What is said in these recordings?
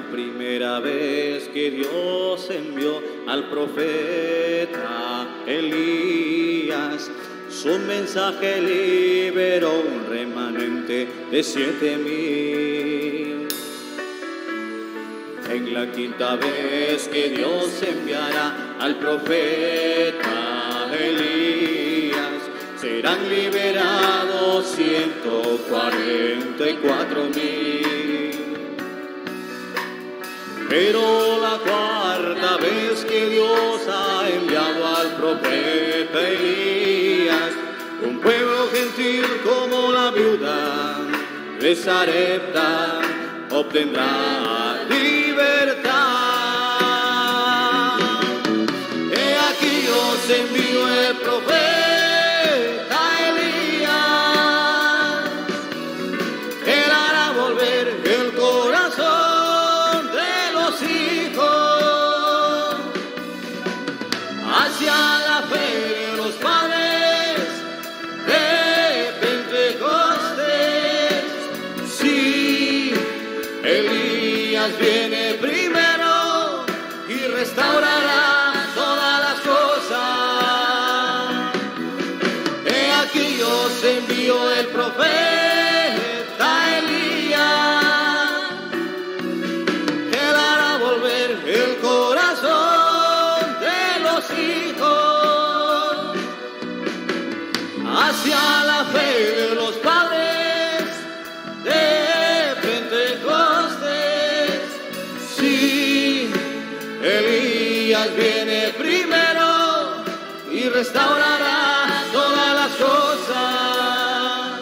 primera vez que Dios envió al profeta Elías, su mensaje liberó un remanente de 7,000. En la quinta vez que Dios enviará al profeta Elías, serán liberados 144,000. Pero la cuarta vez que Dios ha enviado al profeta Elías, un pueblo gentil como la viuda de Sarepta obtendrá libertad. He aquí os envío el profeta Elías, él hará volver el corazón de los hijos hacia la fe de los padres de Pentecostés. Sí, Elías viene primero y restaurará todas las cosas. He aquí os envío el profeta Elías, él hará volver el corazón de los hijos hacia la fe de los padres de Pentecostés. Sí, Elías viene primero y restaurará todas las cosas.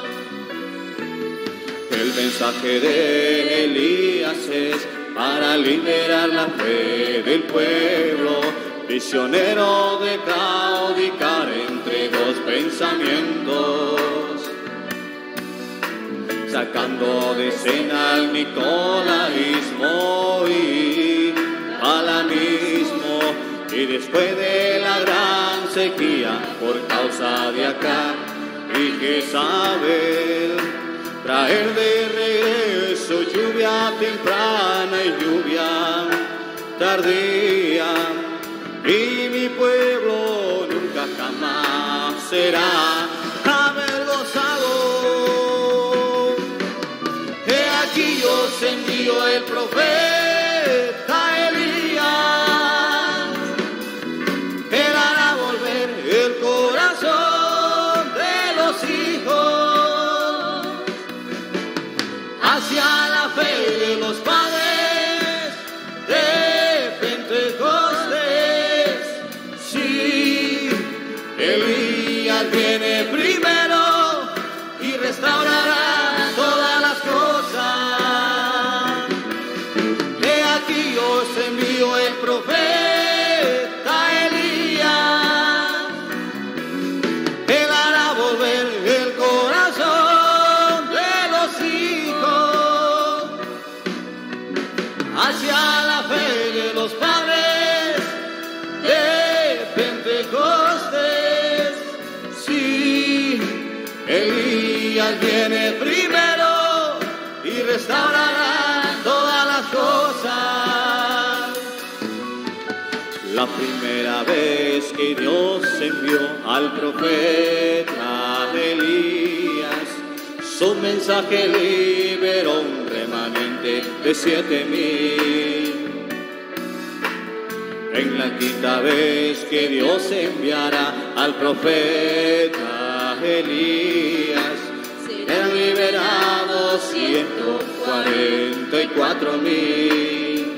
El mensaje de Elías es para liberar la fe del pueblo, prisionero de claudicar entre dos pensamientos, sacando de escena al nicolaísmo y palanismo, y después de la gran sequía por causa de Acab y Jezabel, traer de regreso lluvia temprana y lluvia tardía, y mi pueblo nunca jamás será avergonzado. He aquí os envío el profeta Elías, él hará volver el corazón de los hijos hacia la fe de los padres de Pentecostés. Sí, Elías viene primero y restaurará todas las cosas. He aquí os envío el profeta Elías, él hará volver el corazón de los hijos hacia la fe de los padres de Pentecostés. Sí, Elías viene primero y restaurará todas las cosas. La primera vez que Dios envió al profeta Elías, su mensaje liberó un remanente de 7,000. En la quinta vez que Dios enviará al profeta Elías, serán liberados 144,000.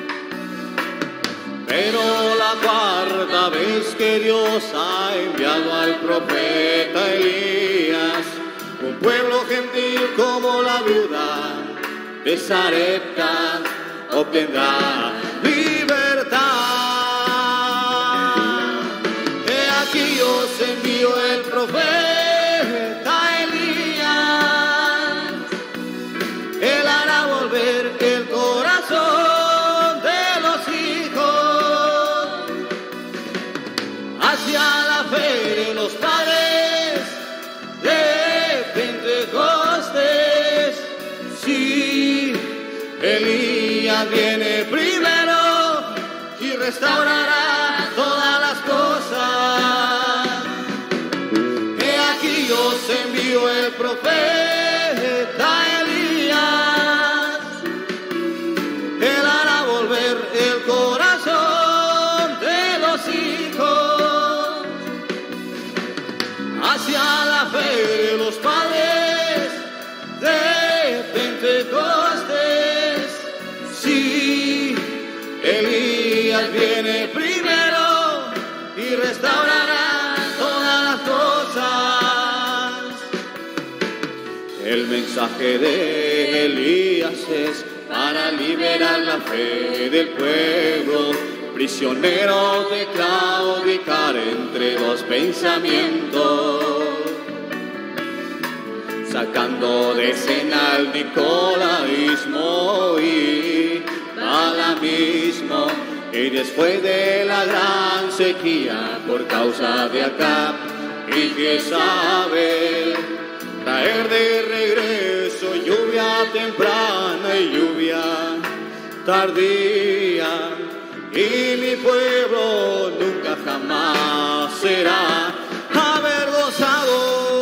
Pero la cuarta vez que Dios ha enviado al profeta Elías, un pueblo gentil como la viuda de Sarepta obtendrá libertad. He aquí os envío el profeta Elías, él hará volver el corazón de los hijos hacia la fe de los padres de Pentecostés. Sí, Elías Elías viene primero y restaurará todas las cosas. He aquí os envío el profeta Elías. Él hará volver el corazón de los hijos hacia la fe de los padres de Pentecostés. Sí, Elías viene primero y restaurará todas las cosas. El mensaje de Elías es para liberar la fe del pueblo, prisionero de claudicar entre dos pensamientos, sacando de escena al nicolaísmo y balamismo, y después de la gran sequía por causa de Acab y Jezabel, traer de regreso lluvia temprana y lluvia tardía, y mi pueblo nunca jamás será avergonzado.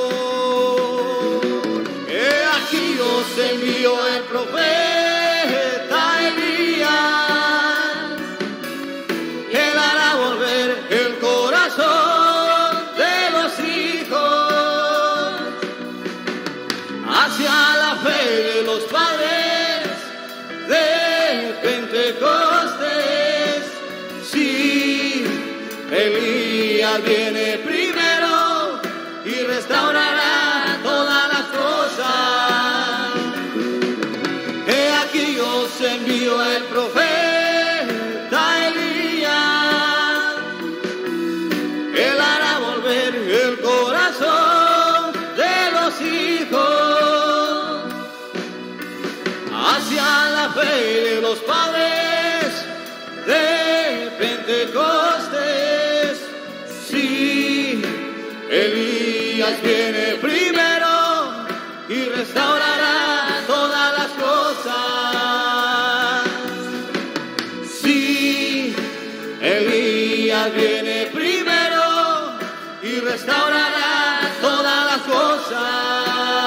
He aquí os envío el profeta Elías. Él hará volver el corazón de los hijos hacia la fe de los padres de Pentecostés. Sí, Elías viene primero y restaurará todas las cosas. He aquí os envío el profeta Elías. Él hará volver el corazón de los hijos hacia la fe de los padres de Pentecostés. Sí, Elías viene primero y restaurará todas las cosas. Sí, Elías viene primero y restaurará todas las cosas.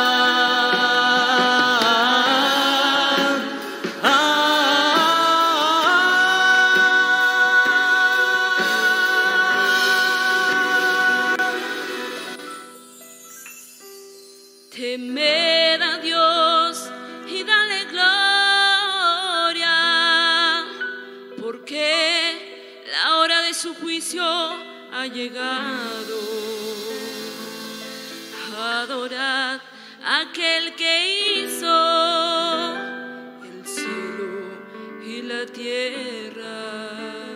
Temed a Dios y dale gloria, porque la hora de su juicio ha llegado. Adorad a aquel que hizo el cielo y la tierra.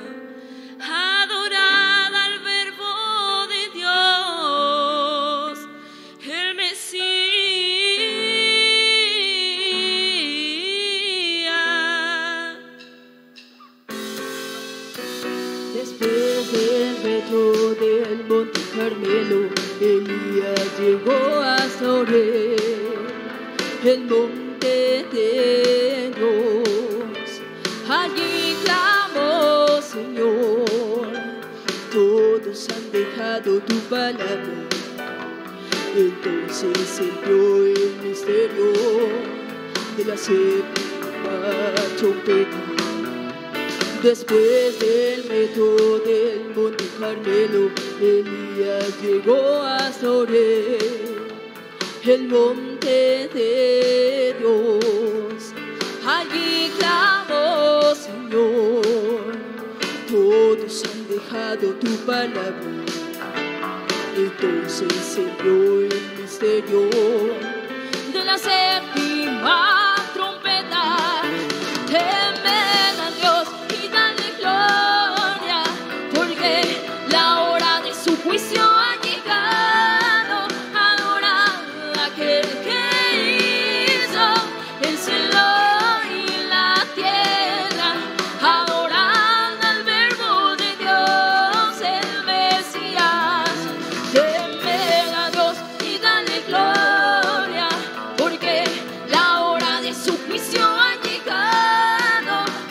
Adorad al Verbo de Dios, el Mesías. Después del reto del monte Carmelo, Elías llegó hasta Oreb, el monte de Dios. Allí clamó: Señor, todos han dejado tu palabra. Entonces se dio el misterio de la séptima trompeta. Después del reto del monte Carmelo, Elías llegó hasta Oreb, el monte de Dios. Allí clamó: Señor, todos han dejado tu palabra. Entonces se dio el misterio de la séptima trompeta. Temed a Dios y dale gloria, porque la hora de su juicio ha llegado. Adorad a aquel que hizo el cielo y la tierra. Adorad al Verbo de Dios, el Mesías. Temed a Dios y dale gloria, porque la hora de su juicio ha llegado.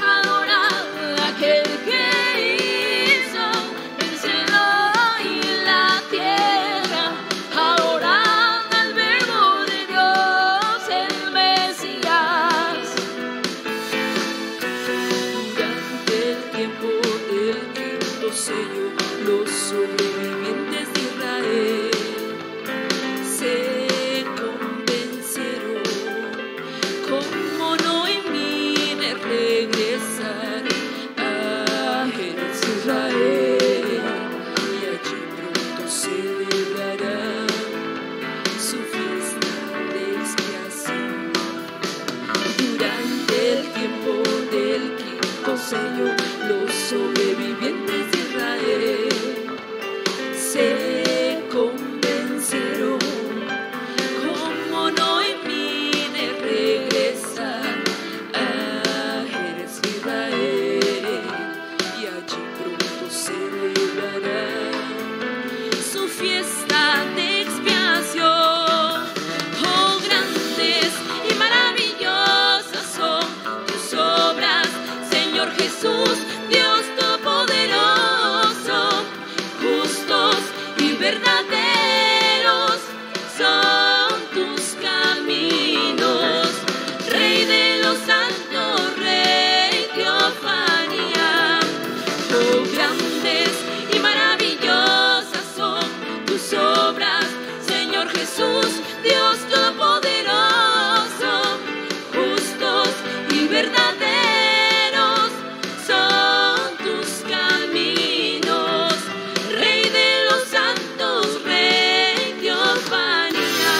sello, los sobrevivientes de Israel se convencieron, como Noemí, de regresar a Jerez de Israel, y allí pronto celebrarán su fiesta de expiación. Oh, grandes y maravillosas son tus obras, Señor Jesús, Dios Todopoderoso. Justos y verdaderos son tus caminos, Rey de los santos, Rey Teofanía. Oh, grandes y maravillosas son tus obras, Señor Jesús, Dios Todopoderoso. Justos y verdaderos son tus caminos, Rey de los santos, Rey Teofanía.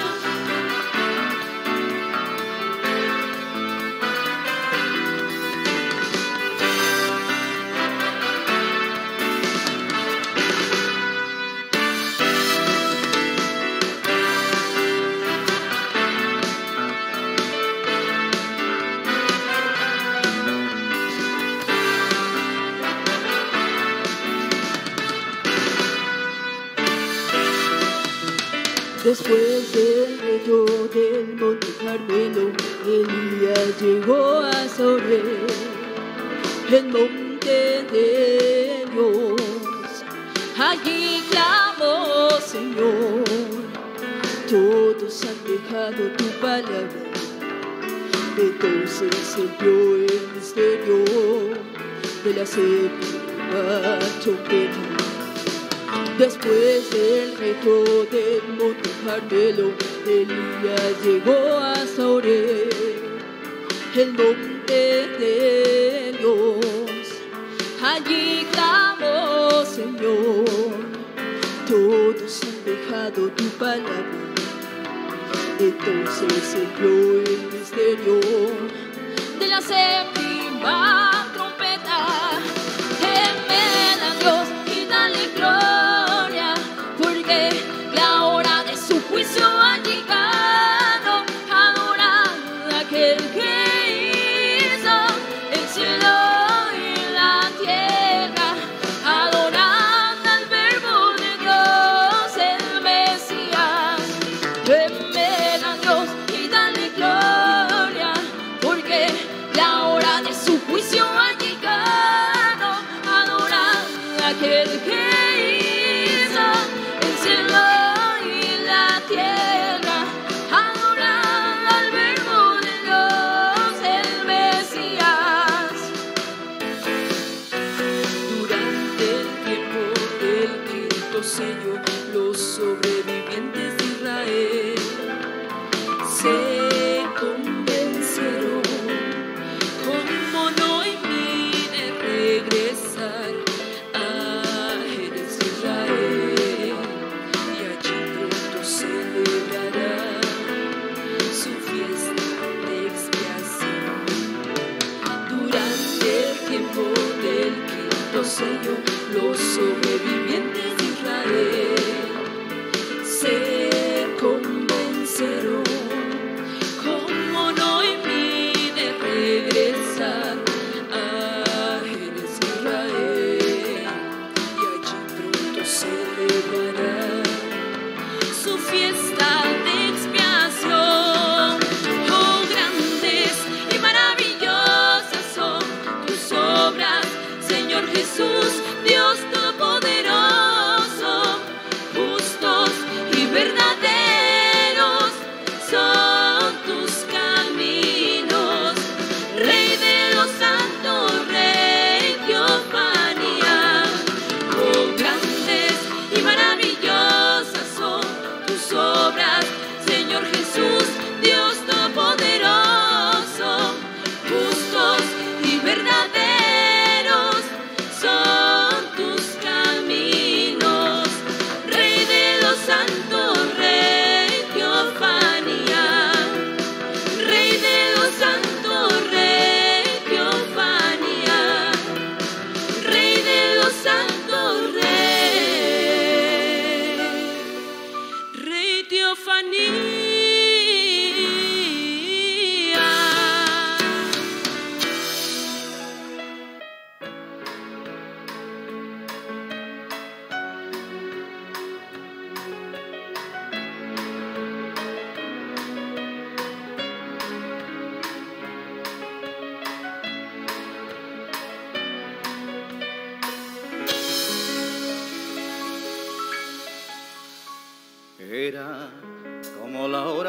Después del reto del monte Carmelo, Elías llegó a Soré, el monte de Dios. Allí clamó: Señor, todos han dejado tu palabra. Entonces se dio el misterio de la séptima trompeta. Después del reto del monte Carmelo, Elías llegó a Soré, el monte de Dios. Allí clamó: Señor, todos han dejado tu palabra. Entonces se dio el misterio de la séptima trompeta. Temed a Dios y dale gloria, porque la hora de su juicio ha llegado. Adorad a aquel que hizo el cielo y la tierra. Adorad al Verbo de Dios, el Mesías. Temed a Dios y dale gloria, porque la hora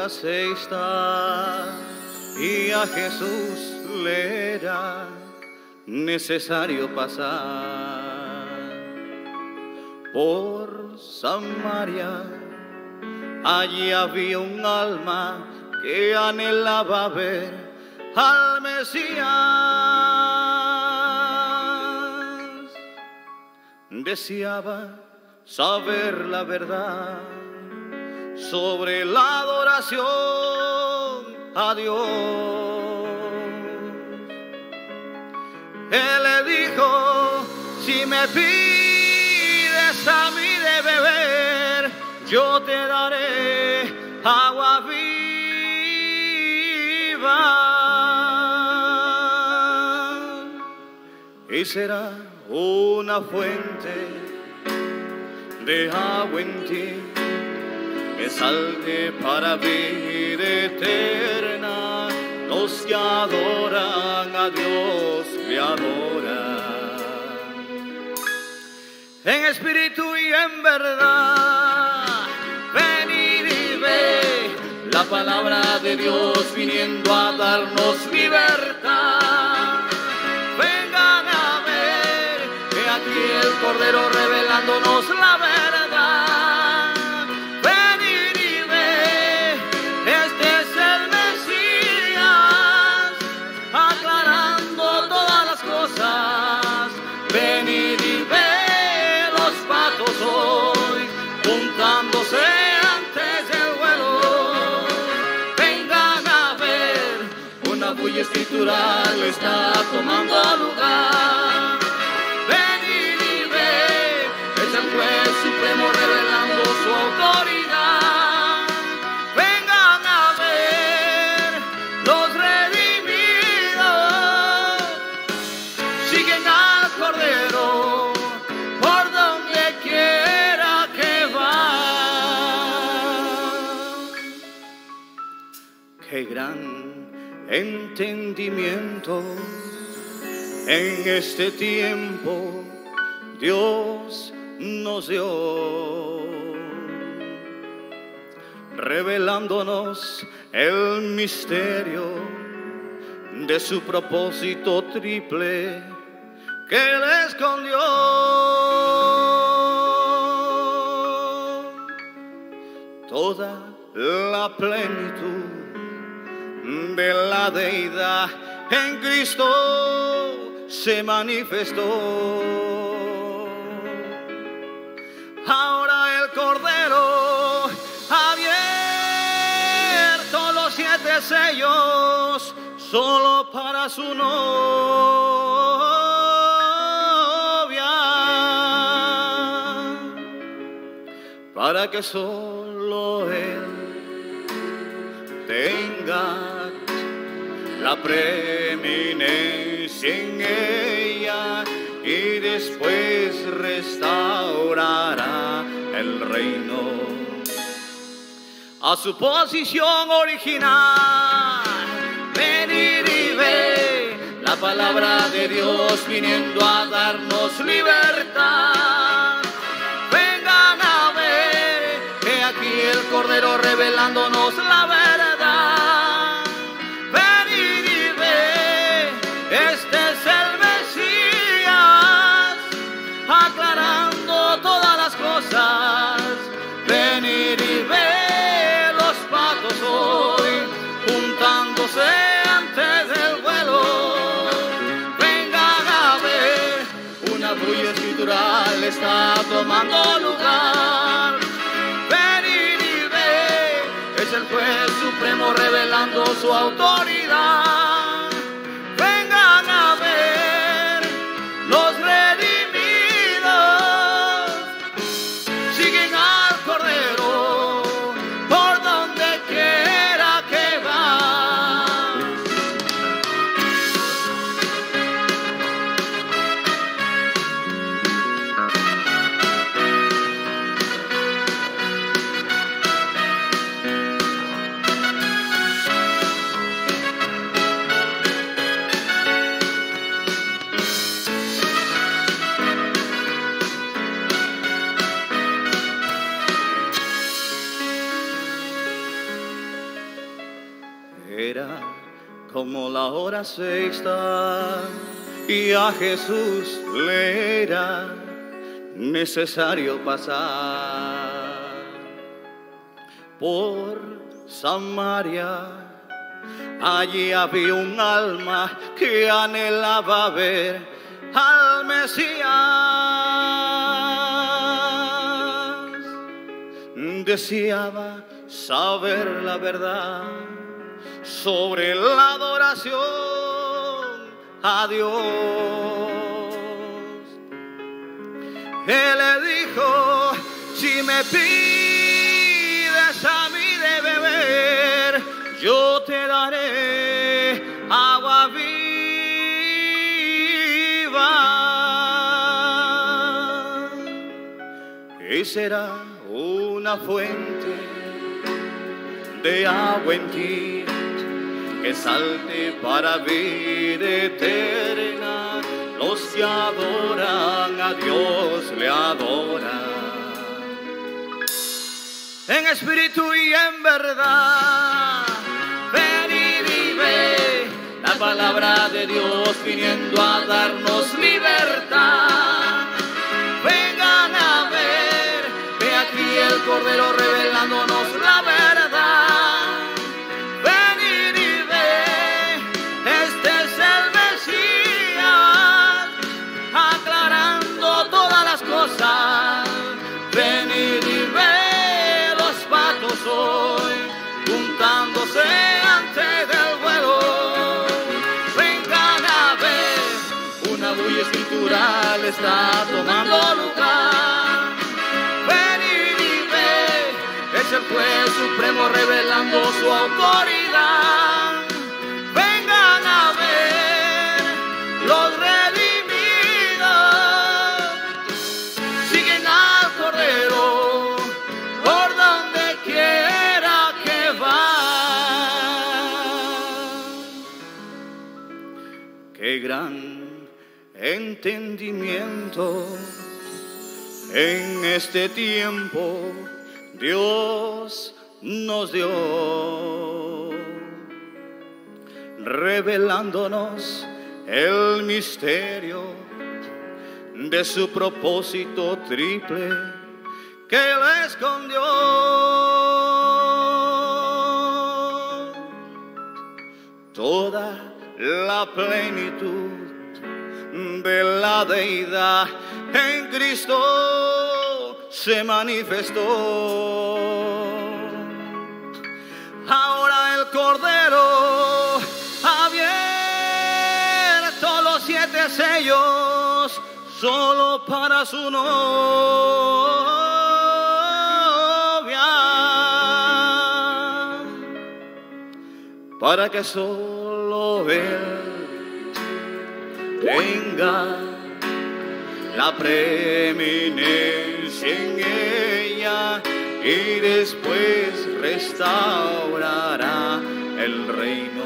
hora se está y a Jesús le era necesario pasar por Samaria. Allí había un alma que anhelaba ver al Mesías. Deseaba saber la verdad sobre la adoración a Dios. Él le dijo: si me pides a mí de beber, yo te daré agua viva. Y será una fuente de agua en ti que salte para vida eterna. Los que adoran a Dios le adoran en espíritu y en verdad. Venid y ve la palabra de Dios viniendo a darnos libertad. Vengan a ver que aquí el Cordero revelándonos la verdad. Venid y ve, este es el Mesías, aclarando todas las cosas. Venid y ve los patos hoy juntándose antes del vuelo. Vengan a ver, una bulla escritural está tomando lugar. Venid y ve, es el juez supremo revelando su autoridad. Vengan a ver, los redimidos siguen al Cordero por donde quiera que va. Qué gran entendimiento en este tiempo Dios nos dio, revelándonos el misterio de su propósito triple que Él escondió. Toda la plenitud de la deidad en Cristo se manifestó. Ahora el Cordero ha abierto los 7 sellos solo para su novia, para que solo Él tenga la preeminencia en ella y después restaurará el reino a su posición original. Venid y ve la palabra de Dios viniendo a darnos libertad. Vengan a ver que aquí el Cordero revelándonos la verdad. Venid y ve, este es el Mesías, aclarando todas las cosas. Venid y ve los patos hoy juntándose antes del vuelo. Vengan a ver, una bulla escritural está tomando lugar. Venid y ve, es el juez supremo revelando su autoridad. Vengan a ver, los redimidos siguen al Cordero por donde quiera que va. como la hora sexta, y a Jesús le era necesario pasar por Samaria. Allí había un alma que anhelaba ver al Mesías. Deseaba saber la verdad sobre la adoración a Dios. Él le dijo: si me pides a mí de beber, yo te daré agua viva, y será una fuente de agua en ti que salte para vida eterna. Los que adoran a Dios le adoran en espíritu y en verdad. Venid y ve la palabra de Dios viniendo a darnos libertad. Vengan a ver, ve aquí el Cordero revelándonos la verdad. Venid y ve, este es el Mesías, aclarando todas las cosas. Venid y ve los patos hoy juntándose antes del vuelo. Vengan a ver, una bulla escritural está tomando lugar. Venid y ve, es el juez supremo revelando su autoridad. Vengan a ver, los redimidos siguen al Cordero por donde quiera que va. Qué gran entendimiento en este tiempo Dios nos dio, revelándonos el misterio de su propósito triple que Él escondió. Toda la plenitud de la deidad en Cristo se manifestó. Ahora el Cordero ha abierto los 7 sellos solo para su novia, para que solo Él tenga la preeminencia en ella, y después restaurará el reino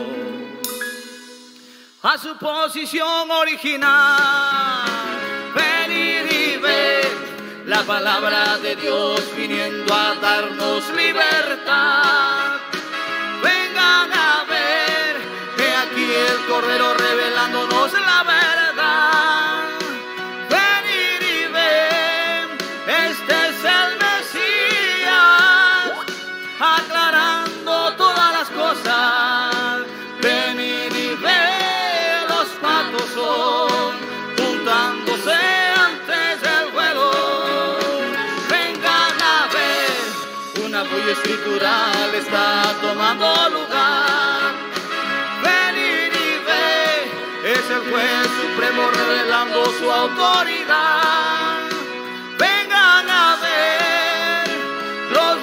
a su posición original. Venid y ved la palabra de Dios viniendo a darnos libertad. Vengan a ver, que aquí el Cordero revelándonos la verdad. Venid y ved, este es el Mesías, aclarando todas las cosas. Venid y ved, los patos son juntándose antes del vuelo. Vengan a ver, una bulla escritural está tomando lugar. Venid y ve, es el juez supremo revelando su autoridad. Vengan a ver, los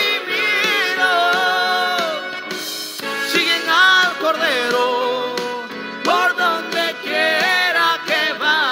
redimidos siguen al Cordero por donde quiera que va.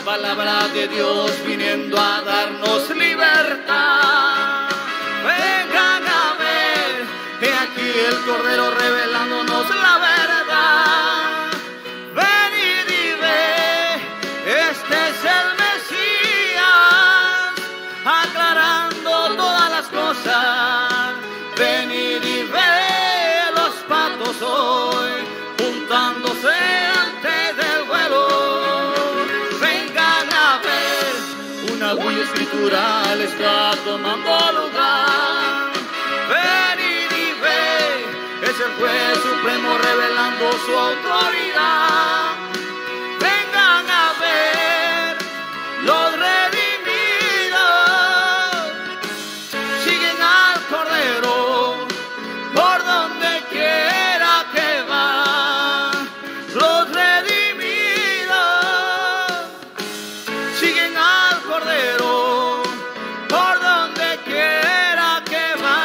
palabra de Dios viniendo a darnos libertad. Vengan a ver, he aquí el Cordero revelándonos la verdad. Venid y ve, este es el Mesías, aclarando todas las cosas. Venid y ve los patos hoy, juntándose antes del vuelo. Vengan a ver, una bulla escritural está tomando lugar. Venid y ve, es el juez supremo revelando su autoridad. Vengan a ver, los redimidos siguen al Cordero por donde quiera que va. Los redimidos siguen al Cordero por donde quiera que va.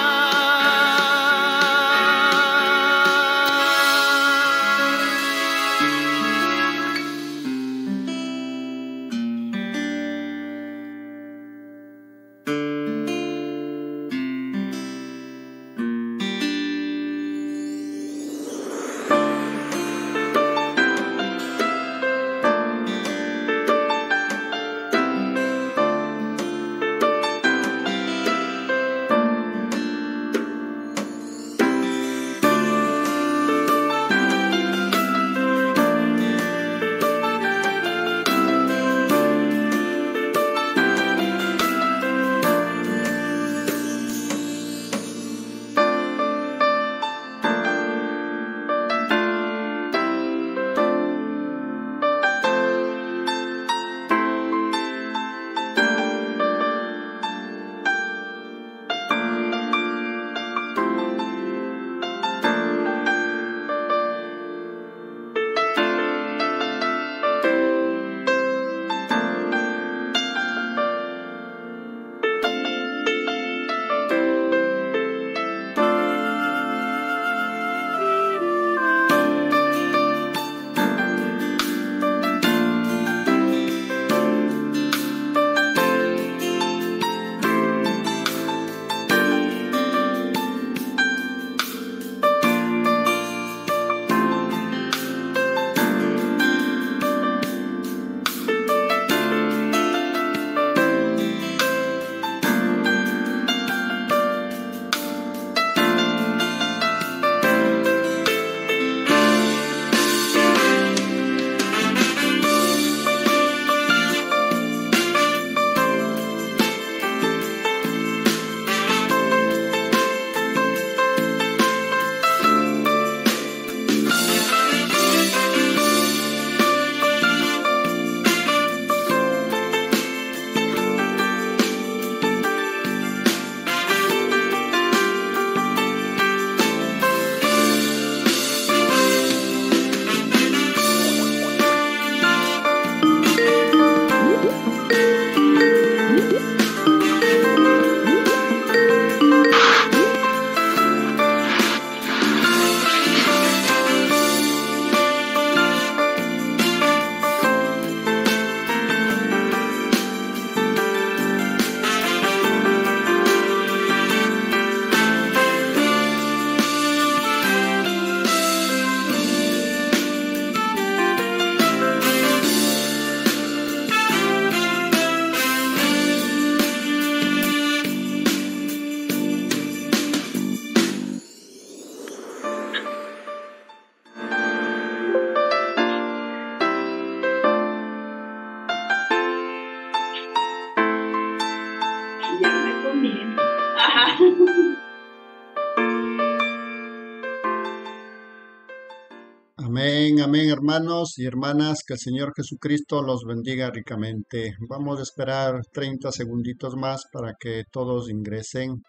Amén, amén, hermanos y hermanas, que el Señor Jesucristo los bendiga ricamente. Vamos a esperar 30 segunditos más para que todos ingresen.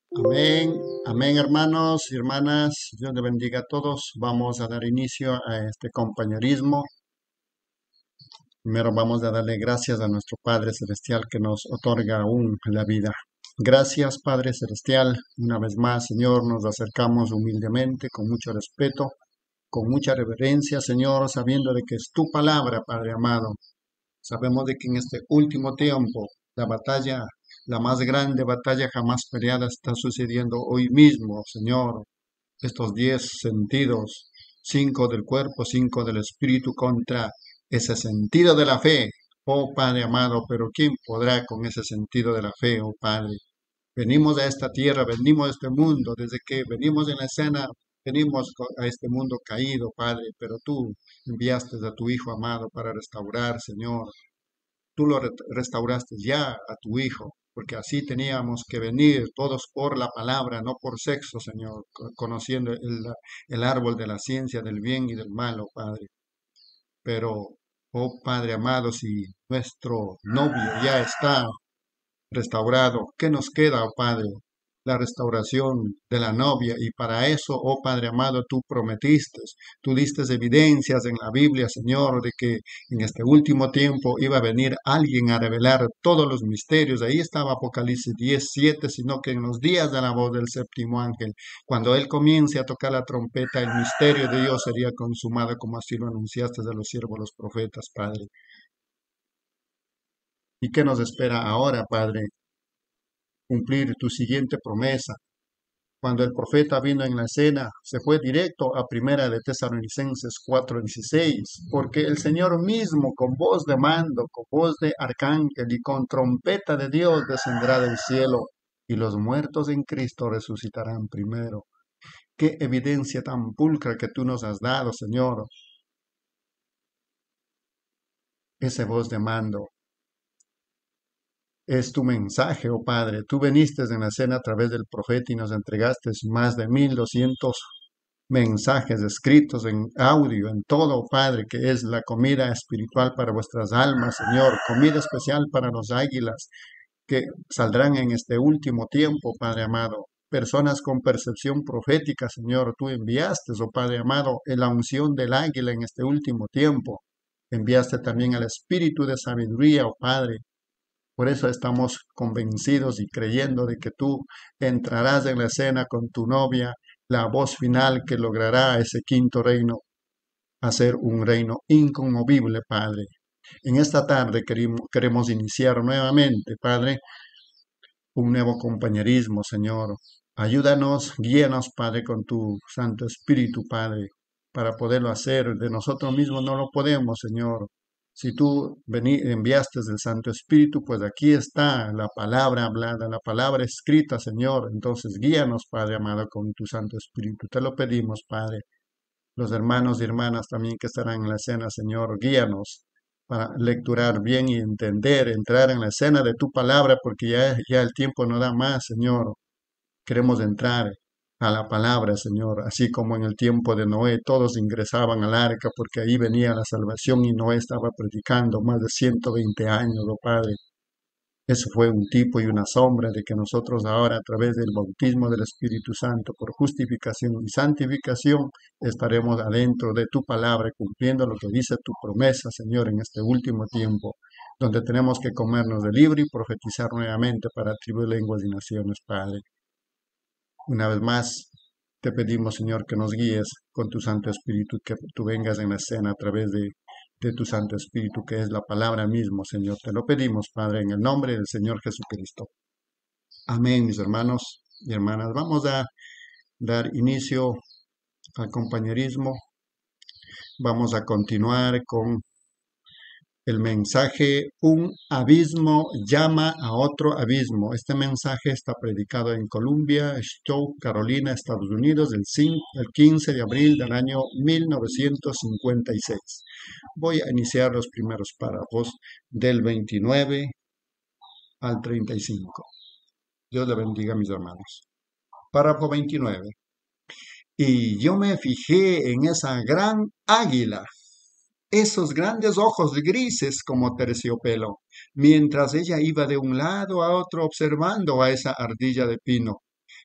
Amén, amén hermanos y hermanas, Dios les bendiga a todos. Vamos a dar inicio a este compañerismo. Primero vamos a darle gracias a nuestro Padre Celestial que nos otorga aún la vida. Gracias Padre Celestial, una vez más Señor, nos acercamos humildemente, con mucho respeto, con mucha reverencia Señor, sabiendo de que es tu palabra Padre amado. Sabemos de que en este último tiempo la batalla, la más grande batalla jamás peleada está sucediendo hoy mismo, Señor. Estos 10 sentidos, 5 del cuerpo, 5 del espíritu contra ese sentido de la fe, oh Padre amado, pero ¿quién podrá con ese sentido de la fe, oh Padre? Venimos a esta tierra, venimos a este mundo, desde que venimos en la escena, venimos a este mundo caído, Padre, pero tú enviaste a tu Hijo amado para restaurar, Señor. Tú lo restauraste ya a tu Hijo, porque así teníamos que venir todos por la palabra, no por sexo, Señor, conociendo el árbol de la ciencia del bien y del mal, oh Padre. Pero, oh Padre amado, si nuestro novio ya está restaurado, ¿qué nos queda, oh Padre? La restauración de la novia, y para eso, oh Padre amado, tú diste evidencias en la Biblia, Señor, de que en este último tiempo iba a venir alguien a revelar todos los misterios. Ahí estaba Apocalipsis 10:7, sino que en los días de la voz del séptimo ángel, cuando él comience a tocar la trompeta, el misterio de Dios sería consumado, como así lo anunciaste de los siervos, los profetas, Padre. ¿Y qué nos espera ahora, Padre? Cumplir tu siguiente promesa. Cuando el profeta vino en la escena, se fue directo a Primera de Tesalonicenses 4:16, porque el Señor mismo, con voz de mando, con voz de arcángel y con trompeta de Dios, descenderá del cielo, y los muertos en Cristo resucitarán primero. Qué evidencia tan pulcra que tú nos has dado, Señor. Esa voz de mando es tu mensaje, oh Padre. Tú viniste en la escena a través del profeta y nos entregaste más de 1200 mensajes escritos en audio, en todo, oh Padre, que es la comida espiritual para vuestras almas, Señor. Comida especial para los águilas que saldrán en este último tiempo, Padre amado. Personas con percepción profética, Señor. Tú enviaste, oh Padre amado, en la unción del águila en este último tiempo. Enviaste también al espíritu de sabiduría, oh Padre. Por eso estamos convencidos y creyendo de que tú entrarás en la escena con tu novia, la voz final que logrará ese quinto reino, hacer un reino inconmovible, Padre. En esta tarde queremos iniciar nuevamente, Padre, un nuevo compañerismo, Señor. Ayúdanos, guíanos, Padre, con tu Santo Espíritu, Padre, para poderlo hacer. De nosotros mismos no lo podemos, Señor. Si tú enviaste el Santo Espíritu, pues aquí está la palabra hablada, la palabra escrita, Señor. Entonces guíanos, Padre amado, con tu Santo Espíritu. Te lo pedimos, Padre. Los hermanos y hermanas también que estarán en la escena, Señor, guíanos para lecturar bien y entender, entrar en la escena de tu palabra, porque ya el tiempo no da más, Señor. Queremos entrar a la palabra, Señor, así como en el tiempo de Noé, todos ingresaban al arca porque ahí venía la salvación y Noé estaba predicando más de 120 años, oh Padre. Eso fue un tipo y una sombra de que nosotros ahora, a través del bautismo del Espíritu Santo, por justificación y santificación, estaremos adentro de tu palabra, cumpliendo lo que dice tu promesa, Señor, en este último tiempo, donde tenemos que comernos de libro y profetizar nuevamente para tribus, lenguas y naciones, Padre. Una vez más, te pedimos, Señor, que nos guíes con tu Santo Espíritu, que tú vengas en la escena a través de tu Santo Espíritu, que es la palabra mismo, Señor. Te lo pedimos, Padre, en el nombre del Señor Jesucristo. Amén, mis hermanos y hermanas. Vamos a dar inicio al compañerismo. Vamos a continuar con el mensaje, un abismo llama a otro abismo. Este mensaje está predicado en Columbia, Stowe, Carolina, Estados Unidos, el 15 de abril del año 1956. Voy a iniciar los primeros párrafos del 29 al 35. Dios le bendiga, mis hermanos. Párrafo 29. Y yo me fijé en esa gran águila, esos grandes ojos grises como terciopelo, mientras ella iba de un lado a otro observando a esa ardilla de pino.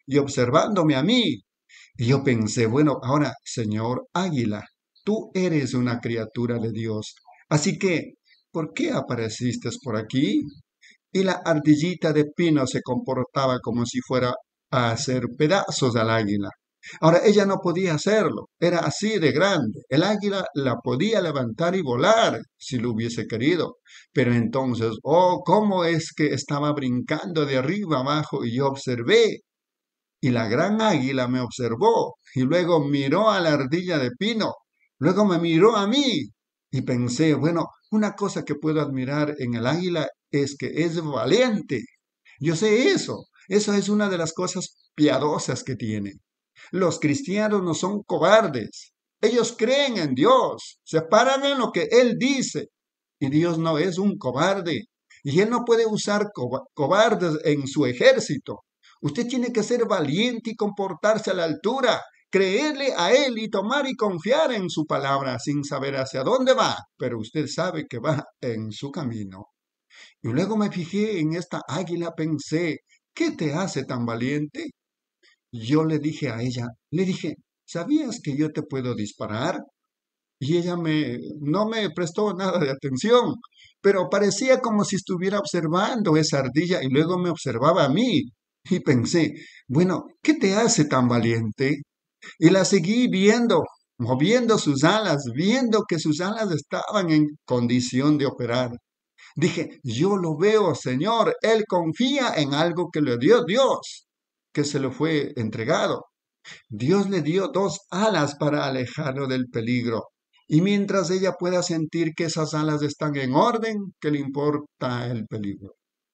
y observándome a mí. Y yo pensé, bueno, ahora, señor águila, tú eres una criatura de Dios. Así que, ¿por qué apareciste por aquí? Y la ardillita de pino se comportaba como si fuera a hacer pedazos al águila. Ahora ella no podía hacerlo, era así de grande. El águila la podía levantar y volar si lo hubiese querido. Pero entonces, oh, cómo es que estaba brincando de arriba abajo y yo observé. Y la gran águila me observó y luego miró a la ardilla de pino, luego me miró a mí y pensé, bueno, una cosa que puedo admirar en el águila es que es valiente. Yo sé eso es una de las cosas piadosas que tiene. Los cristianos no son cobardes, ellos creen en Dios, se paran en lo que Él dice y Dios no es un cobarde y Él no puede usar cobardes en su ejército. Usted tiene que ser valiente y comportarse a la altura, creerle a Él y tomar y confiar en su palabra sin saber hacia dónde va, pero usted sabe que va en su camino. Y luego me fijé en esta águila, pensé, ¿qué te hace tan valiente? Yo le dije a ella, le dije, ¿sabías que yo te puedo disparar? Y ella no me prestó nada de atención, pero parecía como si estuviera observando esa ardilla y luego me observaba a mí. Y pensé, bueno, ¿qué te hace tan valiente? Y la seguí viendo, moviendo sus alas, viendo que sus alas estaban en condición de operar. Dije, yo lo veo, Señor, Él confía en algo que le dio Dios, que se le fue entregado. Dios le dio 2 alas para alejarlo del peligro. Y mientras ella pueda sentir que esas alas están en orden, ¿qué le importa el peligro?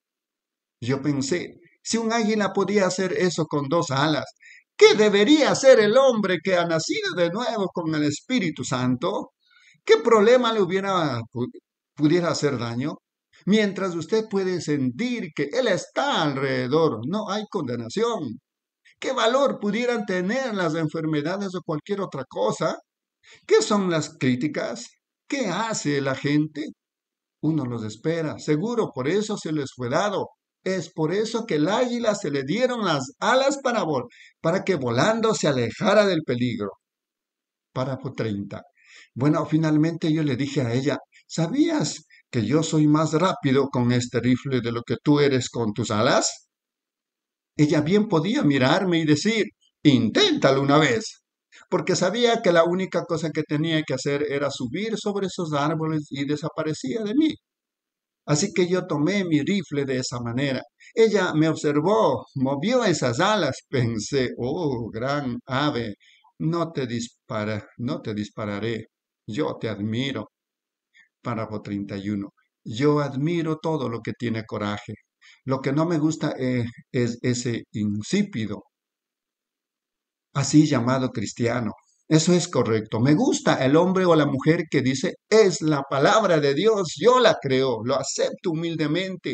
Yo pensé, si un águila podía hacer eso con 2 alas, ¿qué debería hacer el hombre que ha nacido de nuevo con el Espíritu Santo? ¿Qué problema le pudiera hacer daño? Mientras usted puede sentir que Él está alrededor, no hay condenación. ¿Qué valor pudieran tener las enfermedades o cualquier otra cosa? ¿Qué son las críticas? ¿Qué hace la gente? Uno los espera, seguro, por eso se les fue dado. Es por eso que el águila se le dieron las alas para que volando se alejara del peligro. Párrafo 30. Bueno, finalmente yo le dije a ella, ¿sabías que yo soy más rápido con este rifle de lo que tú eres con tus alas? Ella bien podía mirarme y decir, inténtalo una vez, porque sabía que la única cosa que tenía que hacer era subir sobre esos árboles y desaparecía de mí. Así que yo tomé mi rifle de esa manera. Ella me observó, movió esas alas. Pensé, oh, gran ave, no te dispararé. Yo te admiro. Párrafo 31. Yo admiro todo lo que tiene coraje. Lo que no me gusta es ese insípido, así llamado cristiano. Eso es correcto. Me gusta el hombre o la mujer que dice, es la palabra de Dios, yo la creo, lo acepto humildemente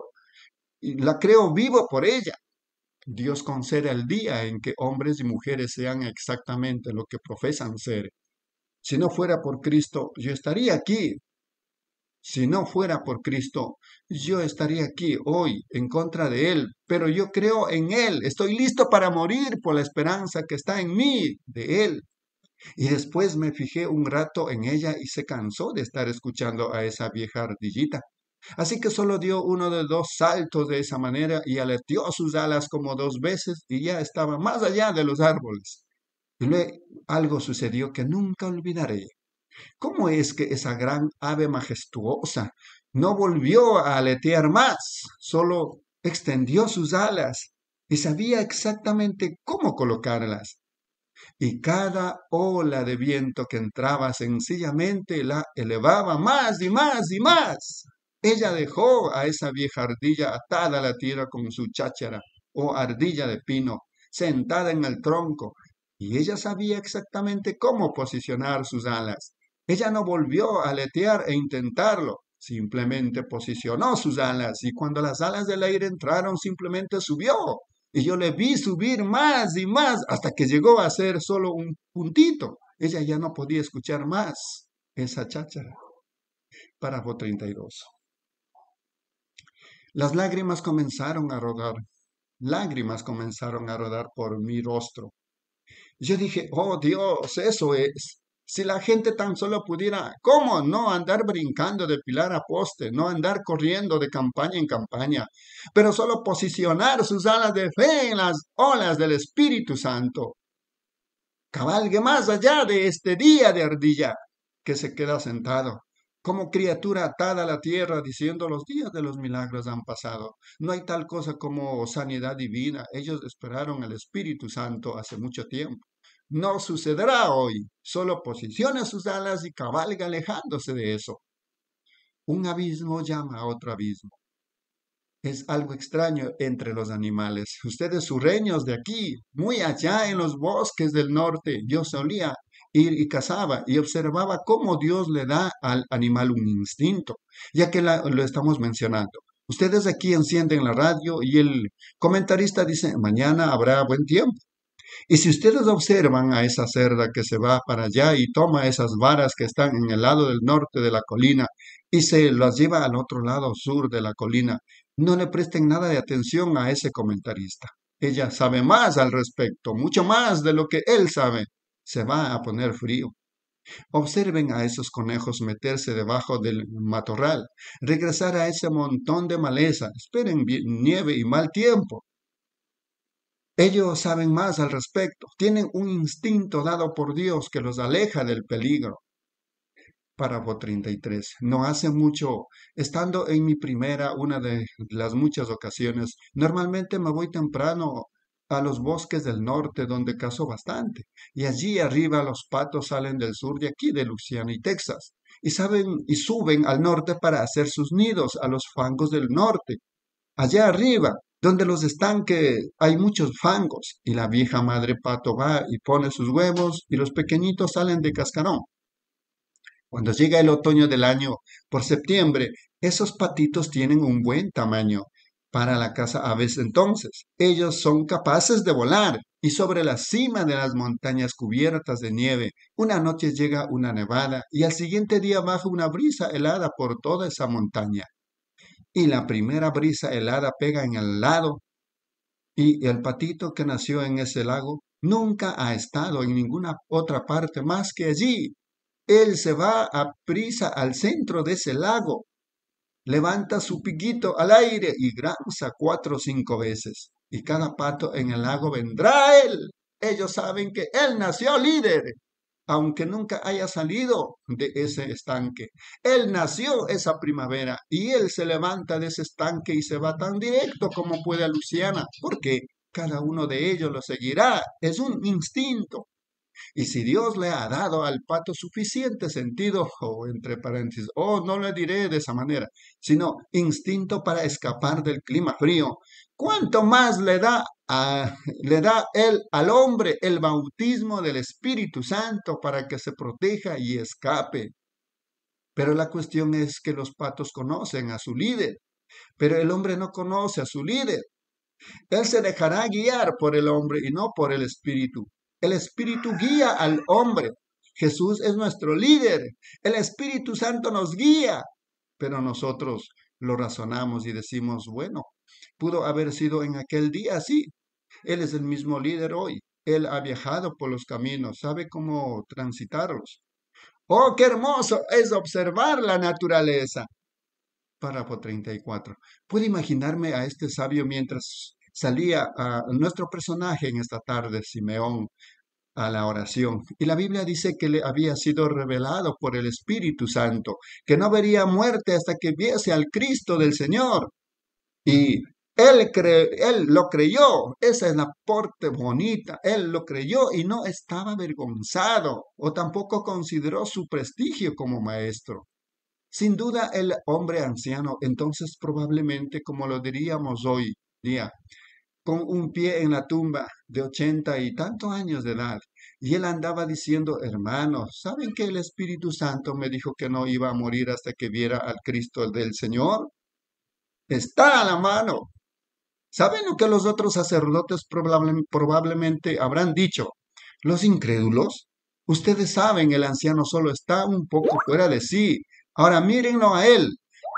y la creo vivo por ella. Dios concede el día en que hombres y mujeres sean exactamente lo que profesan ser. Si no fuera por Cristo, yo estaría aquí. Si no fuera por Cristo, yo estaría aquí hoy en contra de Él, pero yo creo en Él, estoy listo para morir por la esperanza que está en mí, de Él. Y después me fijé un rato en ella y se cansó de estar escuchando a esa vieja ardillita. Así que solo dio uno de 2 saltos de esa manera y aleteó sus alas como 2 veces y ya estaba más allá de los árboles. Y luego algo sucedió que nunca olvidaré. ¿Cómo es que esa gran ave majestuosa no volvió a aletear más? Solo extendió sus alas y sabía exactamente cómo colocarlas. Y cada ola de viento que entraba sencillamente la elevaba más y más y más. Ella dejó a esa vieja ardilla atada a la tierra con su cháchara o ardilla de pino, sentada en el tronco, y ella sabía exactamente cómo posicionar sus alas. Ella no volvió a aletear e intentarlo, simplemente posicionó sus alas y cuando las alas del aire entraron simplemente subió. Y yo le vi subir más y más hasta que llegó a ser solo un puntito. Ella ya no podía escuchar más esa cháchara. Párrafo 32. Las lágrimas comenzaron a rodar Lágrimas comenzaron a rodar por mi rostro. Yo dije, oh Dios, eso es. Si la gente tan solo pudiera, ¿cómo no andar brincando de pilar a poste, no andar corriendo de campaña en campaña, pero solo posicionar sus alas de fe en las olas del Espíritu Santo? Cabalgue más allá de este día de ardilla que se queda sentado, como criatura atada a la tierra, diciendo los días de los milagros han pasado. No hay tal cosa como sanidad divina. Ellos esperaron al Espíritu Santo hace mucho tiempo. No sucederá hoy. Solo posicione sus alas y cabalga alejándose de eso. Un abismo llama a otro abismo. Es algo extraño entre los animales. Ustedes sureños de aquí, muy allá en los bosques del norte, yo solía ir y cazaba y observaba cómo Dios le da al animal un instinto, ya que lo estamos mencionando. Ustedes aquí encienden la radio y el comentarista dice, mañana habrá buen tiempo. Y si ustedes observan a esa cerda que se va para allá y toma esas varas que están en el lado del norte de la colina y se las lleva al otro lado sur de la colina, no le presten nada de atención a ese comentarista. Ella sabe más al respecto, mucho más de lo que él sabe. Se va a poner frío. Observen a esos conejos meterse debajo del matorral, regresar a ese montón de maleza, esperen nieve y mal tiempo. Ellos saben más al respecto, tienen un instinto dado por Dios que los aleja del peligro. Párrafo 33. No hace mucho, estando en mi primera, una de las muchas ocasiones, normalmente me voy temprano a los bosques del norte donde cazo bastante, y allí arriba los patos salen del sur de aquí, de Luisiana y Texas, y suben al norte para hacer sus nidos a los fangos del norte. Allá arriba, donde los estanques hay muchos fangos, y la vieja madre pato va y pone sus huevos, y los pequeñitos salen de cascarón. Cuando llega el otoño del año, por septiembre, esos patitos tienen un buen tamaño para la caza aves entonces. Ellos son capaces de volar, y sobre la cima de las montañas cubiertas de nieve, una noche llega una nevada, y al siguiente día baja una brisa helada por toda esa montaña. Y la primera brisa helada pega en el lado, y el patito que nació en ese lago nunca ha estado en ninguna otra parte más que allí. Él se va a prisa al centro de ese lago, levanta su piquito al aire y granza 4 o 5 veces. Y cada pato en el lago vendrá a él. Ellos saben que él nació líder, aunque nunca haya salido de ese estanque. Él nació esa primavera y él se levanta de ese estanque y se va tan directo como puede a Luisiana, porque cada uno de ellos lo seguirá. Es un instinto. Y si Dios le ha dado al pato suficiente sentido, o entre paréntesis, no le diré de esa manera, sino instinto para escapar del clima frío, ¿cuánto más le da él al hombre el bautismo del Espíritu Santo para que se proteja y escape? Pero la cuestión es que los patos conocen a su líder, pero el hombre no conoce a su líder. Él se dejará guiar por el hombre y no por el Espíritu. El Espíritu guía al hombre. Jesús es nuestro líder. El Espíritu Santo nos guía. Pero nosotros lo razonamos y decimos, bueno, pudo haber sido en aquel día así. Él es el mismo líder hoy. Él ha viajado por los caminos, sabe cómo transitarlos. ¡Oh, qué hermoso es observar la naturaleza! Párrafo 34. Puedo imaginarme a este sabio mientras salía a nuestro personaje en esta tarde, Simeón, a la oración. Y la Biblia dice que le había sido revelado por el Espíritu Santo, que no vería muerte hasta que viese al Cristo del Señor. Y él lo creyó, esa es la parte bonita, él lo creyó y no estaba avergonzado o tampoco consideró su prestigio como maestro. Sin duda el hombre anciano, entonces probablemente, como lo diríamos hoy día, con un pie en la tumba de 80 y tantos años de edad, y él andaba diciendo, hermanos, ¿saben que el Espíritu Santo me dijo que no iba a morir hasta que viera al Cristo del Señor? Está a la mano. ¿Saben lo que los otros sacerdotes probablemente habrán dicho? Los incrédulos. Ustedes saben, el anciano solo está un poco fuera de sí. Ahora mírenlo a él.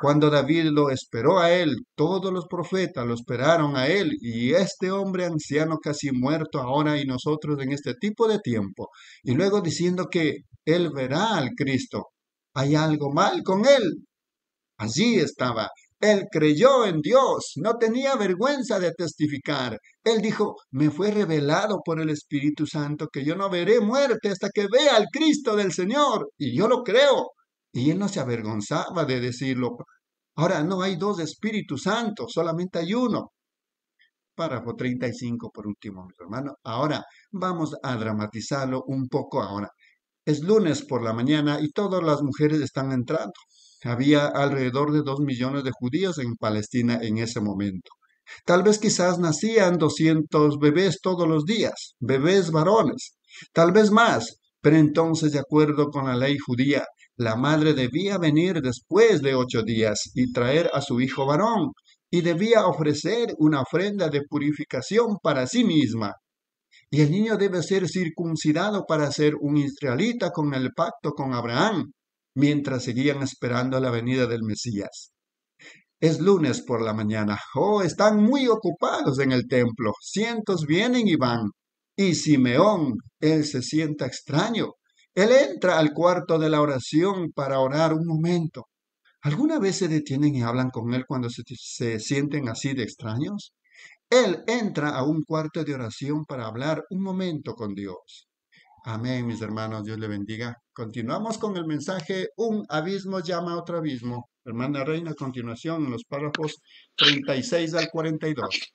Cuando David lo esperó a él, todos los profetas lo esperaron a él, y este hombre anciano casi muerto ahora y nosotros en este tipo de tiempo, y luego diciendo que él verá al Cristo. Hay algo mal con él. Allí estaba. Él creyó en Dios, no tenía vergüenza de testificar. Él dijo, me fue revelado por el Espíritu Santo que yo no veré muerte hasta que vea al Cristo del Señor. Y yo lo creo. Y él no se avergonzaba de decirlo. Ahora no hay dos Espíritus Santos, solamente hay uno. Párrafo 35 por último, mis hermanos. Ahora vamos a dramatizarlo un poco ahora. Es lunes por la mañana y todas las mujeres están entrando. Había alrededor de 2 millones de judíos en Palestina en ese momento. Tal vez quizás nacían 200 bebés todos los días, bebés varones, tal vez más, pero entonces, de acuerdo con la ley judía, la madre debía venir después de 8 días y traer a su hijo varón, y debía ofrecer una ofrenda de purificación para sí misma. Y el niño debe ser circuncidado para ser un israelita con el pacto con Abraham, mientras seguían esperando la venida del Mesías. Es lunes por la mañana. Oh, están muy ocupados en el templo. Cientos vienen y van. Y Simeón, él se sienta extraño. Él entra al cuarto de la oración para orar un momento. ¿Alguna vez se detienen y hablan con él cuando se sienten así de extraños? Él entra a un cuarto de oración para hablar un momento con Dios. Amén, mis hermanos, Dios le bendiga. Continuamos con el mensaje, un abismo llama a otro abismo. Hermana Reina, a continuación en los párrafos 36 al 42.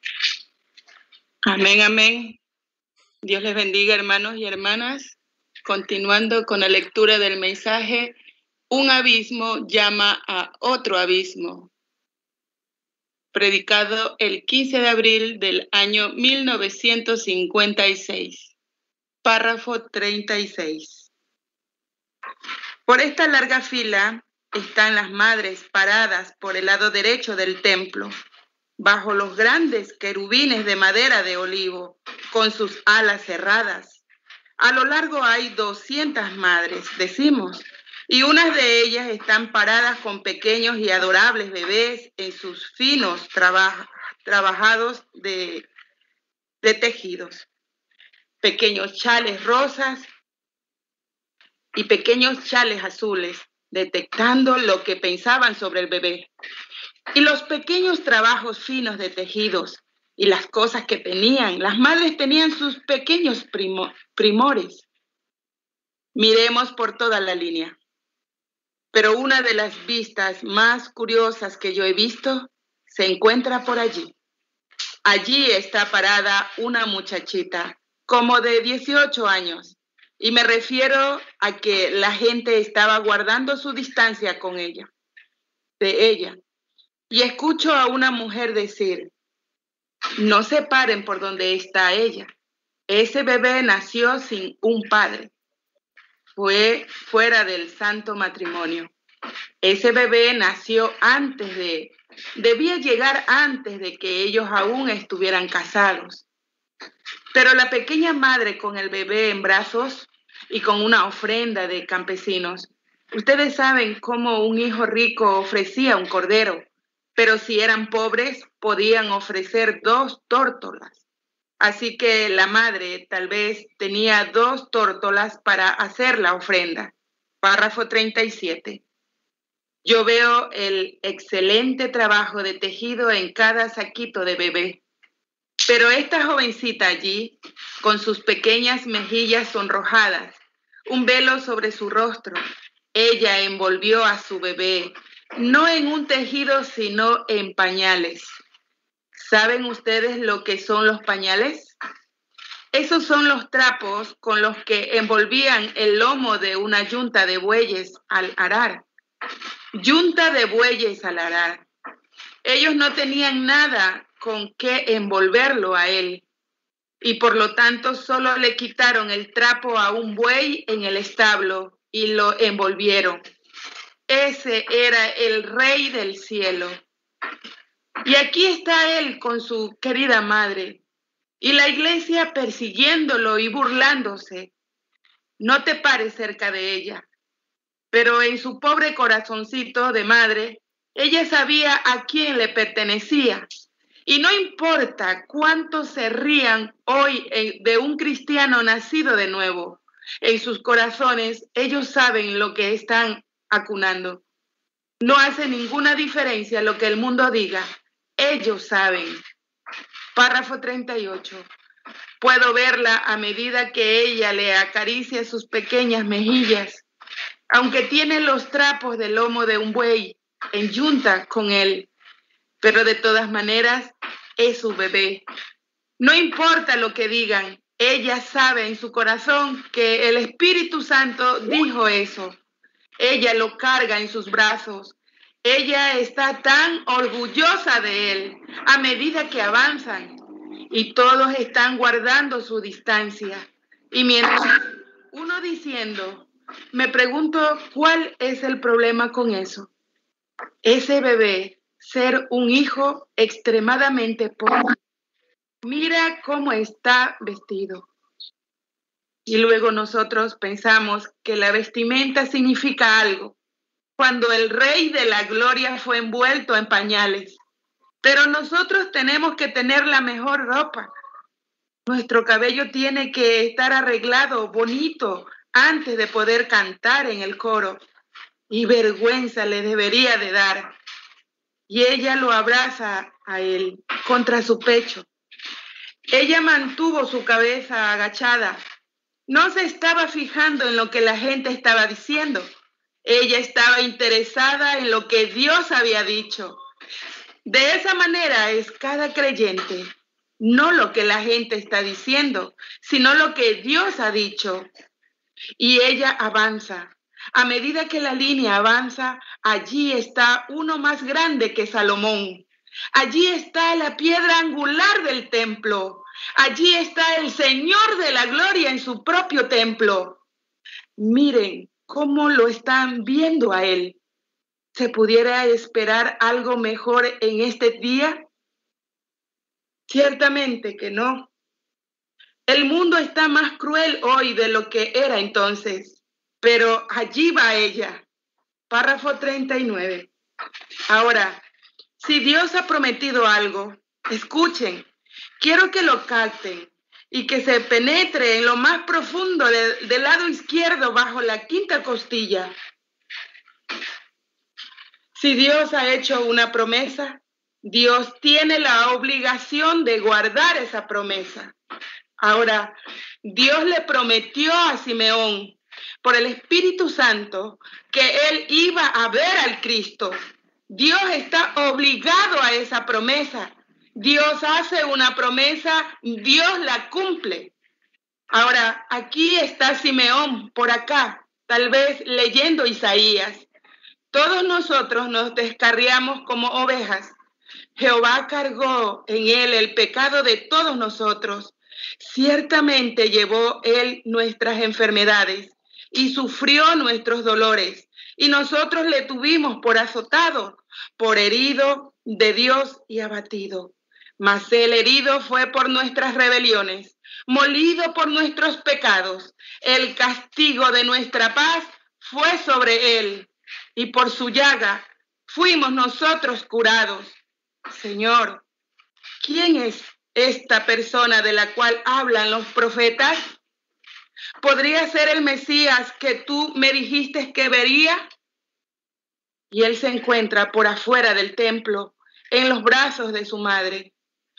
Amén, amén. Dios les bendiga, hermanos y hermanas. Continuando con la lectura del mensaje, un abismo llama a otro abismo. Predicado el 15 de abril del año 1956. Párrafo 36. Por esta larga fila están las madres paradas por el lado derecho del templo, bajo los grandes querubines de madera de olivo, con sus alas cerradas. A lo largo hay 200 madres, decimos, y unas de ellas están paradas con pequeños y adorables bebés en sus finos trabajados de tejidos. Pequeños chales rosas y pequeños chales azules, detectando lo que pensaban sobre el bebé. Y los pequeños trabajos finos de tejidos y las cosas que tenían, las madres tenían sus pequeños primores. Miremos por toda la línea. Pero una de las vistas más curiosas que yo he visto se encuentra por allí. Allí está parada una muchachita, como de 18 años, y me refiero a que la gente estaba guardando su distancia con ella, de ella. Y escucho a una mujer decir, no se paren por donde está ella. Ese bebé nació sin un padre. Fue fuera del santo matrimonio. Ese bebé nació debía llegar antes de que ellos aún estuvieran casados. Pero la pequeña madre con el bebé en brazos y con una ofrenda de campesinos. Ustedes saben cómo un hijo rico ofrecía un cordero, pero si eran pobres podían ofrecer 2 tórtolas. Así que la madre tal vez tenía 2 tórtolas para hacer la ofrenda. Párrafo 37. Yo veo el excelente trabajo de tejido en cada saquito de bebé. Pero esta jovencita allí, con sus pequeñas mejillas sonrojadas, un velo sobre su rostro, ella envolvió a su bebé, no en un tejido, sino en pañales. ¿Saben ustedes lo que son los pañales? Esos son los trapos con los que envolvían el lomo de una yunta de bueyes al arar. Yunta de bueyes al arar. Ellos no tenían nada con qué envolverlo a él, y por lo tanto solo le quitaron el trapo a un buey en el establo y lo envolvieron. Ese era el Rey del cielo. Y aquí está él con su querida madre, y la iglesia persiguiéndolo y burlándose. No te pares cerca de ella. Pero en su pobre corazoncito de madre Ella sabía a quién le pertenecía. Y no importa cuánto se rían hoy de un cristiano nacido de nuevo, en sus corazones ellos saben lo que están acunando. No hace ninguna diferencia lo que el mundo diga. Ellos saben. Párrafo 38. Puedo verla a medida que ella le acaricia sus pequeñas mejillas, aunque tiene los trapos del lomo de un buey en yunta con él, pero de todas maneras es su bebé. No importa lo que digan, ella sabe en su corazón que el Espíritu Santo dijo eso. Ella lo carga en sus brazos. Ella está tan orgullosa de él a medida que avanzan y todos están guardando su distancia. Y mientras uno diciendo, me pregunto cuál es el problema con eso. Ese bebé, ser un hijo extremadamente pobre. Mira cómo está vestido. Y luego nosotros pensamos que la vestimenta significa algo, cuando el Rey de la Gloria fue envuelto en pañales. Pero nosotros tenemos que tener la mejor ropa. Nuestro cabello tiene que estar arreglado, bonito, antes de poder cantar en el coro. Y vergüenza le debería de dar. Y ella lo abraza a él contra su pecho. Ella mantuvo su cabeza agachada. No se estaba fijando en lo que la gente estaba diciendo. Ella estaba interesada en lo que Dios había dicho. De esa manera es cada creyente. No lo que la gente está diciendo, sino lo que Dios ha dicho. Y ella avanza. A medida que la línea avanza, allí está uno más grande que Salomón. Allí está la piedra angular del templo. Allí está el Señor de la Gloria en su propio templo. Miren cómo lo están viendo a él. ¿Se pudiera esperar algo mejor en este día? Ciertamente que no. El mundo está más cruel hoy de lo que era entonces, pero allí va ella. Párrafo 39. Ahora, si Dios ha prometido algo, escuchen, quiero que lo capten y que se penetre en lo más profundo del lado izquierdo bajo la quinta costilla. Si Dios ha hecho una promesa, Dios tiene la obligación de guardar esa promesa. Ahora, Dios le prometió a Simeón por el Espíritu Santo que él iba a ver al Cristo. Dios está obligado a esa promesa. Dios hace una promesa, Dios la cumple. Ahora, aquí está Simeón, por acá, tal vez leyendo Isaías. Todos nosotros nos descarriamos como ovejas. Jehová cargó en él el pecado de todos nosotros. Ciertamente llevó él nuestras enfermedades y sufrió nuestros dolores. Y nosotros le tuvimos por azotado, por herido de Dios y abatido. Mas el herido fue por nuestras rebeliones, molido por nuestros pecados. El castigo de nuestra paz fue sobre él, y por su llaga fuimos nosotros curados. Señor, ¿quién es esta persona de la cual hablan los profetas? ¿Podría ser el Mesías que tú me dijiste que vería? Y él se encuentra por afuera del templo, en los brazos de su madre.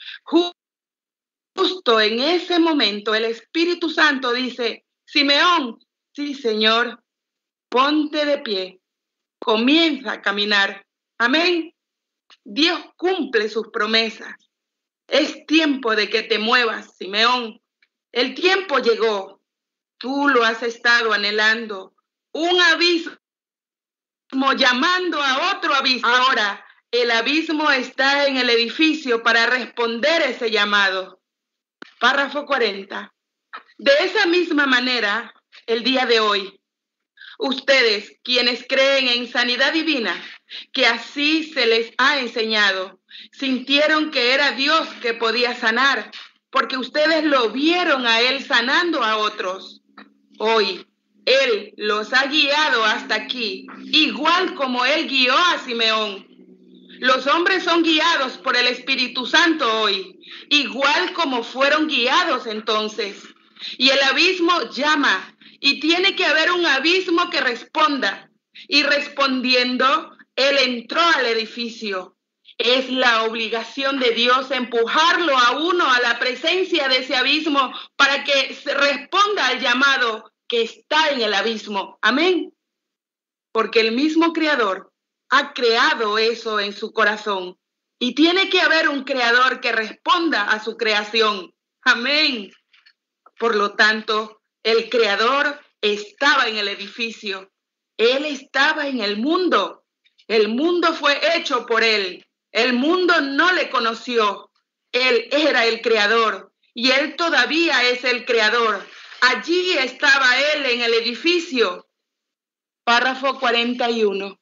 Justo en ese momento el Espíritu Santo dice, Simeón, sí, Señor, ponte de pie, comienza a caminar. Amén. Dios cumple sus promesas. Es tiempo de que te muevas, Simeón. El tiempo llegó. Tú lo has estado anhelando. Un abismo llamando a otro abismo. Ahora, el abismo está en el edificio para responder ese llamado. Párrafo 40. De esa misma manera, el día de hoy, ustedes, quienes creen en sanidad divina, que así se les ha enseñado, sintieron que era Dios que podía sanar, porque ustedes lo vieron a Él sanando a otros. Hoy, Él los ha guiado hasta aquí, igual como Él guió a Simeón. Los hombres son guiados por el Espíritu Santo hoy, igual como fueron guiados entonces. Y el abismo llama, y tiene que haber un abismo que responda. Y respondiendo, él entró al edificio. Es la obligación de Dios empujarlo a uno a la presencia de ese abismo para que se responda al llamado que está en el abismo. Amén. Porque el mismo Creador ha creado eso en su corazón y tiene que haber un Creador que responda a su creación. Amén. Por lo tanto, el Creador estaba en el edificio. Él estaba en el mundo. El mundo fue hecho por él. El mundo no le conoció. Él era el Creador y él todavía es el Creador. Allí estaba él en el edificio. Párrafo 41.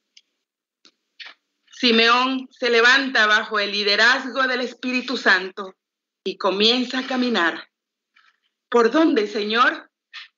Simeón se levanta bajo el liderazgo del Espíritu Santo y comienza a caminar. ¿Por dónde, Señor?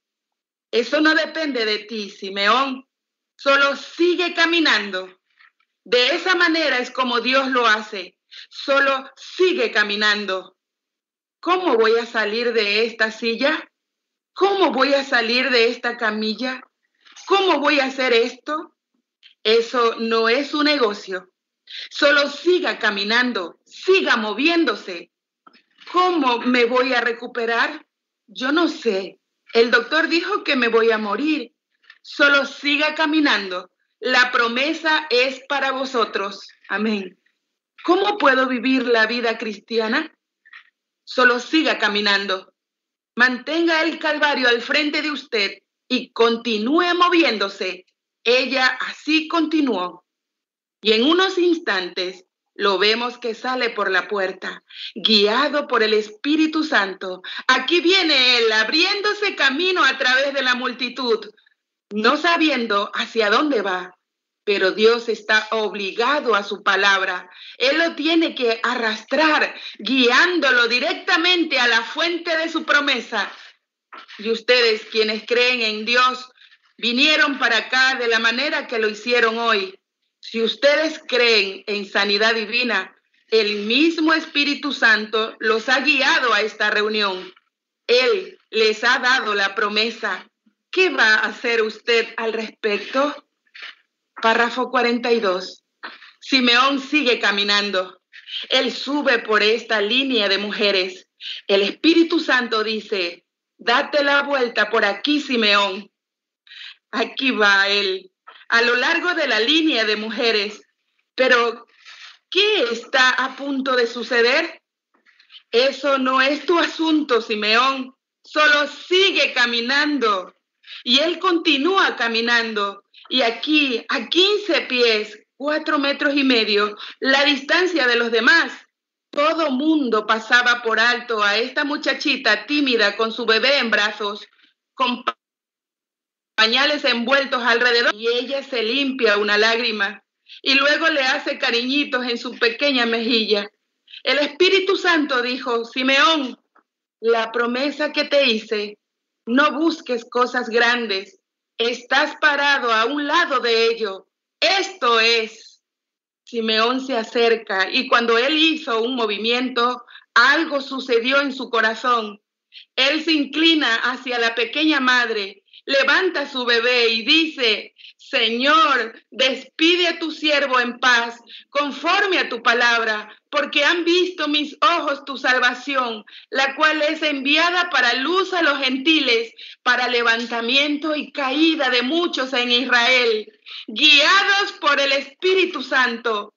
Eso no depende de ti, Simeón. Solo sigue caminando. De esa manera es como Dios lo hace. Solo sigue caminando. ¿Cómo voy a salir de esta silla? ¿Cómo voy a salir de esta camilla? ¿Cómo voy a hacer esto? Eso no es un negocio. Solo siga caminando, siga moviéndose. ¿Cómo me voy a recuperar? Yo no sé. El doctor dijo que me voy a morir. Solo siga caminando. La promesa es para vosotros. Amén. ¿Cómo puedo vivir la vida cristiana? Solo siga caminando. Mantenga el Calvario al frente de usted y continúe moviéndose. Ella así continuó. Y en unos instantes lo vemos que sale por la puerta, guiado por el Espíritu Santo. Aquí viene él, abriéndose camino a través de la multitud, no sabiendo hacia dónde va. Pero Dios está obligado a su palabra. Él lo tiene que arrastrar, guiándolo directamente a la fuente de su promesa. Y ustedes, quienes creen en Dios, vinieron para acá de la manera que lo hicieron hoy. Si ustedes creen en sanidad divina, el mismo Espíritu Santo los ha guiado a esta reunión. Él les ha dado la promesa. ¿Qué va a hacer usted al respecto? Párrafo 42. Simeón sigue caminando. Él sube por esta línea de mujeres. El Espíritu Santo dice: date la vuelta por aquí, Simeón. Aquí va él, a lo largo de la línea de mujeres. Pero, ¿qué está a punto de suceder? Eso no es tu asunto, Simeón. Solo sigue caminando. Y él continúa caminando. Y aquí, a 15 pies, 4,5 metros, la distancia de los demás, todo mundo pasaba por alto a esta muchachita tímida con su bebé en brazos, con pañales envueltos alrededor, y ella se limpia una lágrima y luego le hace cariñitos en su pequeña mejilla. El Espíritu Santo dijo: Simeón, la promesa que te hice, no busques cosas grandes, estás parado a un lado de ello. Esto es. Simeón se acerca y cuando él hizo un movimiento, algo sucedió en su corazón. Él se inclina hacia la pequeña madre, levanta a su bebé y dice: Señor, despide a tu siervo en paz, conforme a tu palabra, porque han visto mis ojos tu salvación, la cual es enviada para luz a los gentiles, para levantamiento y caída de muchos en Israel, guiados por el Espíritu Santo.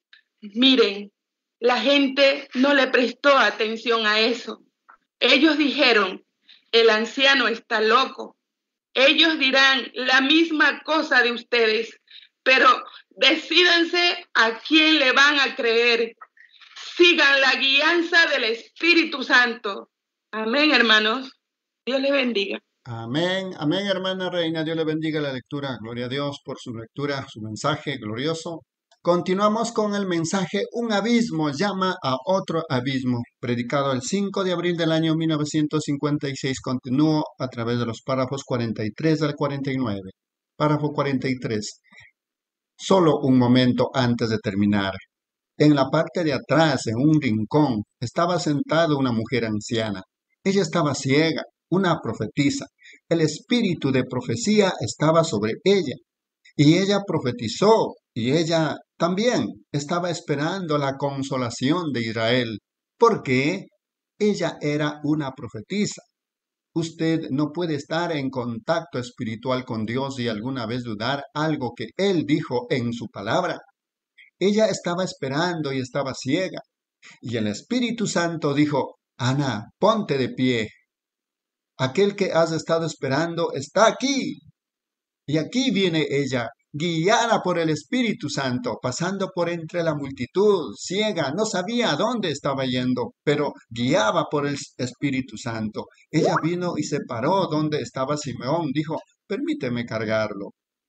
Miren, la gente no le prestó atención a eso. Ellos dijeron: el anciano está loco. Ellos dirán la misma cosa de ustedes, pero decídanse a quién le van a creer. Sigan la guianza del Espíritu Santo. Amén, hermanos. Dios les bendiga. Amén, amén, hermana Reina. Dios le bendiga la lectura. Gloria a Dios por su lectura, su mensaje glorioso. Continuamos con el mensaje: un abismo llama a otro abismo, predicado el 5 de abril del año 1956. Continúo a través de los párrafos 43 al 49. Párrafo 43. Solo un momento antes de terminar. En la parte de atrás, en un rincón, estaba sentada una mujer anciana. Ella estaba ciega, una profetisa. El espíritu de profecía estaba sobre ella. Y ella profetizó, y ella también estaba esperando la consolación de Israel, porque ella era una profetisa. Usted no puede estar en contacto espiritual con Dios y alguna vez dudar algo que Él dijo en su palabra. Ella estaba esperando y estaba ciega. Y el Espíritu Santo dijo, Ana, ponte de pie. Aquel que has estado esperando está aquí. Y aquí viene ella, guiada por el Espíritu Santo, pasando por entre la multitud, ciega, no sabía a dónde estaba yendo, pero guiaba por el Espíritu Santo. Ella vino y se paró donde estaba Simeón, dijo, permíteme cargarlo.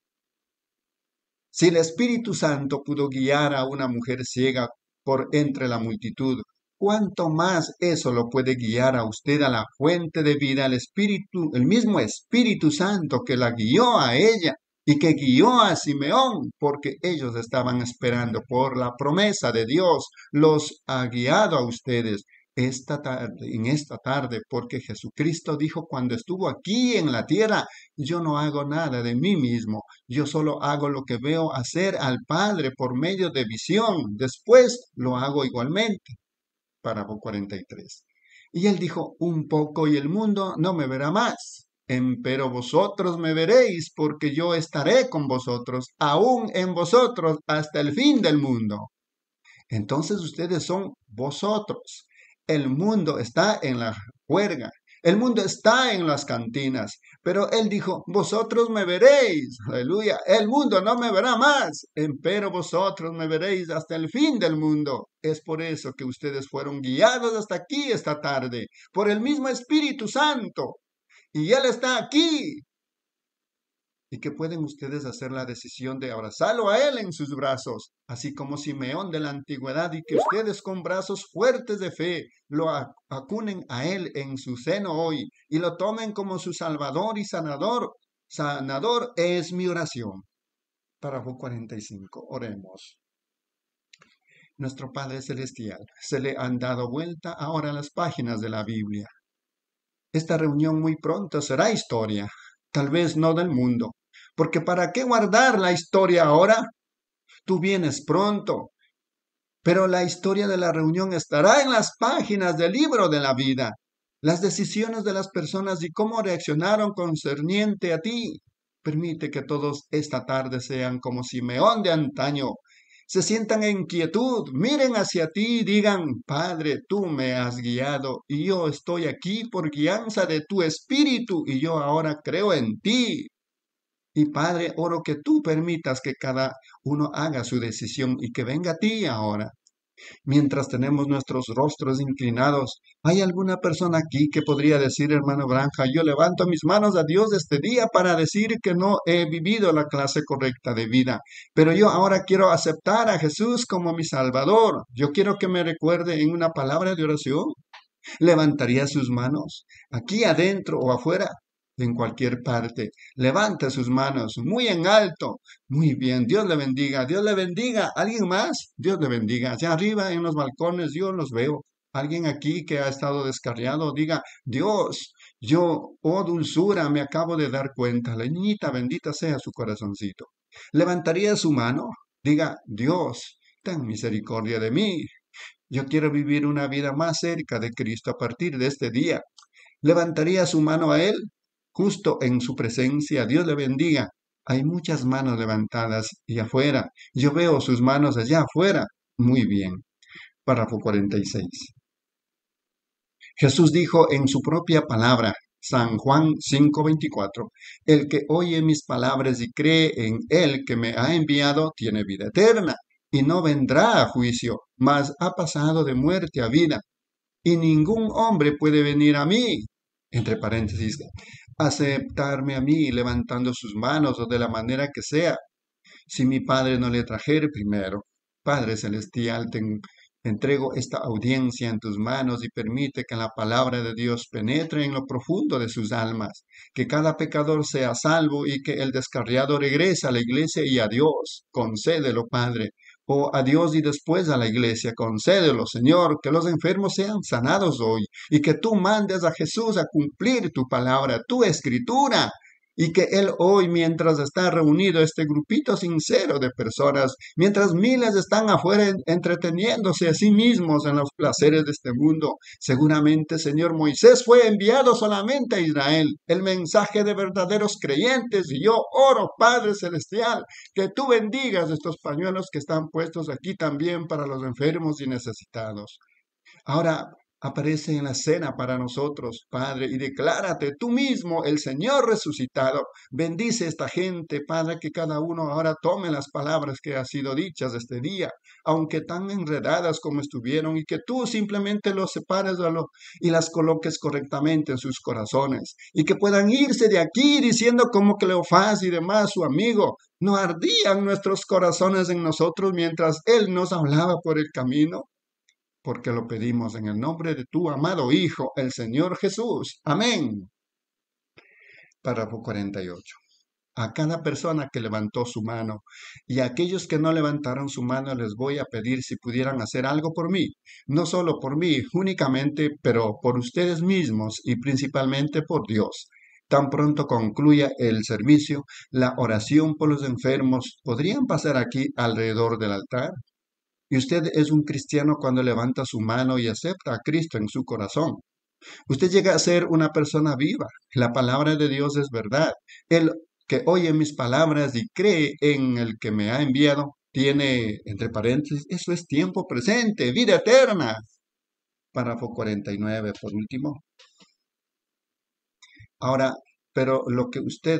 Si el Espíritu Santo pudo guiar a una mujer ciega por entre la multitud, ¿cuánto más eso lo puede guiar a usted a la fuente de vida, el Espíritu, el mismo Espíritu Santo que la guió a ella y que guió a Simeón, porque ellos estaban esperando por la promesa de Dios, los ha guiado a ustedes en esta tarde, porque Jesucristo dijo cuando estuvo aquí en la tierra, yo no hago nada de mí mismo, yo solo hago lo que veo hacer al Padre por medio de visión, después lo hago igualmente. Párrafo 43. Y él dijo, un poco y el mundo no me verá más, empero vosotros me veréis, porque yo estaré con vosotros, aún en vosotros, hasta el fin del mundo. Entonces ustedes son vosotros. El mundo está en la juerga, el mundo está en las cantinas, pero él dijo, vosotros me veréis, aleluya, el mundo no me verá más, empero vosotros me veréis hasta el fin del mundo. Es por eso que ustedes fueron guiados hasta aquí esta tarde, por el mismo Espíritu Santo, y Él está aquí. Y que pueden ustedes hacer la decisión de abrazarlo a Él en sus brazos, así como Simeón de la antigüedad, y que ustedes con brazos fuertes de fe lo acunen a Él en su seno hoy y lo tomen como su Salvador y sanador. Sanador es mi oración. Párrafo 45. Oremos. Nuestro Padre Celestial, se le han dado vuelta ahora las páginas de la Biblia. Esta reunión muy pronto será historia, tal vez no del mundo, porque ¿para qué guardar la historia ahora? Tú vienes pronto, pero la historia de la reunión estará en las páginas del libro de la vida. Las decisiones de las personas y cómo reaccionaron concerniente a ti. Permite que todos esta tarde sean como Simeón de antaño. Se sientan en quietud, miren hacia ti y digan, Padre, tú me has guiado y yo estoy aquí por guianza de tu espíritu y yo ahora creo en ti. Y Padre, oro que tú permitas que cada uno haga su decisión y que venga a ti ahora. Mientras tenemos nuestros rostros inclinados, ¿hay alguna persona aquí que podría decir, hermano Granja, yo levanto mis manos a Dios este día para decir que no he vivido la clase correcta de vida, pero yo ahora quiero aceptar a Jesús como mi Salvador? Yo quiero que me recuerde en una palabra de oración. ¿Levantaría sus manos aquí adentro o afuera? En cualquier parte, levanta sus manos muy en alto. Muy bien, Dios le bendiga, Dios le bendiga. ¿Alguien más? Dios le bendiga. Allá arriba en los balcones yo los veo. Alguien aquí que ha estado descarriado, diga, Dios, yo, oh dulzura, me acabo de dar cuenta. La niñita bendita sea su corazoncito. ¿Levantaría su mano? Diga, Dios, ten misericordia de mí. Yo quiero vivir una vida más cerca de Cristo a partir de este día. ¿Levantaría su mano a Él? Justo en su presencia, Dios le bendiga. Hay muchas manos levantadas y afuera. Yo veo sus manos allá afuera. Muy bien. Párrafo 46. Jesús dijo en su propia palabra, San Juan 5:24, el que oye mis palabras y cree en el que me ha enviado tiene vida eterna y no vendrá a juicio, mas ha pasado de muerte a vida. Y ningún hombre puede venir a mí, entre paréntesis, aceptarme a mí levantando sus manos o de la manera que sea, si mi Padre no le trajere primero. Padre Celestial, te entrego esta audiencia en tus manos y permite que la palabra de Dios penetre en lo profundo de sus almas, que cada pecador sea salvo y que el descarriado regrese a la iglesia y a Dios. Concédelo, Padre, o a Dios y después a la iglesia. Concédelo, Señor, que los enfermos sean sanados hoy y que tú mandes a Jesús a cumplir tu palabra, tu escritura. Y que Él hoy, mientras está reunido este grupito sincero de personas, mientras miles están afuera entreteniéndose a sí mismos en los placeres de este mundo, seguramente, Señor, Moisés fue enviado solamente a Israel, el mensaje de verdaderos creyentes. Y yo oro, Padre Celestial, que tú bendigas estos pañuelos que están puestos aquí también para los enfermos y necesitados. Ahora aparece en la cena para nosotros, Padre, y declárate tú mismo, el Señor resucitado. Bendice a esta gente, Padre, que cada uno ahora tome las palabras que han sido dichas este día, aunque tan enredadas como estuvieron, y que tú simplemente los separes y las coloques correctamente en sus corazones, y que puedan irse de aquí diciendo como Cleofás y demás, su amigo, no ardían nuestros corazones en nosotros mientras Él nos hablaba por el camino, porque lo pedimos en el nombre de tu amado Hijo, el Señor Jesús. Amén. Párrafo 48. A cada persona que levantó su mano y a aquellos que no levantaron su mano les voy a pedir si pudieran hacer algo por mí. No solo por mí únicamente, pero por ustedes mismos y principalmente por Dios. Tan pronto concluya el servicio, la oración por los enfermos, ¿podrían pasar aquí alrededor del altar? Y usted es un cristiano cuando levanta su mano y acepta a Cristo en su corazón. Usted llega a ser una persona viva. La palabra de Dios es verdad. El que oye mis palabras y cree en el que me ha enviado, tiene, entre paréntesis, eso es tiempo presente, vida eterna. Párrafo 49, por último. Ahora, pero lo que usted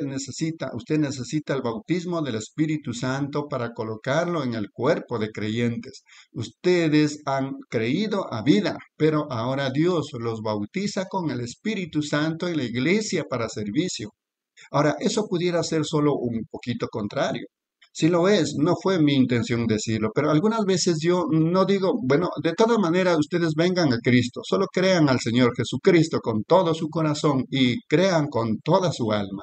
necesita el bautismo del Espíritu Santo para colocarlo en el cuerpo de creyentes. Ustedes han creído a vida, pero ahora Dios los bautiza con el Espíritu Santo en la iglesia para servicio. Ahora, eso pudiera ser solo un poquito contrario. Si lo es, no fue mi intención decirlo, pero algunas veces yo no digo, bueno, de todas maneras ustedes vengan a Cristo, solo crean al Señor Jesucristo con todo su corazón y crean con toda su alma.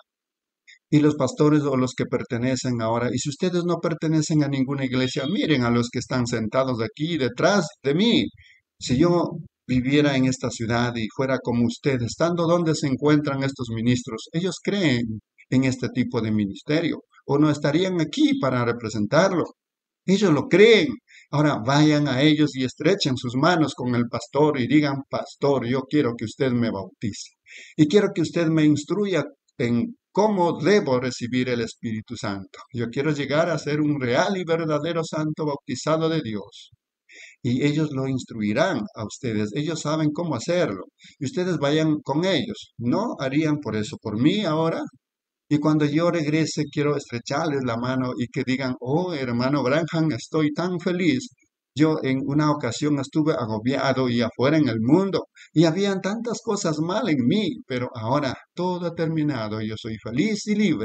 Y los pastores o los que pertenecen ahora, y si ustedes no pertenecen a ninguna iglesia, miren a los que están sentados aquí detrás de mí. Si yo viviera en esta ciudad y fuera como ustedes, estando donde se encuentran estos ministros, ellos creen en este tipo de ministerio o no estarían aquí para representarlo. Ellos lo creen. Ahora vayan a ellos y estrechen sus manos con el pastor y digan, pastor, yo quiero que usted me bautice y quiero que usted me instruya en cómo debo recibir el Espíritu Santo. Yo quiero llegar a ser un real y verdadero santo bautizado de Dios. Y ellos lo instruirán a ustedes. Ellos saben cómo hacerlo. Y ustedes vayan con ellos. ¿No harían por eso por mí ahora? Y cuando yo regrese, quiero estrecharles la mano y que digan, oh, hermano Branham, estoy tan feliz. Yo en una ocasión estuve agobiado y afuera en el mundo y habían tantas cosas mal en mí, pero ahora todo ha terminado y yo soy feliz y libre.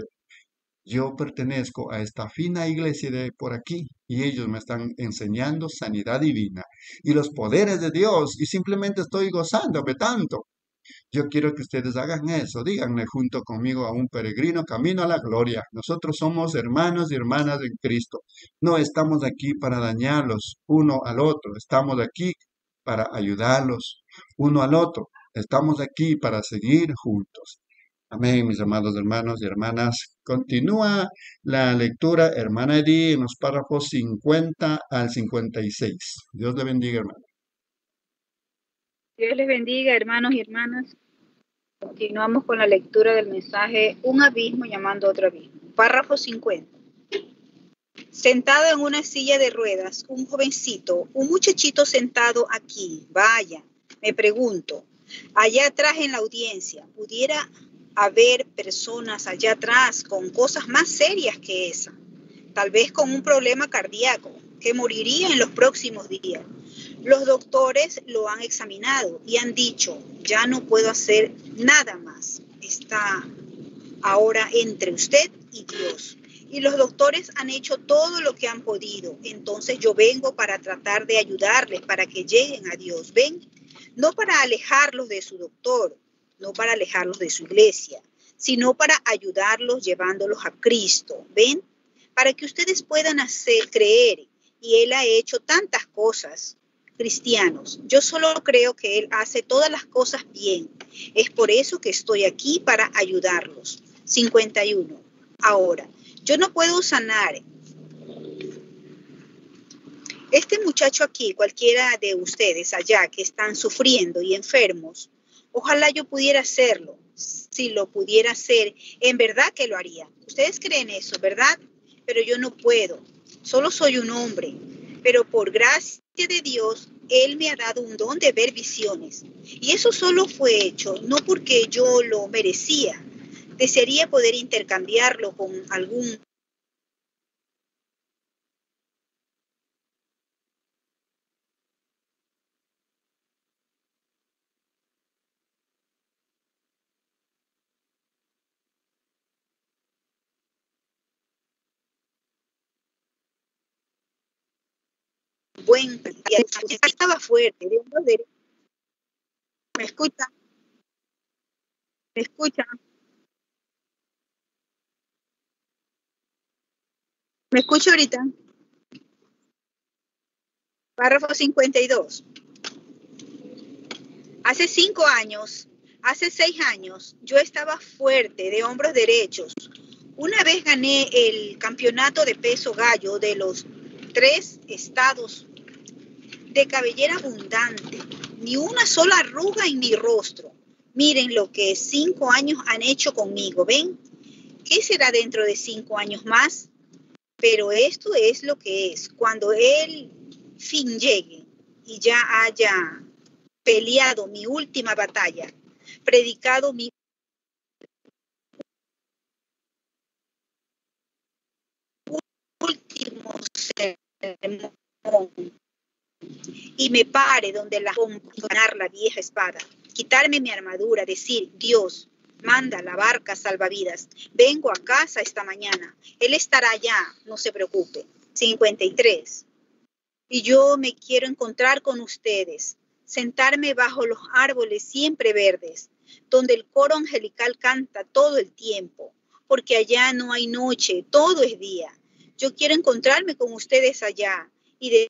Yo pertenezco a esta fina iglesia de por aquí y ellos me están enseñando sanidad divina y los poderes de Dios y simplemente estoy gozándome tanto. Yo quiero que ustedes hagan eso. Díganle junto conmigo a un peregrino camino a la gloria. Nosotros somos hermanos y hermanas en Cristo. No estamos aquí para dañarlos uno al otro. Estamos aquí para ayudarlos uno al otro. Estamos aquí para seguir juntos. Amén, mis amados hermanos y hermanas. Continúa la lectura, hermana Edith, en los párrafos 50 al 56. Dios le bendiga, hermano. Dios les bendiga, hermanos y hermanas. Continuamos con la lectura del mensaje Un abismo llamando a otro abismo. Párrafo 50. Sentado en una silla de ruedas, un jovencito, un muchachito sentado aquí, vaya, me pregunto, allá atrás en la audiencia, ¿pudiera haber personas allá atrás con cosas más serias que esa? Tal vez con un problema cardíaco, que moriría en los próximos días. Los doctores lo han examinado y han dicho, ya no puedo hacer nada más. Está ahora entre usted y Dios. Y los doctores han hecho todo lo que han podido. Entonces yo vengo para tratar de ayudarles para que lleguen a Dios. ¿Ven? No para alejarlos de su doctor, no para alejarlos de su iglesia, sino para ayudarlos llevándolos a Cristo. ¿Ven? Para que ustedes puedan creer y Él ha hecho tantas cosas. Cristianos, yo solo creo que Él hace todas las cosas bien. Es por eso que estoy aquí para ayudarlos. 51. Ahora, yo no puedo sanar. Este muchacho aquí, cualquiera de ustedes allá que están sufriendo y enfermos, ojalá yo pudiera hacerlo. Si lo pudiera hacer, en verdad que lo haría. Ustedes creen eso, ¿verdad? Pero yo no puedo. Solo soy un hombre. Pero por gracia de Dios, Él me ha dado un don de ver visiones. Y eso solo fue hecho, no porque yo lo merecía. Desearía poder intercambiarlo con algún buen... Estaba fuerte. ¿Me escucha? ¿Me escucha? ¿Me escucha ahorita? Párrafo 52. Hace 6 años, yo estaba fuerte, de hombros derechos. Una vez gané el campeonato de peso gallo de los 3 estados, de cabellera abundante, ni una sola arruga en mi rostro. Miren lo que 5 años han hecho conmigo, ¿ven? ¿Qué será dentro de 5 años más? Pero esto es lo que es. Cuando el fin llegue y ya haya peleado mi última batalla, predicado mi último sermón y me pare donde la ganar la vieja espada, quitarme mi armadura, decir, Dios, manda la barca salvavidas, vengo a casa esta mañana, Él estará allá, no se preocupe. 53. Y yo me quiero encontrar con ustedes, sentarme bajo los árboles siempre verdes, donde el coro angelical canta todo el tiempo, porque allá no hay noche, todo es día. Yo quiero encontrarme con ustedes allá y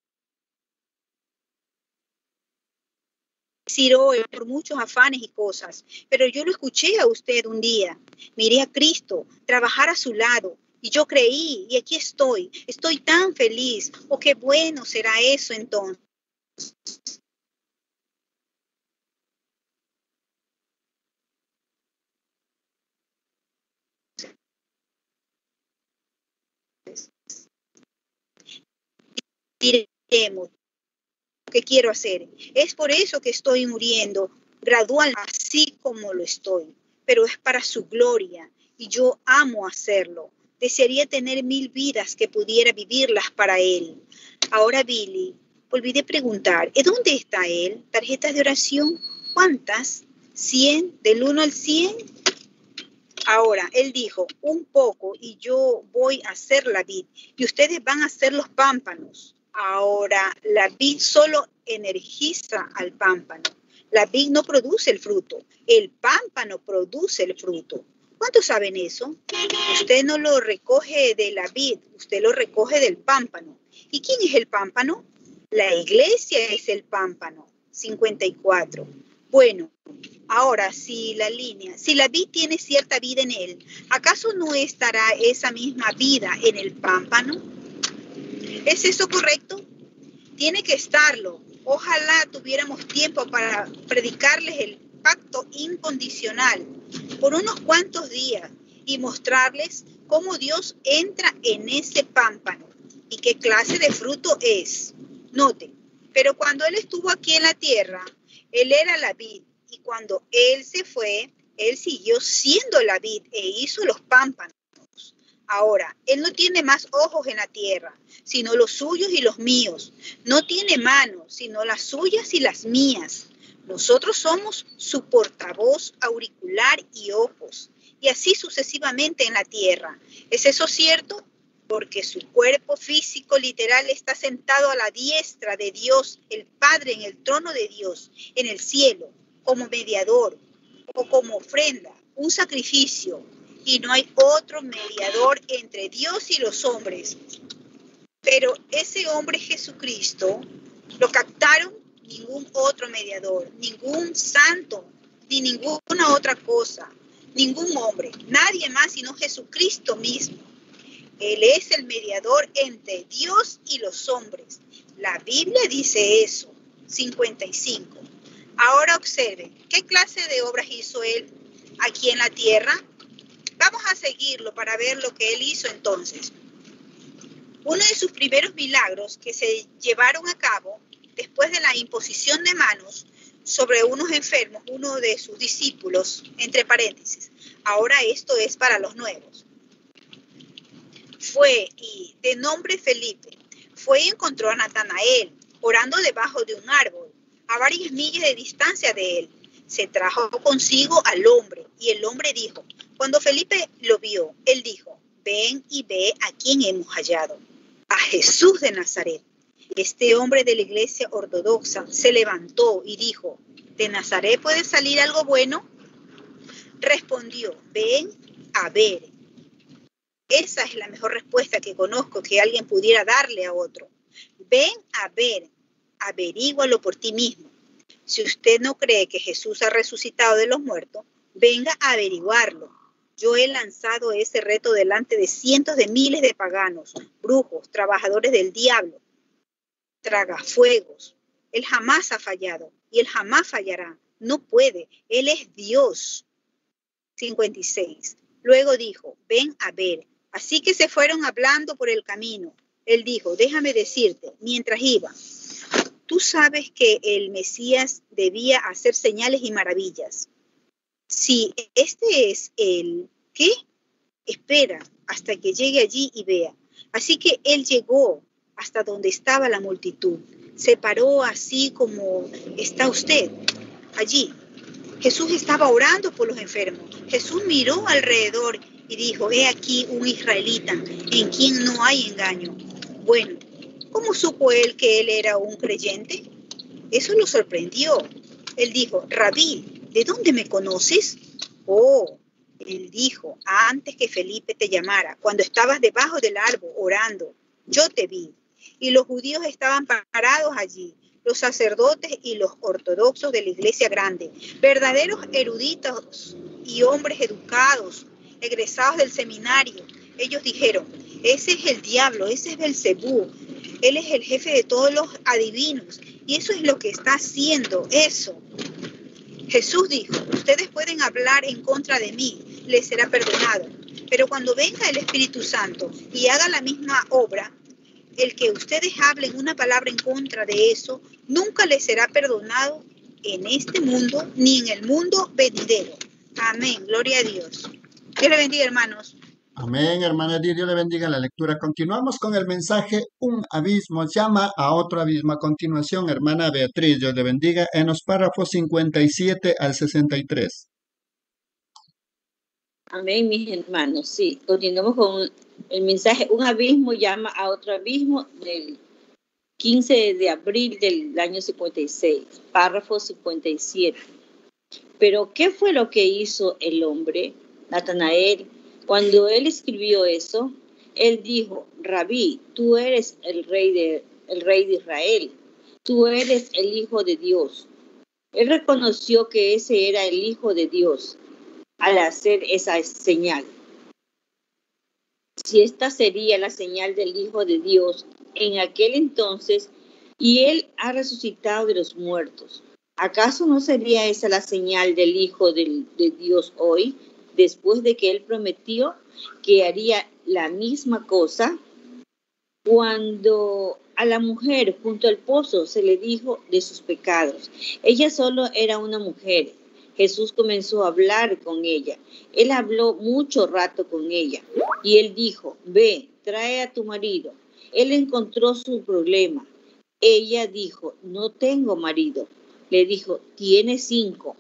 decir hoy por muchos afanes y cosas, pero yo lo escuché a usted un día, miré a Cristo trabajar a su lado y yo creí y aquí estoy tan feliz. Oh, qué bueno será eso entonces. Diremos lo que quiero hacer. Es por eso que estoy muriendo gradualmente, así como lo estoy, pero es para su gloria y yo amo hacerlo. Desearía tener 1000 vidas que pudiera vivirlas para Él. Ahora, Billy, olvidé preguntar, ¿y dónde está Él? ¿Tarjetas de oración? ¿Cuántas? ¿100? ¿Del 1 al 100? Ahora, Él dijo, un poco y yo voy a hacer la vid y ustedes van a hacer los pámpanos. Ahora, la vid solo energiza al pámpano. La vid no produce el fruto. El pámpano produce el fruto. ¿Cuántos saben eso? Usted no lo recoge de la vid, usted lo recoge del pámpano. ¿Y quién es el pámpano? La iglesia es el pámpano. 54. Bueno, ahora si la vid tiene cierta vida en él, ¿acaso no estará esa misma vida en el pámpano? ¿Es eso correcto? Tiene que estarlo. Ojalá tuviéramos tiempo para predicarles el pacto incondicional por unos cuantos días y mostrarles cómo Dios entra en ese pámpano y qué clase de fruto es. Note, pero cuando Él estuvo aquí en la tierra, Él era la vid y cuando Él se fue, Él siguió siendo la vid e hizo los pámpanos. Ahora, Él no tiene más ojos en la tierra, sino los suyos y los míos. No tiene manos, sino las suyas y las mías. Nosotros somos su portavoz auricular y ojos, y así sucesivamente en la tierra. ¿Es eso cierto? Porque su cuerpo físico literal está sentado a la diestra de Dios, el Padre, en el trono de Dios, en el cielo, como mediador o como ofrenda, un sacrificio. Y no hay otro mediador entre Dios y los hombres, Pero ese hombre Jesucristo lo captaron ningún otro mediador, ningún santo, ni ninguna otra cosa, ningún hombre, nadie más sino Jesucristo mismo. Él es el mediador entre Dios y los hombres. La Biblia dice eso, 55. Ahora observen, ¿qué clase de obras hizo él aquí en la tierra? Vamos a seguirlo para ver lo que él hizo entonces. Uno de sus primeros milagros que se llevaron a cabo después de la imposición de manos sobre unos enfermos, uno de sus discípulos, entre paréntesis. Ahora esto es para los nuevos. Fue y de nombre Felipe, fue y encontró a Natanael orando debajo de un árbol, a varias millas de distancia de él. Se trajo consigo al hombre y el hombre dijo, cuando Felipe lo vio, él dijo, ven y ve a quién hemos hallado, a Jesús de Nazaret. Este hombre de la iglesia ortodoxa se levantó y dijo, ¿de Nazaret puede salir algo bueno? Respondió, ven a ver. Esa es la mejor respuesta que conozco que alguien pudiera darle a otro. Ven a ver, averígualo por ti mismo. Si usted no cree que Jesús ha resucitado de los muertos, venga a averiguarlo. Yo he lanzado ese reto delante de cientos de miles de paganos, brujos, trabajadores del diablo, tragafuegos. Él jamás ha fallado y él jamás fallará. No puede, él es Dios. 56. Luego dijo, ven a ver. Así que se fueron hablando por el camino. Él dijo, déjame decirte, mientras iba, tú sabes que el Mesías debía hacer señales y maravillas. Si este es el, ¿qué? Espera hasta que llegue allí y vea. Así que él llegó hasta donde estaba la multitud. Se paró así como está usted, allí. Jesús estaba orando por los enfermos. Jesús miró alrededor y dijo, he aquí un israelita en quien no hay engaño. Bueno, ¿cómo supo él que él era un creyente? Eso lo sorprendió. Él dijo, Rabí, ¿de dónde me conoces? Oh, él dijo, antes que Felipe te llamara, cuando estabas debajo del árbol orando, yo te vi. Y los judíos estaban parados allí, los sacerdotes y los ortodoxos de la iglesia grande, verdaderos eruditos y hombres educados, egresados del seminario. Ellos dijeron, ese es el diablo, ese es Belcebú, él es el jefe de todos los adivinos, y eso es lo que está haciendo, eso. Jesús dijo, ustedes pueden hablar en contra de mí, les será perdonado, pero cuando venga el Espíritu Santo y haga la misma obra, el que ustedes hablen una palabra en contra de eso, nunca les será perdonado en este mundo ni en el mundo venidero. Amén. Gloria a Dios. Dios le bendiga, hermanos. Amén, hermana Edith, Dios le bendiga la lectura. Continuamos con el mensaje, un abismo llama a otro abismo. A continuación, hermana Beatriz, Dios le bendiga, en los párrafos 57 al 63. Amén, mis hermanos. Sí, continuamos con el mensaje, un abismo llama a otro abismo, del 15 de abril del año 56, párrafo 57. Pero, ¿qué fue lo que hizo el hombre, Natanael? Cuando él escribió eso, él dijo, Rabí, tú eres el rey de Israel, tú eres el Hijo de Dios. Él reconoció que ese era el Hijo de Dios al hacer esa señal. Si esta sería la señal del Hijo de Dios en aquel entonces, y él ha resucitado de los muertos, ¿acaso no sería esa la señal del Hijo de Dios hoy, después de que él prometió que haría la misma cosa? Cuando a la mujer junto al pozo se le dijo de sus pecados, ella solo era una mujer. Jesús comenzó a hablar con ella. Él habló mucho rato con ella y él dijo, ve, trae a tu marido. Él encontró su problema. Ella dijo, no tengo marido. Le dijo, tiene 5.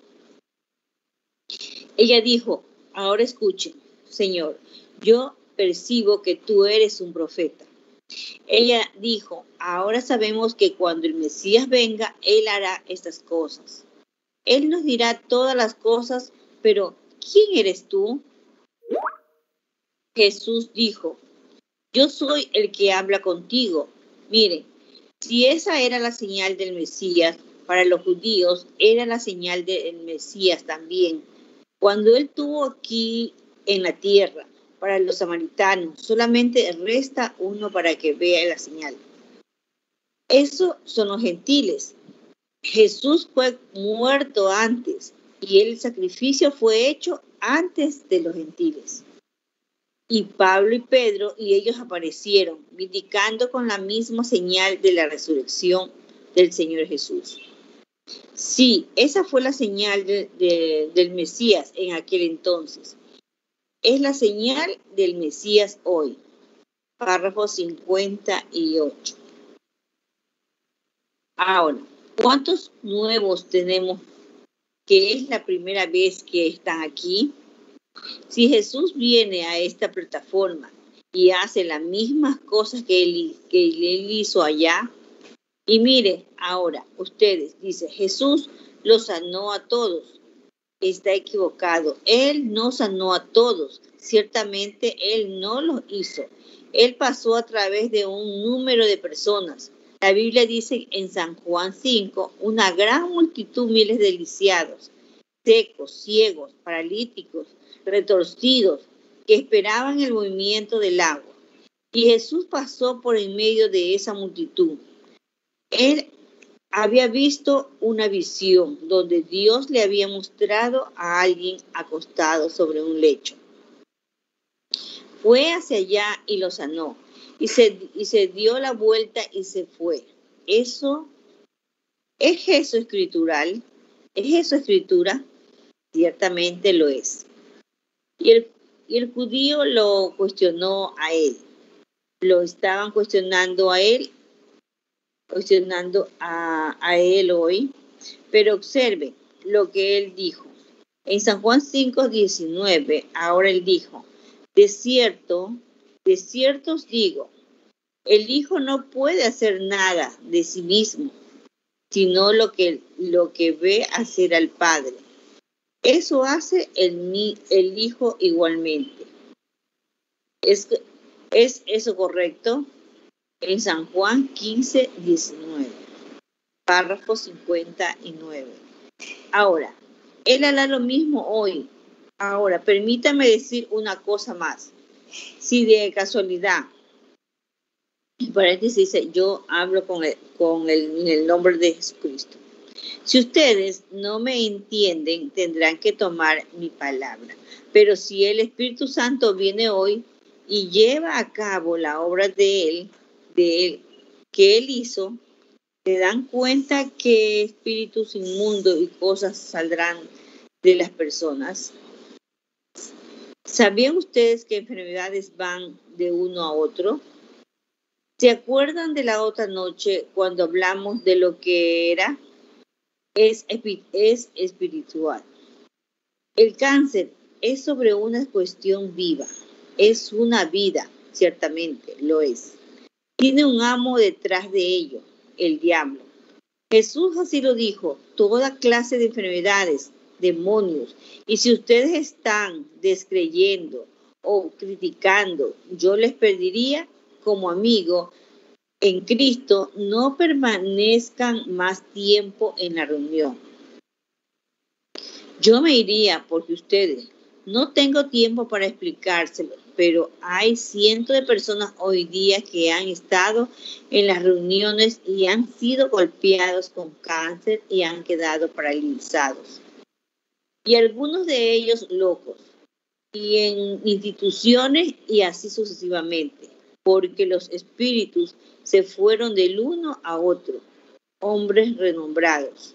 Ella dijo, ahora escuchen, Señor, yo percibo que tú eres un profeta. Ella dijo, ahora sabemos que cuando el Mesías venga, Él hará estas cosas. Él nos dirá todas las cosas, pero ¿quién eres tú? Jesús dijo, Yo soy el que habla contigo. Miren, si esa era la señal del Mesías, para los judíos era la señal del Mesías también. Cuando él estuvo aquí en la tierra, para los samaritanos, solamente resta uno para que vea la señal. Esos son los gentiles. Jesús fue muerto antes y el sacrificio fue hecho antes de los gentiles. Y Pablo y Pedro y ellos aparecieron, vindicando con la misma señal de la resurrección del Señor Jesús. Sí, esa fue la señal del Mesías en aquel entonces. Es la señal del Mesías hoy. Párrafo 58. Ahora, ¿cuántos nuevos tenemos que es la primera vez que están aquí? Si Jesús viene a esta plataforma y hace las mismas cosas que él hizo allá, y mire, ahora ustedes, dice, Jesús los sanó a todos. Está equivocado. Él no sanó a todos. Ciertamente Él no lo hizo. Él pasó a través de un número de personas. La Biblia dice en San Juan 5, una gran multitud, miles de lisiados, secos, ciegos, paralíticos, retorcidos, que esperaban el movimiento del agua. Y Jesús pasó por en medio de esa multitud. Él había visto una visión donde Dios le había mostrado a alguien acostado sobre un lecho. Fue hacia allá y lo sanó. Y se dio la vuelta y se fue. ¿Eso es eso escritural? ¿Es eso escritura? Ciertamente lo es. Y el judío lo cuestionó a él. Lo estaban cuestionando a él hoy, pero observe lo que él dijo. En San Juan 5:19, ahora él dijo, de cierto os digo, el Hijo no puede hacer nada de sí mismo, sino lo que ve hacer al Padre. Eso hace el Hijo igualmente. ¿Es eso correcto? En San Juan 15:19, párrafo 59. Ahora, él hará lo mismo hoy. Ahora, permítame decir una cosa más. Si de casualidad, en paréntesis dice, yo hablo en el nombre de Jesucristo. Si ustedes no me entienden, tendrán que tomar mi palabra. Pero si el Espíritu Santo viene hoy y lleva a cabo la obra de él que él hizo, se dan cuenta que espíritus inmundos y cosas saldrán de las personas. ¿Sabían ustedes que enfermedades van de uno a otro? ¿Se acuerdan de la otra noche cuando hablamos de lo que era? Es espiritual. El cáncer es sobre una cuestión viva. Es una vida, ciertamente lo es. Tiene un amo detrás de ello, el diablo. Jesús así lo dijo, toda clase de enfermedades, demonios. Y si ustedes están descreyendo o criticando, yo les pediría como amigo en Cristo, no permanezcan más tiempo en la reunión. Yo me iría porque ustedes, no tengo tiempo para explicárselo, pero hay cientos de personas hoy día que han estado en las reuniones y han sido golpeados con cáncer y han quedado paralizados. Y algunos de ellos locos, y en instituciones y así sucesivamente, porque los espíritus se fueron del uno a otro, hombres renombrados.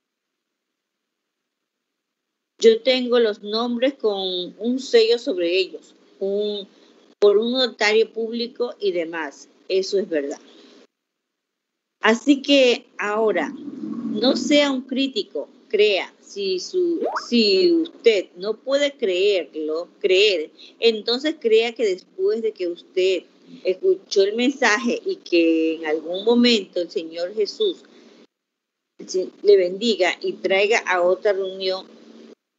Yo tengo los nombres con un sello sobre ellos, por un notario público y demás. Eso es verdad. Así que ahora, no sea un crítico, crea. Si usted no puede creer, entonces crea que después de que usted escuchó el mensaje y que en algún momento el Señor Jesús le bendiga y traiga a otra reunión.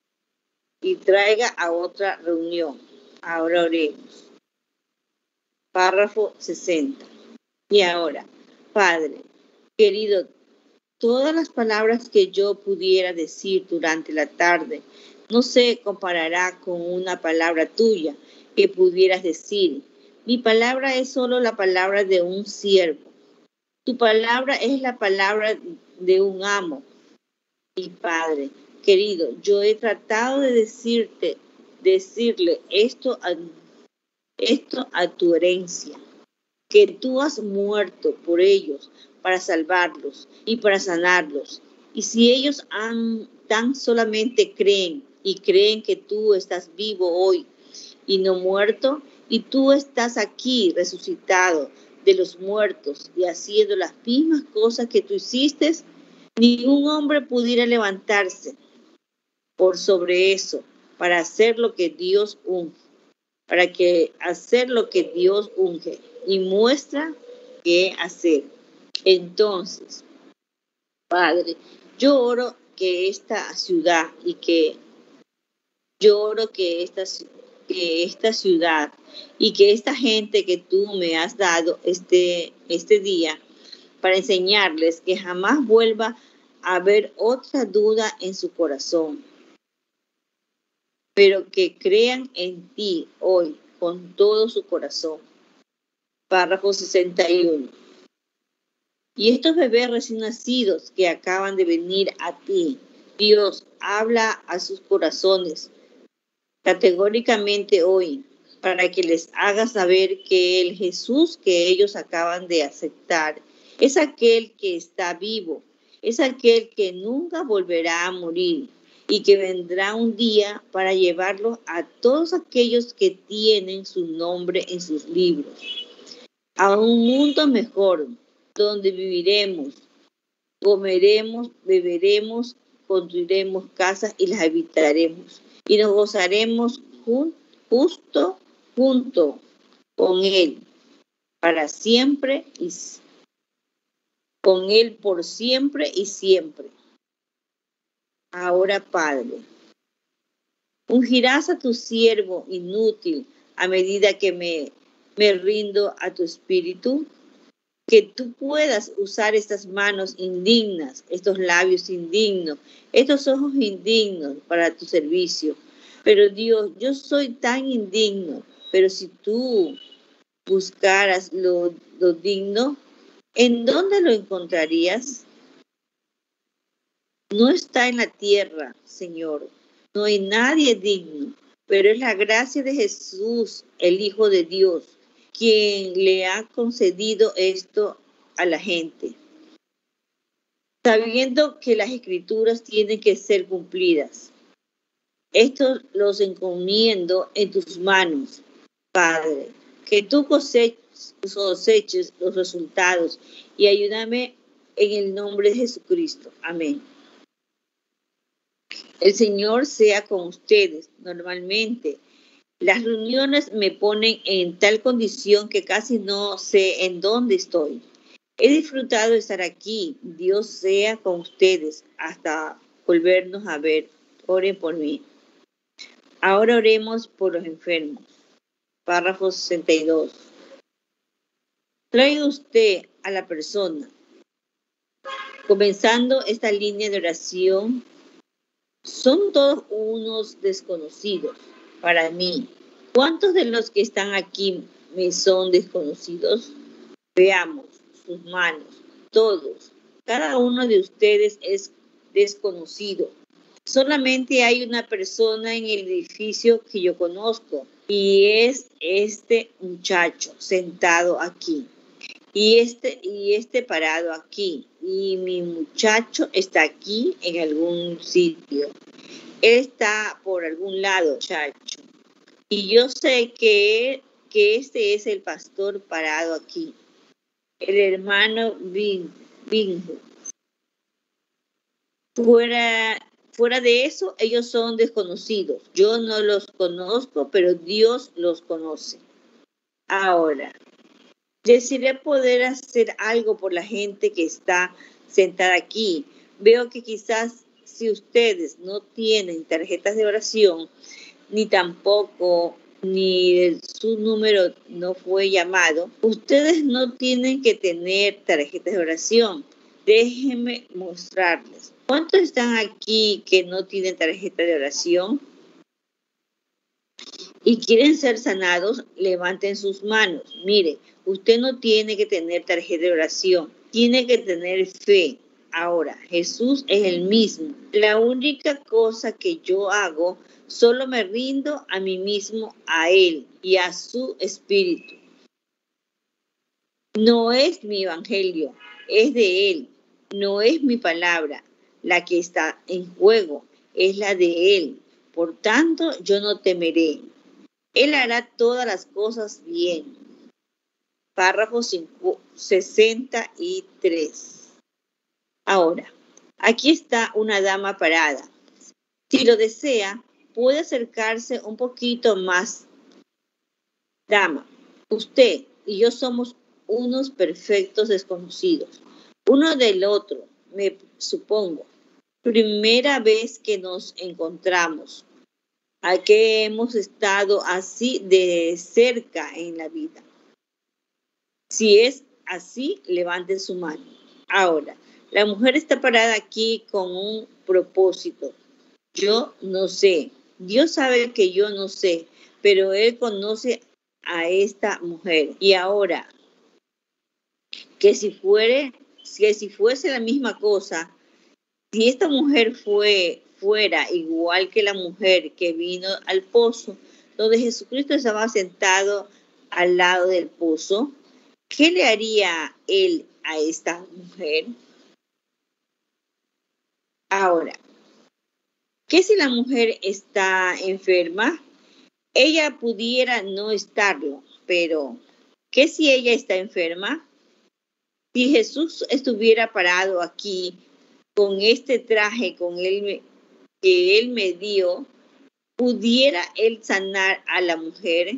Ahora oremos. Párrafo 60. Y ahora, Padre, querido, todas las palabras que yo pudiera decir durante la tarde no se comparará con una palabra tuya que pudieras decir. Mi palabra es solo la palabra de un siervo. Tu palabra es la palabra de un amo. Y Padre, querido, yo he tratado de decirle esto a tu herencia, que tú has muerto por ellos para salvarlos y para sanarlos. Y si ellos tan solamente creen y creen que tú estás vivo hoy y no muerto, y tú estás aquí resucitado de los muertos y haciendo las mismas cosas que tú hiciste, ningún hombre pudiera levantarse por sobre eso para hacer lo que Dios unge, hacer lo que Dios unge y muestra qué hacer. Entonces, Padre, yo oro que esta ciudad que esta ciudad y que esta gente que tú me has dado este día para enseñarles que jamás vuelva a haber otra duda en su corazón, pero que crean en ti hoy con todo su corazón. Párrafo 61. Y estos bebés recién nacidos que acaban de venir a ti, Dios, habla a sus corazones categóricamente hoy para que les haga saber que el Jesús que ellos acaban de aceptar es aquel que está vivo, es aquel que nunca volverá a morir y que vendrá un día para llevarlos a todos aquellos que tienen su nombre en sus libros, a un mundo mejor, donde viviremos, comeremos, beberemos, construiremos casas y las habitaremos, y nos gozaremos justo junto con Él, para siempre y con Él por siempre y siempre. Ahora, Padre, ungirás a tu siervo inútil a medida que me rindo a tu espíritu, que tú puedas usar estas manos indignas, estos labios indignos, estos ojos indignos para tu servicio. Pero Dios, yo soy tan indigno, pero si tú buscaras lo digno, ¿en dónde lo encontrarías? No está en la tierra, Señor. No hay nadie digno, pero es la gracia de Jesús, el Hijo de Dios, quien le ha concedido esto a la gente, sabiendo que las escrituras tienen que ser cumplidas. Esto los encomiendo en tus manos, Padre, que tú coseches los resultados y ayúdame en el nombre de Jesucristo. Amén. El Señor sea con ustedes. Normalmente las reuniones me ponen en tal condición que casi no sé en dónde estoy. He disfrutado de estar aquí. Dios sea con ustedes hasta volvernos a ver. Oren por mí. Ahora oremos por los enfermos. Párrafo 62. Traiga usted a la persona, comenzando esta línea de oración. Son todos unos desconocidos para mí. ¿Cuántos de los que están aquí me son desconocidos? Veamos sus manos. Todos. Cada uno de ustedes es desconocido. Solamente hay una persona en el edificio que yo conozco y es este muchacho sentado aquí y este parado aquí, y mi muchacho está aquí en algún sitio. Él está por algún lado, muchacho. Y yo sé que este es el pastor parado aquí, el hermano Bingo. Fuera de eso, ellos son desconocidos. Yo no los conozco, pero Dios los conoce. Ahora, desearía poder hacer algo por la gente que está sentada aquí. Veo que quizás si ustedes no tienen tarjetas de oración, ni tampoco ni su número no fue llamado, ustedes no tienen que tener tarjetas de oración. Déjenme mostrarles. ¿Cuántos están aquí que no tienen tarjeta de oración y quieren ser sanados? Levanten sus manos. Mire, usted no tiene que tener tarjeta de oración, tiene que tener fe. Ahora, Jesús es el mismo. La única cosa que yo hago, solo me rindo a mí mismo, a Él y a su Espíritu. No es mi evangelio, es de Él. No es mi palabra la que está en juego, es la de Él. Por tanto, yo no temeré. Él hará todas las cosas bien. Párrafo 63. Ahora, aquí está una dama parada. Si lo desea, puede acercarse un poquito más. Dama, usted y yo somos unos perfectos desconocidos, uno del otro, me supongo. Primera vez que nos encontramos. ¿A qué hemos estado así de cerca en la vida? Si es así, levanten su mano. Ahora, la mujer está parada aquí con un propósito. Yo no sé. Dios sabe que yo no sé, pero Él conoce a esta mujer. Y ahora, que si fuese la misma cosa, si esta mujer fuera igual que la mujer que vino al pozo, donde Jesucristo estaba sentado al lado del pozo, ¿qué le haría Él a esta mujer? Ahora, ¿qué si la mujer está enferma? Ella pudiera no estarlo, pero ¿qué si ella está enferma? Si Jesús estuviera parado aquí con este traje que Él me dio, ¿pudiera Él sanar a la mujer?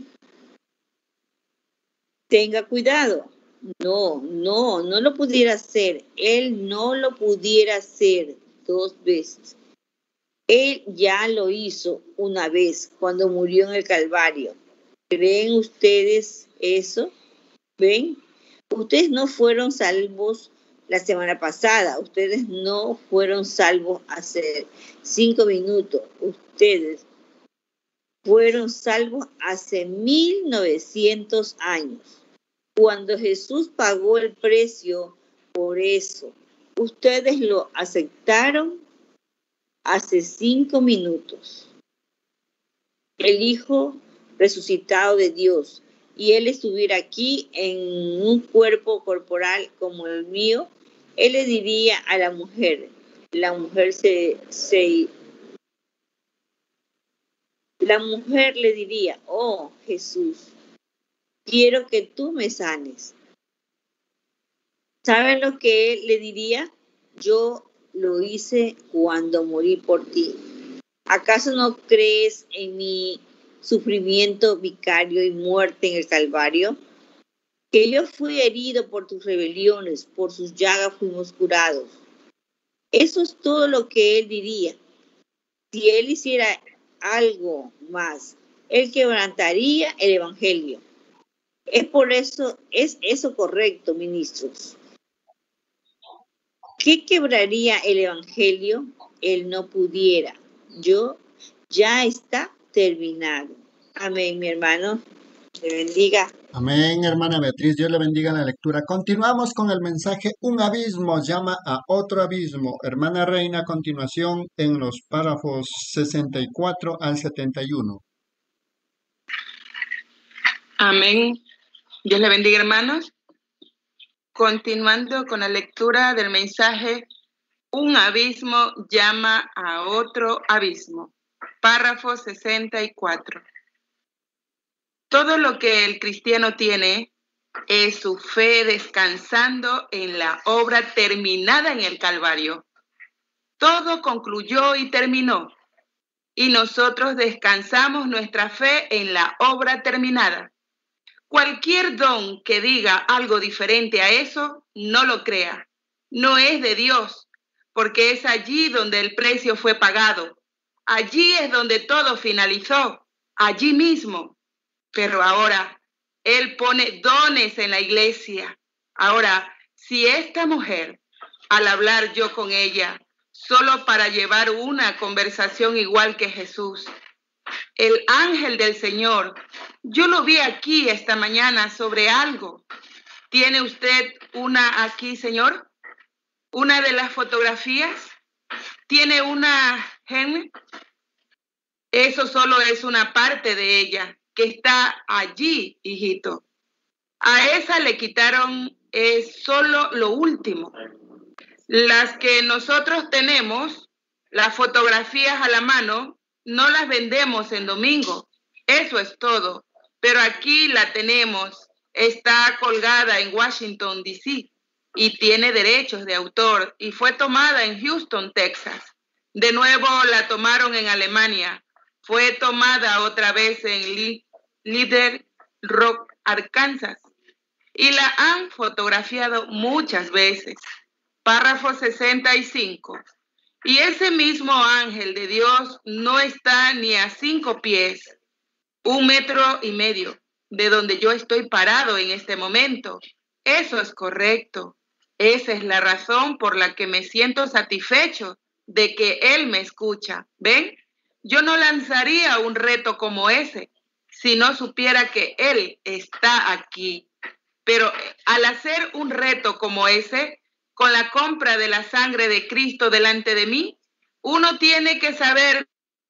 Tenga cuidado. No lo pudiera hacer. Él no lo pudiera hacer 2 veces. Él ya lo hizo una vez cuando murió en el Calvario. ¿Creen ustedes eso? ¿Ven? Ustedes no fueron salvos la semana pasada. Ustedes no fueron salvos hace 5 minutos. Ustedes fueron salvos hace 1900 años. Cuando Jesús pagó el precio por eso, ustedes lo aceptaron hace 5 minutos. El Hijo resucitado de Dios, y Él estuviera aquí en un cuerpo corporal como el mío, Él le diría a la mujer le diría, oh Jesús, quiero que tú me sanes. ¿Saben lo que Él le diría? Yo lo hice cuando morí por ti. ¿Acaso no crees en mi sufrimiento vicario y muerte en el Calvario? Que yo fui herido por tus rebeliones, por sus llagas fuimos curados. Eso es todo lo que Él diría. Si Él hiciera algo más, Él quebrantaría el Evangelio. Es eso correcto, ministros. ¿Qué quebraría el Evangelio? Él no pudiera. Ya está terminado. Amén, mi hermano. Te bendiga. Amén, hermana Beatriz, Dios le bendiga la lectura. Continuamos con el mensaje, un abismo llama a otro abismo. Hermana Reina, a continuación en los párrafos 64 al 71. Amén. Dios le bendiga, hermanos. Continuando con la lectura del mensaje, un abismo llama a otro abismo. Párrafo 64. Todo lo que el cristiano tiene es su fe descansando en la obra terminada en el Calvario. Todo concluyó y terminó, y nosotros descansamos nuestra fe en la obra terminada. Cualquier don que diga algo diferente a eso, no lo crea. No es de Dios, porque es allí donde el precio fue pagado. Allí es donde todo finalizó, allí mismo. pero ahora Él pone dones en la iglesia. Ahora, si esta mujer, al hablar yo con ella, solo para llevar una conversación igual que Jesús, el ángel del Señor, yo lo vi aquí esta mañana sobre algo. ¿Tiene usted una aquí, Señor? ¿Una de las fotografías? ¿Tiene una, Henry? Eso solo es una parte de ella, que está allí, hijito. A esa le quitaron solo lo último. Las que nosotros tenemos, las fotografías a la mano, no las vendemos en domingo. Eso es todo. Pero aquí la tenemos. Está colgada en Washington, D.C. y tiene derechos de autor y fue tomada en Houston, Texas. De nuevo la tomaron en Alemania. Fue tomada otra vez en Little Rock, Arkansas. Y la han fotografiado muchas veces. Párrafo 65. Y ese mismo ángel de Dios no está ni a 5 pies, 1,5 metros, de donde yo estoy parado en este momento. Eso es correcto. Esa es la razón por la que me siento satisfecho de que Él me escucha. ¿Ven? Yo no lanzaría un reto como ese si no supiera que Él está aquí. Pero al hacer un reto como ese, con la compra de la sangre de Cristo delante de mí, uno tiene que saber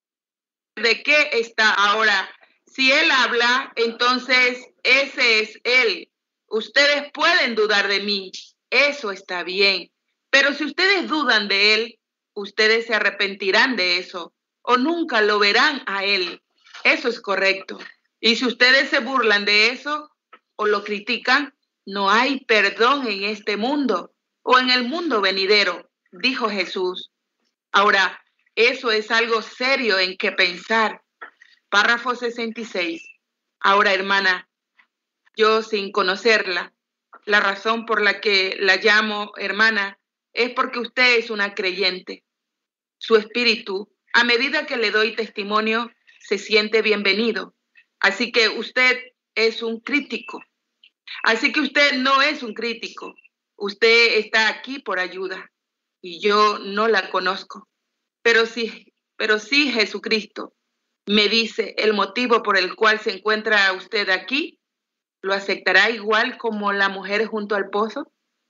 de qué está ahora. Si Él habla, entonces ese es Él. Ustedes pueden dudar de mí, eso está bien. Pero si ustedes dudan de Él, ustedes se arrepentirán de eso o nunca lo verán a Él. Eso es correcto. Y si ustedes se burlan de eso o lo critican, no hay perdón en este mundo o en el mundo venidero, dijo Jesús. Ahora, eso es algo serio en que pensar. Párrafo 66. Ahora, hermana, yo sin conocerla, la razón por la que la llamo hermana es porque usted es una creyente. Su espíritu, a medida que le doy testimonio, se siente bienvenido. Así que usted es un crítico. Así que usted no es un crítico. Usted está aquí por ayuda y yo no la conozco. Pero sí Jesucristo me dice el motivo por el cual se encuentra usted aquí, ¿lo aceptará igual como la mujer junto al pozo?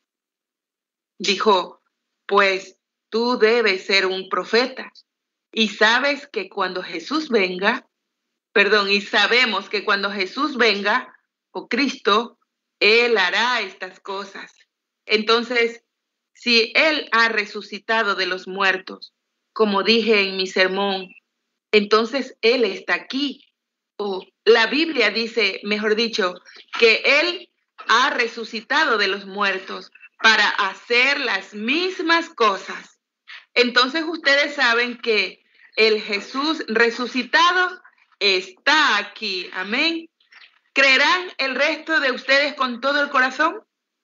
Dijo, pues tú debes ser un profeta y sabes que cuando Jesús venga, y sabemos que cuando Jesús venga, o Cristo, Él hará estas cosas. Entonces, si Él ha resucitado de los muertos, como dije en mi sermón, entonces Él está aquí. La Biblia dice, mejor dicho, que Él ha resucitado de los muertos para hacer las mismas cosas. Entonces ustedes saben que el Jesús resucitado está aquí. Amén. ¿Creerán el resto de ustedes con todo el corazón?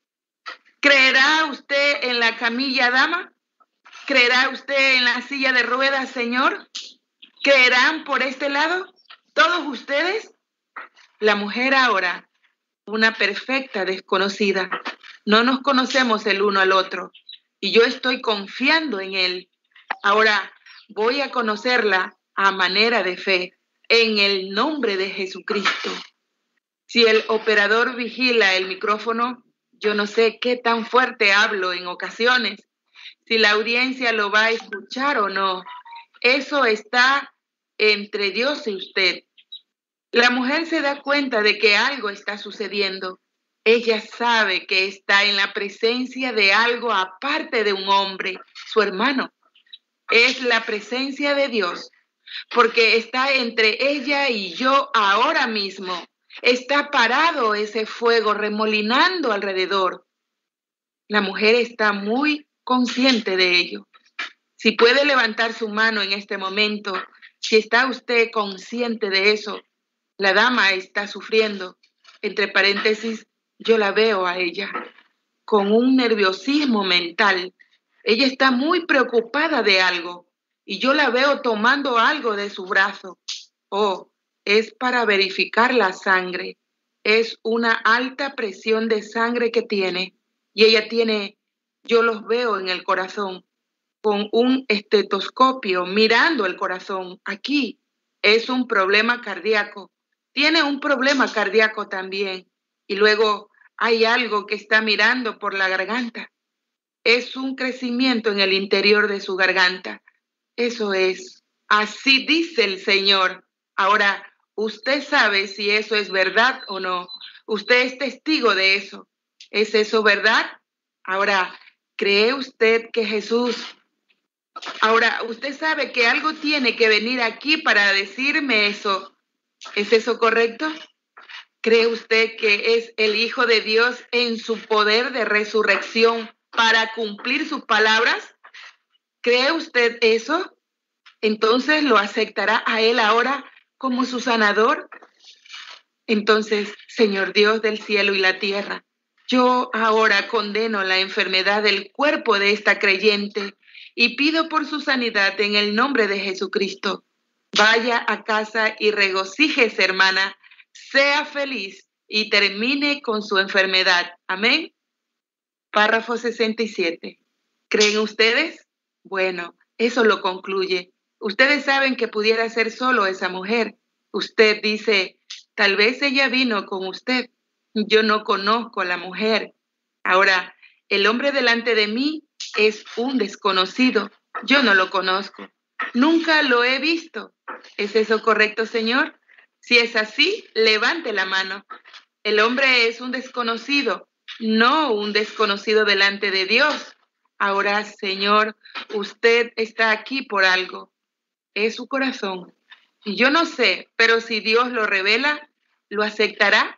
¿Creerá usted en la camilla dama? ¿Creerá usted en la silla de ruedas, Señor? ¿Creerán por este lado? ¿Todos ustedes? La mujer ahora, una perfecta desconocida. No nos conocemos el uno al otro y yo estoy confiando en Él. Ahora voy a conocerla a manera de fe, en el nombre de Jesucristo. Si el operador vigila el micrófono, yo no sé qué tan fuerte hablo en ocasiones, si la audiencia lo va a escuchar o no. Eso está entre Dios y usted. La mujer se da cuenta de que algo está sucediendo. Ella sabe que está en la presencia de algo aparte de un hombre, su hermano. Es la presencia de Dios, porque está entre ella y yo ahora mismo. Está parado ese fuego remolinando alrededor. La mujer está muy consciente de ello. Si puede levantar su mano en este momento, si está usted consciente de eso, la dama está sufriendo. Entre paréntesis, yo la veo a ella con un nerviosismo mental. Ella está muy preocupada de algo y yo la veo tomando algo de su brazo. Oh, es para verificar la sangre. Es una alta presión de sangre que tiene. Y ella tiene, yo los veo en el corazón, con un estetoscopio mirando el corazón. Aquí es un problema cardíaco. Tiene un problema cardíaco también. Y luego hay algo que está mirando por la garganta. Es un crecimiento en el interior de su garganta. Eso es. Así dice el Señor. Ahora, usted sabe si eso es verdad o no. Usted es testigo de eso. ¿Es eso verdad? Ahora, ¿cree usted que Jesús... Ahora, usted sabe que algo tiene que venir aquí para decirme eso. ¿Es eso correcto? ¿Cree usted que es el Hijo de Dios en su poder de resurrección para cumplir sus palabras? ¿Cree usted eso? Entonces lo aceptará a Él ahora como su sanador. Entonces, Señor Dios del cielo y la tierra, yo ahora condeno la enfermedad del cuerpo de esta creyente y pido por su sanidad en el nombre de Jesucristo. Vaya a casa y regocíjese, hermana, sea feliz y termine con su enfermedad. Amén. Párrafo 67. ¿Creen ustedes? Bueno, eso lo concluye. Ustedes saben que pudiera ser solo esa mujer. Usted dice, tal vez ella vino con usted. Yo no conozco a la mujer. Ahora, el hombre delante de mí es un desconocido. Yo no lo conozco. Nunca lo he visto. ¿Es eso correcto, señor? Si es así, levante la mano. El hombre es un desconocido, no un desconocido delante de Dios. Ahora, Señor, usted está aquí por algo. Es su corazón. Y yo no sé, pero si Dios lo revela, ¿lo aceptará?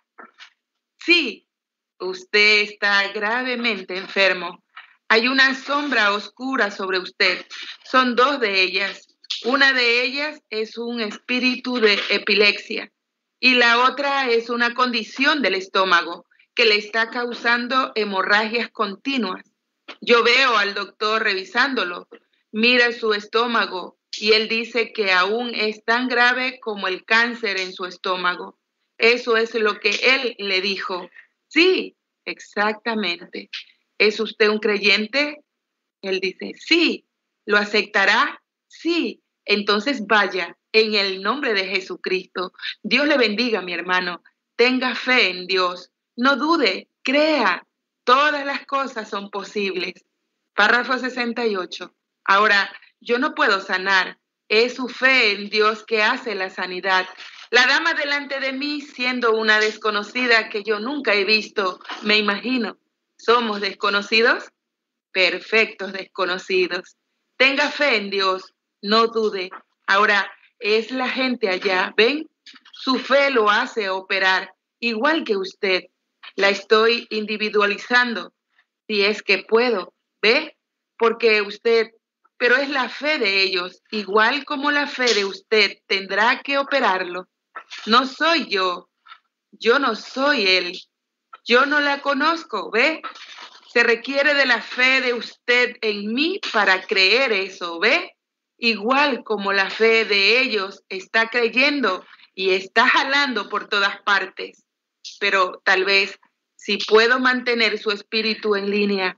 Sí, usted está gravemente enfermo. Hay una sombra oscura sobre usted. Son dos de ellas. Una de ellas es un espíritu de epilepsia y la otra es una condición del estómago que le está causando hemorragias continuas. Yo veo al doctor revisándolo, mira su estómago y él dice que aún es tan grave como el cáncer en su estómago. Eso es lo que él le dijo. Sí, exactamente. ¿Es usted un creyente? Él dice, sí. ¿Lo aceptará? Sí. Entonces vaya en el nombre de Jesucristo. Dios le bendiga, mi hermano. Tenga fe en Dios. No dude, crea. Todas las cosas son posibles. Párrafo 68. Ahora, yo no puedo sanar. Es su fe en Dios que hace la sanidad. La dama delante de mí, siendo una desconocida que yo nunca he visto, me imagino. ¿Somos desconocidos? Perfectos desconocidos. Tenga fe en Dios, no dude. Ahora, es la gente allá, ¿ven? Su fe lo hace operar, igual que usted. La estoy individualizando, si es que puedo, ¿ve? Porque usted, pero es la fe de ellos, igual como la fe de usted tendrá que operarlo. No soy yo no soy él, yo no la conozco, ¿ve? Se requiere de la fe de usted en mí para creer eso, ¿ve? Igual como la fe de ellos está creyendo y está jalando por todas partes. Pero tal vez, si puedo mantener su espíritu en línea,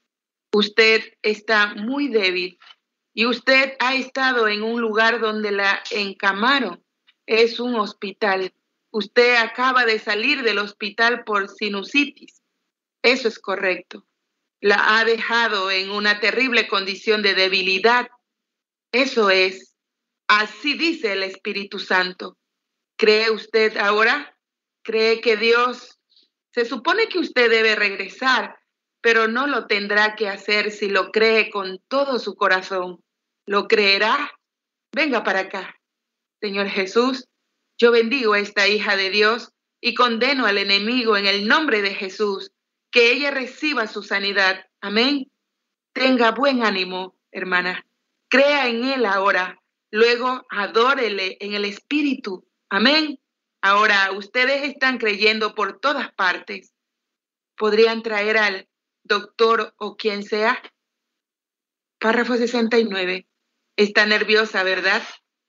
usted está muy débil y usted ha estado en un lugar donde la encamaron. Es un hospital. Usted acaba de salir del hospital por sinusitis. Eso es correcto. La ha dejado en una terrible condición de debilidad. Eso es. Así dice el Espíritu Santo. ¿Cree usted ahora? ¿Cree que Dios... Se supone que usted debe regresar, pero no lo tendrá que hacer si lo cree con todo su corazón. ¿Lo creerá? Venga para acá. Señor Jesús, yo bendigo a esta hija de Dios y condeno al enemigo en el nombre de Jesús, que ella reciba su sanidad. Amén. Tenga buen ánimo, hermana. Crea en Él ahora. Luego adórele en el Espíritu. Amén. Ahora ustedes están creyendo por todas partes. ¿Podrían traer al doctor o quien sea? Párrafo 69. Está nerviosa, ¿verdad?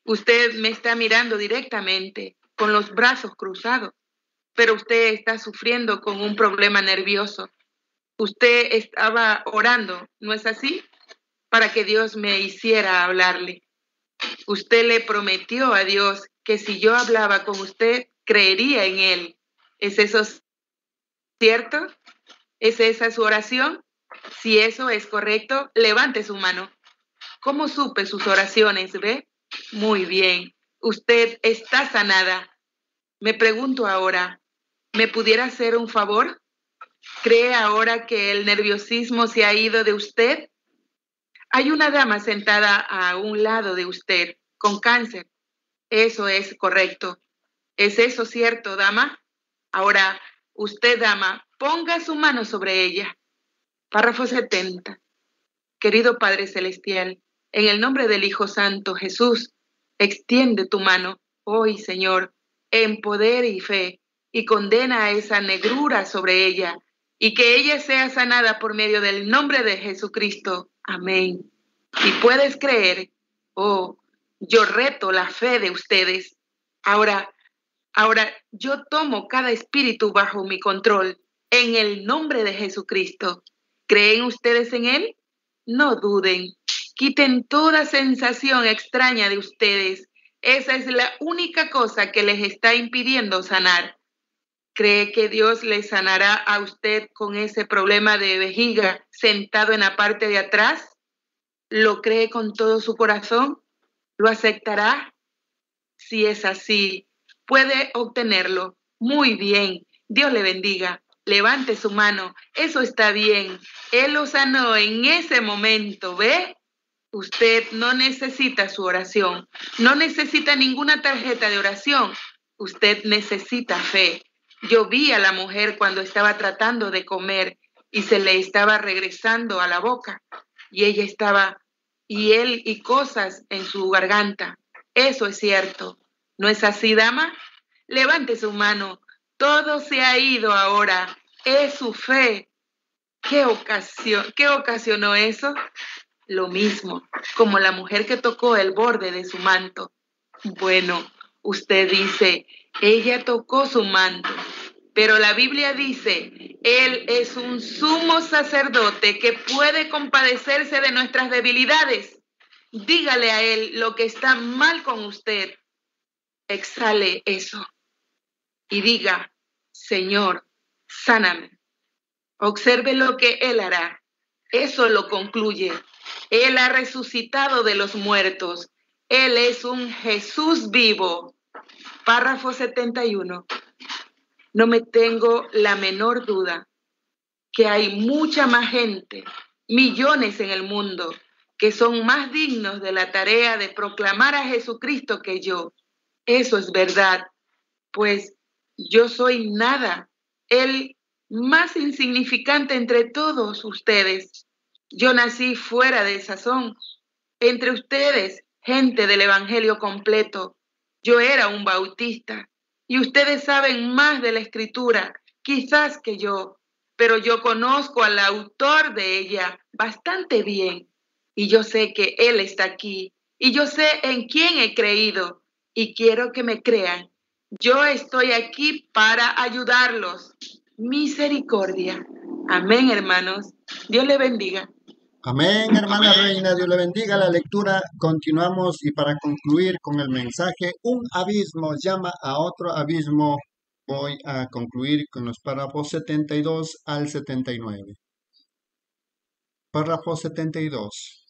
Usted me está mirando directamente, con los brazos cruzados, pero usted está sufriendo con un problema nervioso. Usted estaba orando, ¿no es así? Para que Dios me hiciera hablarle. Usted le prometió a Dios que si yo hablaba con usted, creería en Él. ¿Es eso cierto? ¿Es esa su oración? Si eso es correcto, levante su mano. ¿Cómo supe sus oraciones, ve? Muy bien. Usted está sanada. Me pregunto ahora, ¿me pudiera hacer un favor? ¿Cree ahora que el nerviosismo se ha ido de usted? Hay una dama sentada a un lado de usted con cáncer. Eso es correcto. ¿Es eso cierto, dama? Ahora, usted, dama, ponga su mano sobre ella. Párrafo 70. Querido Padre Celestial, en el nombre del Hijo Santo Jesús, extiende tu mano hoy, Señor, en poder y fe, y condena a esa negrura sobre ella, y que ella sea sanada por medio del nombre de Jesucristo. Amén. Si puedes creer, yo reto la fe de ustedes. Ahora yo tomo cada espíritu bajo mi control, en el nombre de Jesucristo. ¿Creen ustedes en Él? No duden. Quiten toda sensación extraña de ustedes. Esa es la única cosa que les está impidiendo sanar. ¿Cree que Dios le sanará a usted con ese problema de vejiga sentado en la parte de atrás? ¿Lo cree con todo su corazón? ¿Lo aceptará? Si es así, puede obtenerlo. Muy bien. Dios le bendiga. Levante su mano. Eso está bien. Él lo sanó en ese momento, ¿ve? Usted no necesita su oración. No necesita ninguna tarjeta de oración. Usted necesita fe. Yo vi a la mujer cuando estaba tratando de comer y se le estaba regresando a la boca. Y ella estaba, y cosas en su garganta. Eso es cierto. ¿No es así, dama? Levante su mano. Todo se ha ido ahora. Es su fe. ¿Qué ocasionó eso? Lo mismo, como la mujer que tocó el borde de su manto. Bueno, usted dice, ella tocó su manto, pero la Biblia dice, Él es un sumo sacerdote que puede compadecerse de nuestras debilidades. Dígale a Él lo que está mal con usted. Exhale eso y diga, Señor, sáname. Observe lo que Él hará. Eso lo concluye. Él ha resucitado de los muertos. Él es un Jesús vivo. Párrafo 71. No me tengo la menor duda que hay mucha más gente, millones en el mundo, que son más dignos de la tarea de proclamar a Jesucristo que yo. Eso es verdad, pues yo soy nada, el más insignificante entre todos ustedes. Yo nací fuera de sazón, entre ustedes, gente del Evangelio completo. Yo era un bautista y ustedes saben más de la Escritura, quizás que yo, pero yo conozco al autor de ella bastante bien y yo sé que Él está aquí y yo sé en quién he creído y quiero que me crean. Yo estoy aquí para ayudarlos. Misericordia. Amén, hermanos. Dios les bendiga. Amén, hermana Reina, Dios le bendiga la lectura. Continuamos y para concluir con el mensaje, un abismo llama a otro abismo. Voy a concluir con los párrafos 72 al 79. Párrafo 72.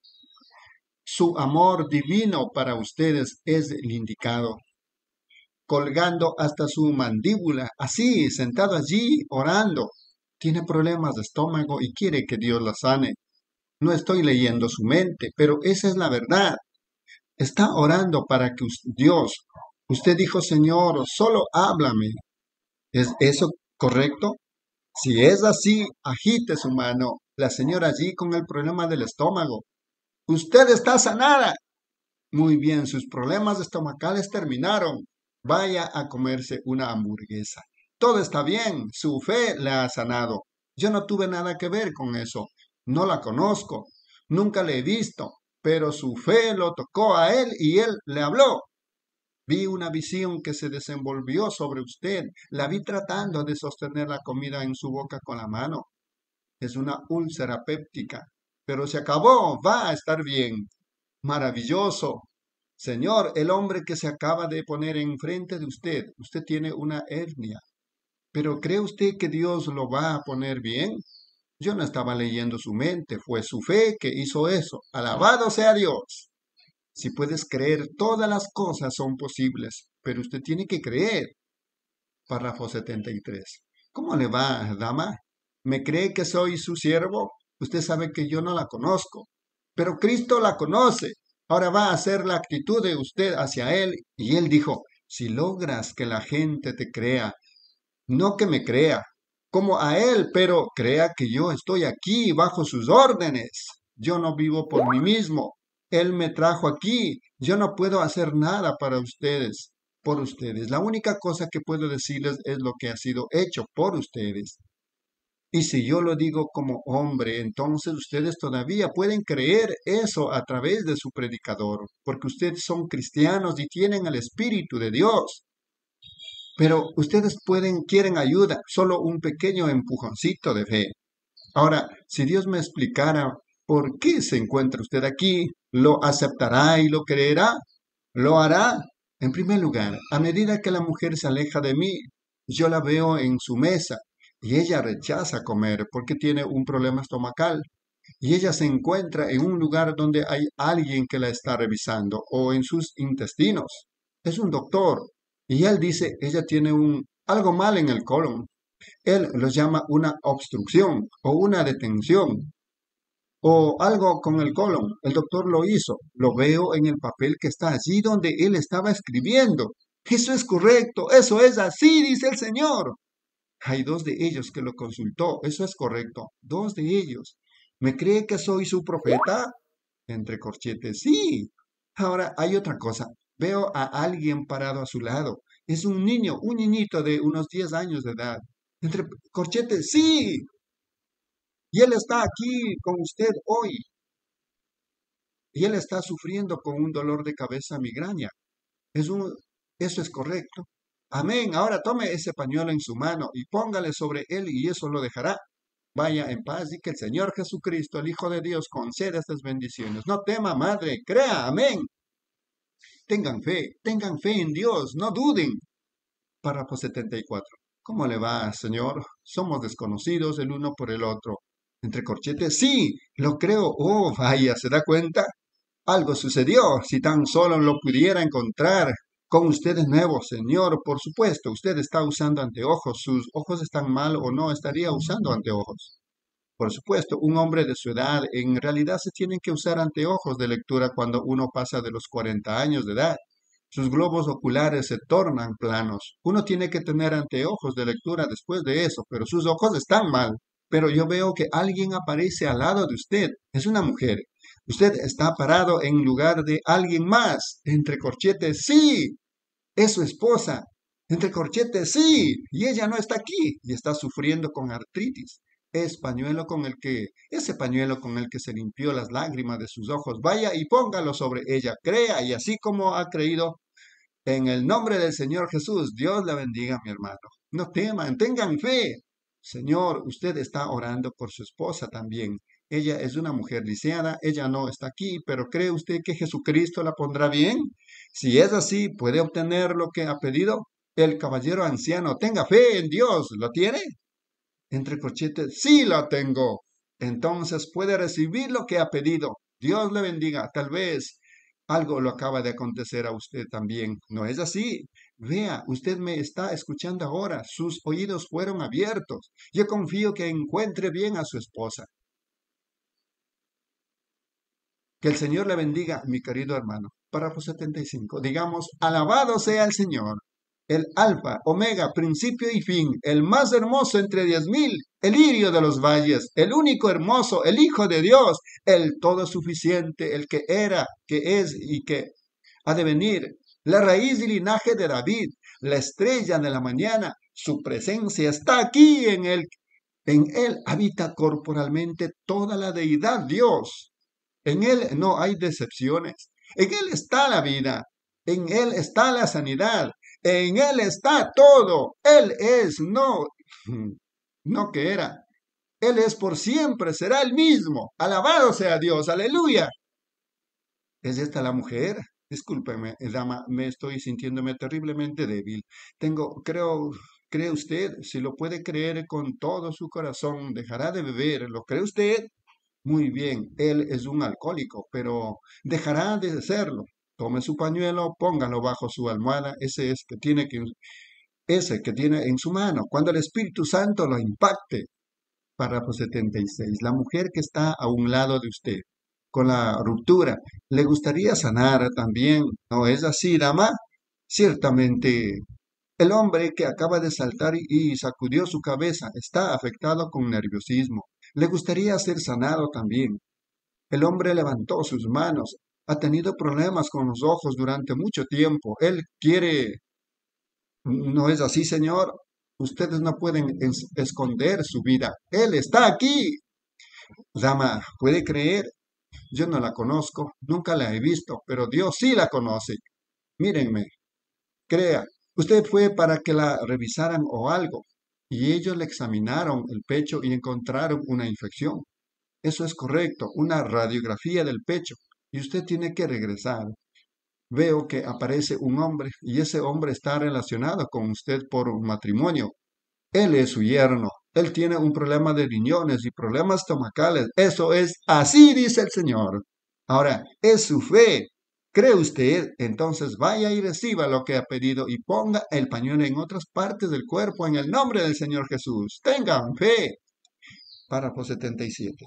Su amor divino para ustedes es el indicado, colgando hasta su mandíbula, así, sentado allí, orando. Tiene problemas de estómago y quiere que Dios la sane. No estoy leyendo su mente, pero esa es la verdad. Está orando para que Dios, usted dijo, Señor, solo háblame. ¿Es eso correcto? Si es así, agite su mano. La señora allí con el problema del estómago. Usted está sanada. Muy bien, sus problemas estomacales terminaron. Vaya a comerse una hamburguesa. Todo está bien, su fe la ha sanado. Yo no tuve nada que ver con eso. No la conozco, nunca la he visto, pero su fe lo tocó a él y él le habló. Vi una visión que se desenvolvió sobre usted. La vi tratando de sostener la comida en su boca con la mano. Es una úlcera péptica, pero se acabó, va a estar bien. Maravilloso. Señor, el hombre que se acaba de poner enfrente de usted tiene una hernia. ¿Pero cree usted que Dios lo va a poner bien? Yo no estaba leyendo su mente, fue su fe que hizo eso. Alabado sea Dios. Si puedes creer, todas las cosas son posibles, pero usted tiene que creer. Párrafo 73. ¿Cómo le va, dama? ¿Me cree que soy su siervo? Usted sabe que yo no la conozco, pero Cristo la conoce. Ahora va a hacer la actitud de usted hacia Él. Y Él dijo, si logras que la gente te crea, no que me crea, como a Él, pero crea que yo estoy aquí bajo sus órdenes. Yo no vivo por mí mismo. Él me trajo aquí. Yo no puedo hacer nada para ustedes, por ustedes. La única cosa que puedo decirles es lo que ha sido hecho por ustedes. Y si yo lo digo como hombre, entonces ustedes todavía pueden creer eso a través de su predicador, porque ustedes son cristianos y tienen el Espíritu de Dios. Pero ustedes quieren ayuda, solo un pequeño empujoncito de fe. Ahora, si Dios me explicara por qué se encuentra usted aquí, ¿lo aceptará y lo creerá? ¿Lo hará? En primer lugar, a medida que la mujer se aleja de mí, yo la veo en su mesa y ella rechaza comer porque tiene un problema estomacal. Y ella se encuentra en un lugar donde hay alguien que la está revisando o en sus intestinos. Es un doctor y él dice, ella tiene algo mal en el colon. Él lo llama una obstrucción o una detención o algo con el colon. El doctor lo hizo. Lo veo en el papel que está allí donde él estaba escribiendo. Eso es correcto, eso es así, dice el Señor. Hay 2 de ellos que lo consultó. Eso es correcto. 2 de ellos. ¿Me cree que soy su profeta? Entre corchetes, sí. Ahora hay otra cosa. Veo a alguien parado a su lado. Es un niñito de unos 10 años de edad. Entre corchetes, sí. Y él está aquí con usted hoy. Y él está sufriendo con un dolor de cabeza migraña. Eso es correcto. Amén. Ahora tome ese pañuelo en su mano y póngale sobre él y eso lo dejará. Vaya en paz y que el Señor Jesucristo, el Hijo de Dios, conceda estas bendiciones. No tema, madre, crea. Amén. Tengan fe en Dios, no duden. Párrafo 74. ¿Cómo le va, Señor? Somos desconocidos el uno por el otro. Entre corchetes, sí, lo creo. Oh, vaya, ¿se da cuenta? Algo sucedió. Si tan solo lo pudiera encontrar. Con usted de nuevo, Señor, por supuesto, usted está usando anteojos. ¿Sus ojos están mal o no estaría usando anteojos? Por supuesto, un hombre de su edad, en realidad se tienen que usar anteojos de lectura cuando uno pasa de los 40 años de edad. Sus globos oculares se tornan planos. Uno tiene que tener anteojos de lectura después de eso, pero sus ojos están mal. Pero yo veo que alguien aparece al lado de usted. Es una mujer. Usted está parado en lugar de alguien más. Entre corchetes, sí. Es su esposa. Entre corchetes, sí. Y ella no está aquí y está sufriendo con artritis. Ese pañuelo con el que se limpió las lágrimas de sus ojos, vaya y póngalo sobre ella. Crea y así como ha creído, en el nombre del Señor Jesús, Dios la bendiga, mi hermano. No teman, tengan fe. Señor, usted está orando por su esposa también. Ella es una mujer lisiada, ella no está aquí, pero ¿cree usted que Jesucristo la pondrá bien? Si es así, ¿puede obtener lo que ha pedido? El caballero anciano, tenga fe en Dios, ¿lo tiene? Entre corchetes, sí lo tengo. Entonces puede recibir lo que ha pedido. Dios le bendiga. Tal vez algo lo acaba de acontecer a usted también. ¿No es así? Vea, usted me está escuchando ahora. Sus oídos fueron abiertos. Yo confío que encuentre bien a su esposa. Que el Señor le bendiga, mi querido hermano. Párrafo 75. Digamos, alabado sea el Señor. El alfa, omega, principio y fin, el más hermoso entre 10,000, el lirio de los valles, el único hermoso, el Hijo de Dios, el todo suficiente, el que era, que es y que ha de venir, la raíz y linaje de David, la estrella de la mañana, su presencia está aquí en él habita corporalmente toda la deidad Dios. En Él no hay decepciones. En Él está la vida. En Él está la sanidad. En Él está todo. Él es, no que era. Él es por siempre, será el mismo. Alabado sea Dios, aleluya. ¿Es esta la mujer? Discúlpeme, dama, me estoy sintiéndome terriblemente débil. ¿Cree usted? Si lo puede creer con todo su corazón, dejará de beber. ¿Lo cree usted? Muy bien, él es un alcohólico, pero dejará de serlo. Tome su pañuelo, póngalo bajo su almohada, ese que tiene en su mano. Cuando el Espíritu Santo lo impacte. Párrafo 76. La mujer que está a un lado de usted, con la ruptura, ¿le gustaría sanar también? ¿No es así, dama? Ciertamente, el hombre que acaba de saltar y sacudió su cabeza está afectado con nerviosismo. Le gustaría ser sanado también. El hombre levantó sus manos. Ha tenido problemas con los ojos durante mucho tiempo. Él quiere... ¿No es así, señor? Ustedes no pueden esconder su vida. Él está aquí. Dama, ¿puede creer? Yo no la conozco, nunca la he visto, pero Dios sí la conoce. Mírenme, crea, usted fue para que la revisaran o algo, y ellos le examinaron el pecho y encontraron una infección. Eso es correcto, una radiografía del pecho, y usted tiene que regresar. Veo que aparece un hombre, y ese hombre está relacionado con usted por un matrimonio. Él es su yerno. Él tiene un problema de riñones y problemas estomacales. Eso es así, dice el Señor. Ahora, es su fe. ¿Cree usted? Entonces vaya y reciba lo que ha pedido y ponga el pañuelo en otras partes del cuerpo en el nombre del Señor Jesús. Tengan fe. Párrafo 77.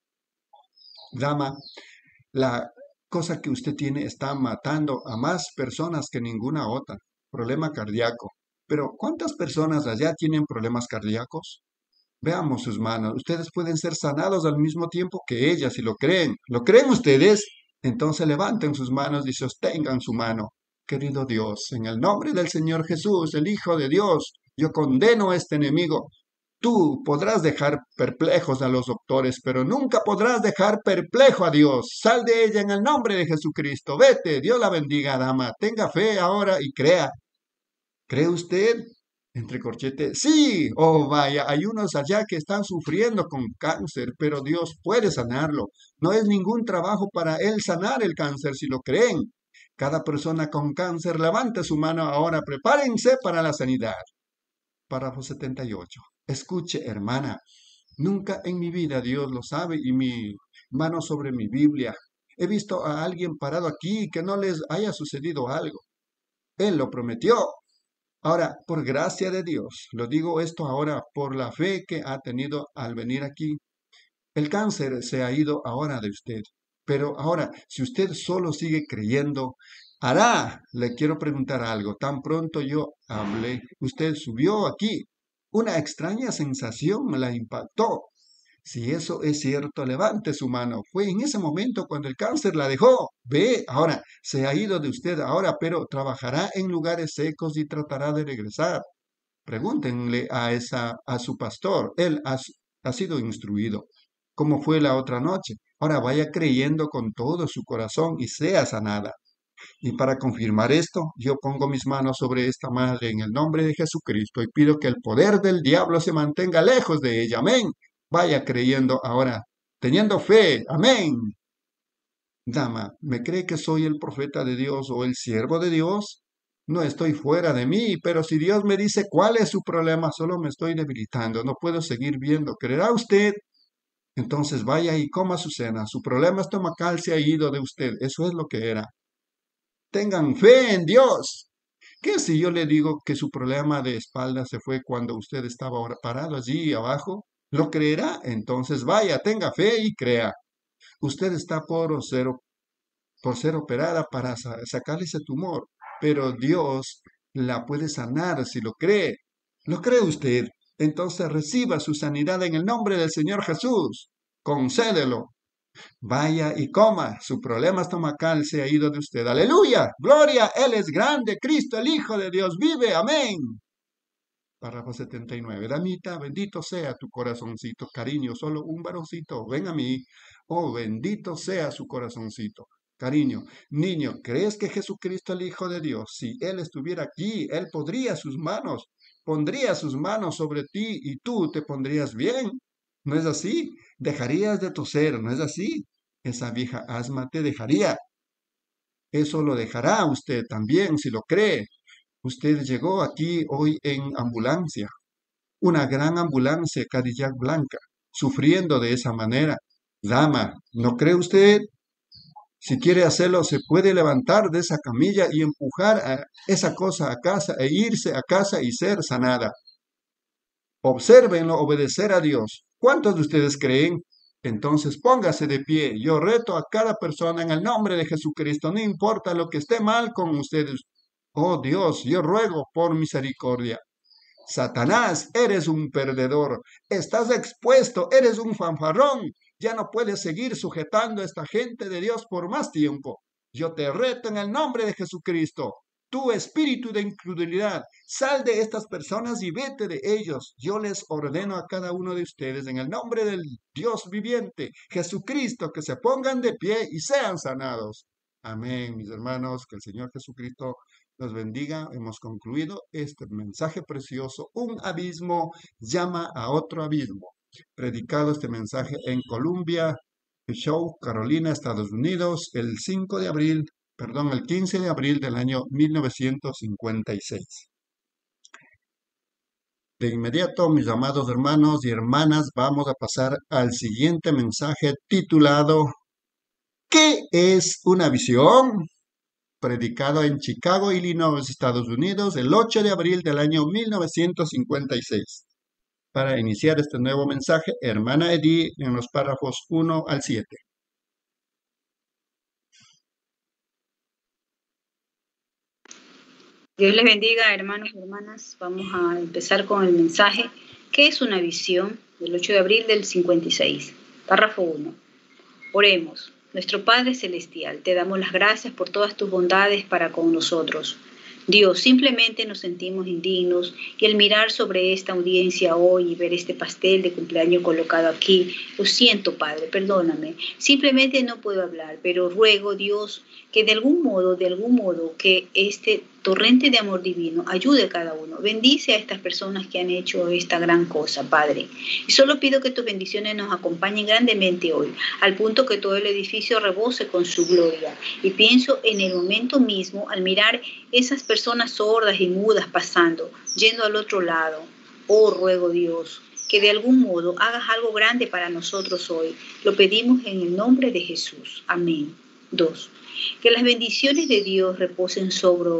Dama, la cosa que usted tiene está matando a más personas que ninguna otra. Problema cardíaco. Pero, ¿cuántas personas allá tienen problemas cardíacos? Veamos sus manos. Ustedes pueden ser sanados al mismo tiempo que ellas si lo creen. ¿Lo creen ustedes? Entonces levanten sus manos y sostengan su mano. Querido Dios, en el nombre del Señor Jesús, el Hijo de Dios, yo condeno a este enemigo. Tú podrás dejar perplejos a los doctores, pero nunca podrás dejar perplejo a Dios. Sal de ella en el nombre de Jesucristo. Vete, Dios la bendiga, dama. Tenga fe ahora y crea. ¿Cree usted? Entre corchetes, sí, oh vaya, hay unos allá que están sufriendo con cáncer, pero Dios puede sanarlo. No es ningún trabajo para Él sanar el cáncer si lo creen. Cada persona con cáncer, levante su mano ahora, prepárense para la sanidad. Párrafo 78. Escuche, hermana, nunca en mi vida, Dios lo sabe, y mi mano sobre mi Biblia, he visto a alguien parado aquí que no les haya sucedido algo. Él lo prometió. Ahora, por gracia de Dios, lo digo esto ahora por la fe que ha tenido al venir aquí. El cáncer se ha ido ahora de usted. Pero ahora, si usted solo sigue creyendo, le quiero preguntar algo. Tan pronto yo hablé, usted subió aquí. Una extraña sensación me la impactó. Si eso es cierto, levante su mano. Fue en ese momento cuando el cáncer la dejó. Ve, ahora se ha ido de usted ahora, pero trabajará en lugares secos y tratará de regresar. Pregúntenle a su pastor. Él ha sido instruido. ¿Cómo fue la otra noche? Ahora vaya creyendo con todo su corazón y sea sanada. Y para confirmar esto, yo pongo mis manos sobre esta madre en el nombre de Jesucristo y pido que el poder del diablo se mantenga lejos de ella. Amén. Vaya creyendo ahora, teniendo fe. Amén. Dama, ¿me cree que soy el profeta de Dios o el siervo de Dios? No estoy fuera de mí, pero si Dios me dice cuál es su problema, solo me estoy debilitando. No puedo seguir viendo. ¿Creerá usted? Entonces vaya y coma su cena. Su problema estomacal se ha ido de usted. Eso es lo que era. Tengan fe en Dios. ¿Qué si yo le digo que su problema de espalda se fue cuando usted estaba ahora parado allí abajo? ¿Lo creerá? Entonces vaya, tenga fe y crea. Usted está por ser operada para sacarle ese tumor, pero Dios la puede sanar si lo cree. ¿Lo cree usted? Entonces reciba su sanidad en el nombre del Señor Jesús. Concédelo. Vaya y coma, su problema estomacal se ha ido de usted. Aleluya, gloria, Él es grande, Cristo el Hijo de Dios vive, amén. Párrafo 79. Damita, bendito sea tu corazoncito, cariño, solo un varoncito, ven a mí. Oh, bendito sea su corazoncito. Cariño, niño, ¿crees que Jesucristo, el Hijo de Dios, si Él estuviera aquí, Él pondría sus manos sobre ti y tú te pondrías bien? ¿No es así? Dejarías de toser, ¿no es así? Esa vieja asma te dejaría. Eso lo dejará usted también, si lo cree. Usted llegó aquí hoy en ambulancia, una gran ambulancia Cadillac blanca, sufriendo de esa manera. Dama, ¿no cree usted? Si quiere hacerlo, se puede levantar de esa camilla y empujar a esa cosa a casa e irse a casa y ser sanada. Obsérvenlo obedecer a Dios. ¿Cuántos de ustedes creen? Entonces póngase de pie. Yo reto a cada persona en el nombre de Jesucristo, no importa lo que esté mal con ustedes. Oh Dios, yo ruego por misericordia. Satanás, eres un perdedor. Estás expuesto, eres un fanfarrón. Ya no puedes seguir sujetando a esta gente de Dios por más tiempo. Yo te reto en el nombre de Jesucristo. Tu espíritu de incredulidad, sal de estas personas y vete de ellos. Yo les ordeno a cada uno de ustedes en el nombre del Dios viviente, Jesucristo, que se pongan de pie y sean sanados. Amén, mis hermanos, que el Señor Jesucristo los bendiga. Hemos concluido este mensaje precioso. Un abismo llama a otro abismo. Predicado este mensaje en Columbia Show, Carolina, Estados Unidos, el 15 de abril del año 1956. De inmediato, mis amados hermanos y hermanas, vamos a pasar al siguiente mensaje titulado ¿Qué es una visión? Predicado en Chicago, Illinois, Estados Unidos, el 8 de abril del año 1956. Para iniciar este nuevo mensaje, hermana Edith, en los párrafos 1 al 7. Dios les bendiga, hermanos y hermanas. Vamos a empezar con el mensaje. ¿Qué es una visión? Del 8 de abril del 56. Párrafo 1. Oremos. Nuestro Padre Celestial, te damos las gracias por todas tus bondades para con nosotros. Dios, simplemente nos sentimos indignos y al mirar sobre esta audiencia hoy y ver este pastel de cumpleaños colocado aquí, lo siento, Padre, perdóname. Simplemente no puedo hablar, pero ruego, Dios, que de algún modo, que este torrente de amor divino ayude a cada uno. Bendice a estas personas que han hecho esta gran cosa, Padre. Y solo pido que tus bendiciones nos acompañen grandemente hoy, al punto que todo el edificio rebose con su gloria. Y pienso en el momento mismo al mirar esas personas sordas y mudas pasando, yendo al otro lado. Oh, ruego, Dios, que de algún modo hagas algo grande para nosotros hoy. Lo pedimos en el nombre de Jesús. Amén. 2. Que las bendiciones de Dios reposen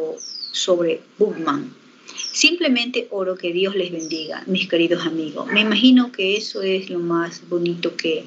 sobre Bookman. Simplemente oro que Dios les bendiga, mis queridos amigos. Me imagino que eso es lo más bonito que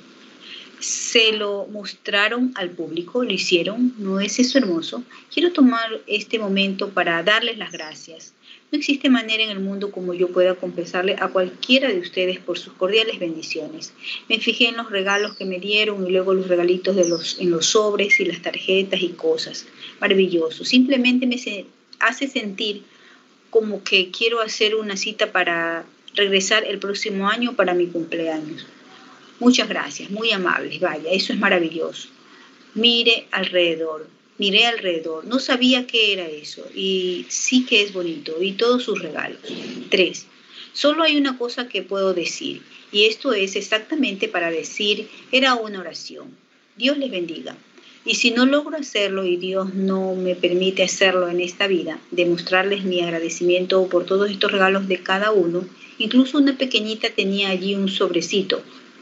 se lo mostraron al público, lo hicieron. ¿No es eso hermoso? Quiero tomar este momento para darles las gracias. No existe manera en el mundo como yo pueda compensarle a cualquiera de ustedes por sus cordiales bendiciones. Me fijé en los regalos que me dieron y luego los regalitos en los sobres y las tarjetas y cosas. Maravilloso. Simplemente me hace sentir como que quiero hacer una cita para regresar el próximo año para mi cumpleaños. Muchas gracias, muy amables. Vaya, eso es maravilloso. Miré alrededor, no sabía qué era eso y sí que es bonito y todos sus regalos. 3. Solo hay una cosa que puedo decir y esto es exactamente para decir, era una oración. Dios les bendiga. Y si no logro hacerlo y Dios no me permite hacerlo en esta vida, demostrarles mi agradecimiento por todos estos regalos de cada uno, incluso una pequeñita tenía allí un sobrecito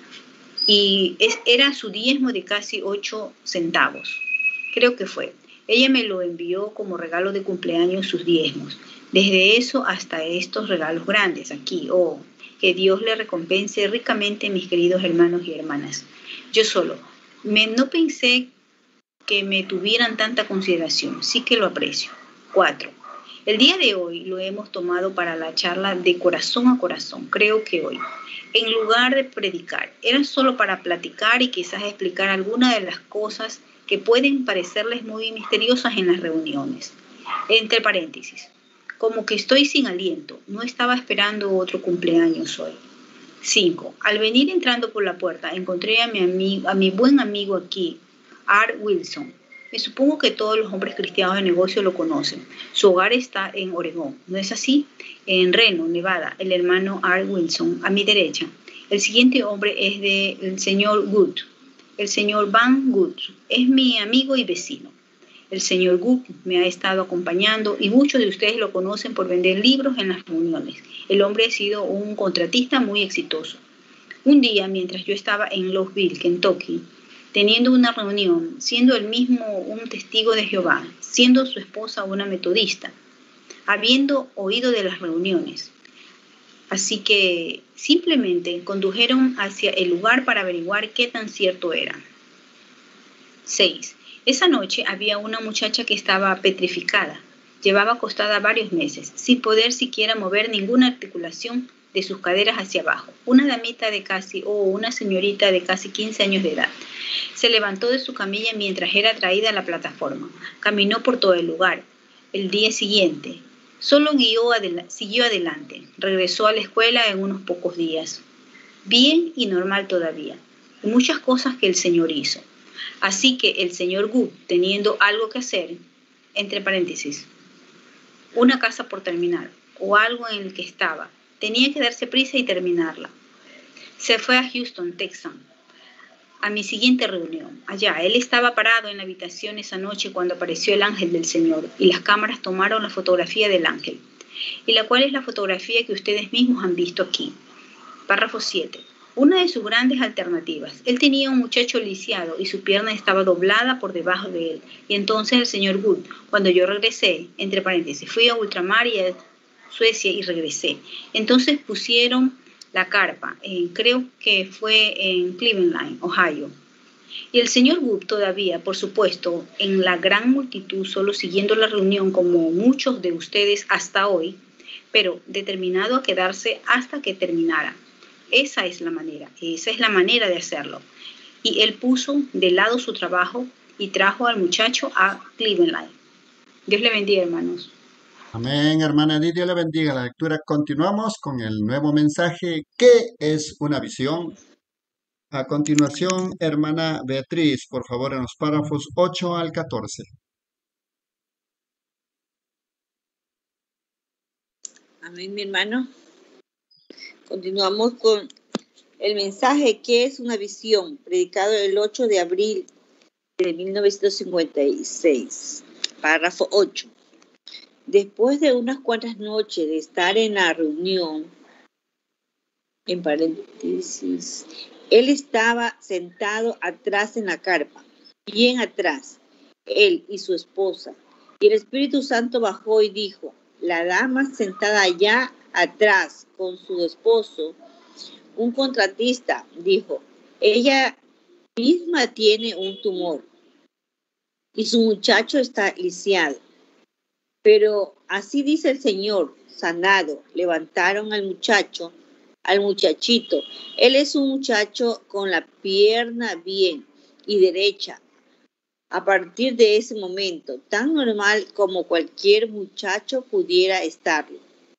y era su diezmo de casi 8 centavos. Creo que fue. Ella me lo envió como regalo de cumpleaños sus diezmos. Desde eso hasta estos regalos grandes aquí. Oh, que Dios le recompense ricamente, mis queridos hermanos y hermanas. Yo solo no pensé que me tuvieran tanta consideración. Sí que lo aprecio. 4. El día de hoy lo hemos tomado para la charla de corazón a corazón. Creo que hoy, en lugar de predicar, era solo para platicar y quizás explicar algunas de las cosas que pueden parecerles muy misteriosas en las reuniones. Entre paréntesis, como que estoy sin aliento, no estaba esperando otro cumpleaños hoy. 5. Al venir entrando por la puerta, encontré a mi buen amigo aquí, Art Wilson. Me supongo que todos los hombres cristianos de negocio lo conocen. Su hogar está en Oregón, ¿no es así? En Reno, Nevada, el hermano Art Wilson, a mi derecha. El siguiente hombre es del señor Good. El señor Van Good es mi amigo y vecino. El señor Good me ha estado acompañando y muchos de ustedes lo conocen por vender libros en las reuniones. El hombre ha sido un contratista muy exitoso. Un día, mientras yo estaba en Louisville, Kentucky, teniendo una reunión, siendo él mismo un testigo de Jehová, siendo su esposa una metodista, habiendo oído de las reuniones. Así que simplemente condujeron hacia el lugar para averiguar qué tan cierto era. 6. Esa noche había una muchacha que estaba petrificada. Llevaba acostada varios meses, sin poder siquiera mover ninguna articulación de sus caderas hacia abajo. Una damita de una señorita de casi 15 años de edad. Se levantó de su camilla mientras era traída a la plataforma. Caminó por todo el lugar. El día siguiente, solo siguió adelante. Regresó a la escuela en unos pocos días. Bien y normal todavía. Y muchas cosas que el Señor hizo. Así que el señor Good, teniendo algo que hacer, entre paréntesis, una casa por terminar, o algo en el que estaba, tenía que darse prisa y terminarla. Se fue a Houston, Texas, a mi siguiente reunión. Allá, él estaba parado en la habitación esa noche cuando apareció el ángel del Señor, y las cámaras tomaron la fotografía del ángel, y la cual es la fotografía que ustedes mismos han visto aquí. Párrafo 7. Una de sus grandes alternativas. Él tenía un muchacho lisiado y su pierna estaba doblada por debajo de él. Y entonces el señor Good, cuando yo regresé, entre paréntesis, fui a ultramar y a Suecia y regresé. Entonces pusieron la carpa, creo que fue en Cleveland, Ohio. Y el señor Good todavía, por supuesto, en la gran multitud, solo siguiendo la reunión como muchos de ustedes hasta hoy, pero determinado a quedarse hasta que terminara. Esa es la manera de hacerlo. Y él puso de lado su trabajo y trajo al muchacho a Cleveland. Dios le bendiga, hermanos. Amén, hermana Edith, Dios le bendiga la lectura. Continuamos con el nuevo mensaje, ¿qué es una visión? A continuación, hermana Beatriz, por favor, en los párrafos 8 al 14. Amén, mi hermano. Continuamos con el mensaje, ¿qué es una visión? Predicado el 8 de abril de 1956. Párrafo 8. Después de unas cuantas noches de estar en la reunión, en paréntesis, él estaba sentado atrás en la carpa, bien atrás, él y su esposa. Y el Espíritu Santo bajó y dijo, la dama sentada allá atrás con su esposo, un contratista, dijo, ella misma tiene un tumor y su muchacho está lisiado. Pero así dice el Señor, sanado, levantaron al muchachito. Él es un muchacho con la pierna bien y derecha. A partir de ese momento, tan normal como cualquier muchacho pudiera estarlo.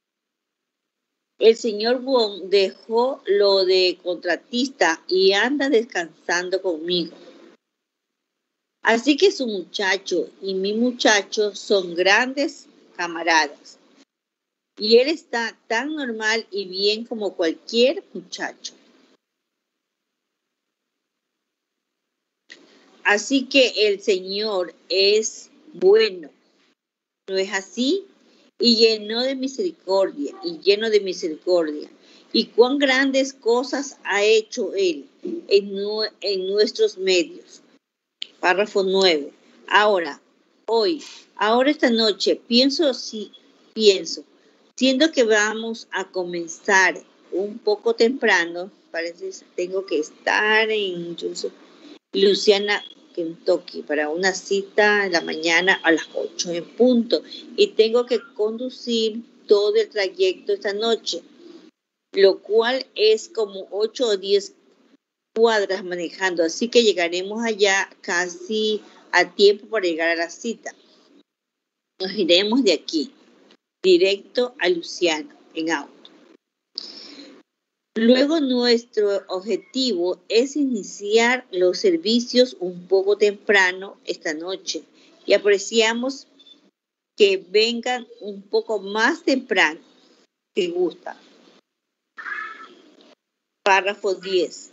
El señor Wong dejó lo de contratista y anda descansando conmigo. Así que su muchacho y mi muchacho son grandes camaradas. Y él está tan normal y bien como cualquier muchacho. Así que el Señor es bueno. ¿No es así? Y lleno de misericordia. Y cuán grandes cosas ha hecho Él en nuestros medios. Párrafo 9. Ahora esta noche, siendo que vamos a comenzar un poco temprano, parece que tengo que estar en Louisiana, Kentucky, para una cita en la mañana a las 8 en punto, y tengo que conducir todo el trayecto esta noche, lo cual es como 8 o 10 cuadras manejando, así que llegaremos allá casi a tiempo para llegar a la cita. Nos iremos de aquí directo a Louisiana en auto. Luego nuestro objetivo es iniciar los servicios un poco temprano esta noche y apreciamos que vengan un poco más temprano, si gusta. Párrafo 10.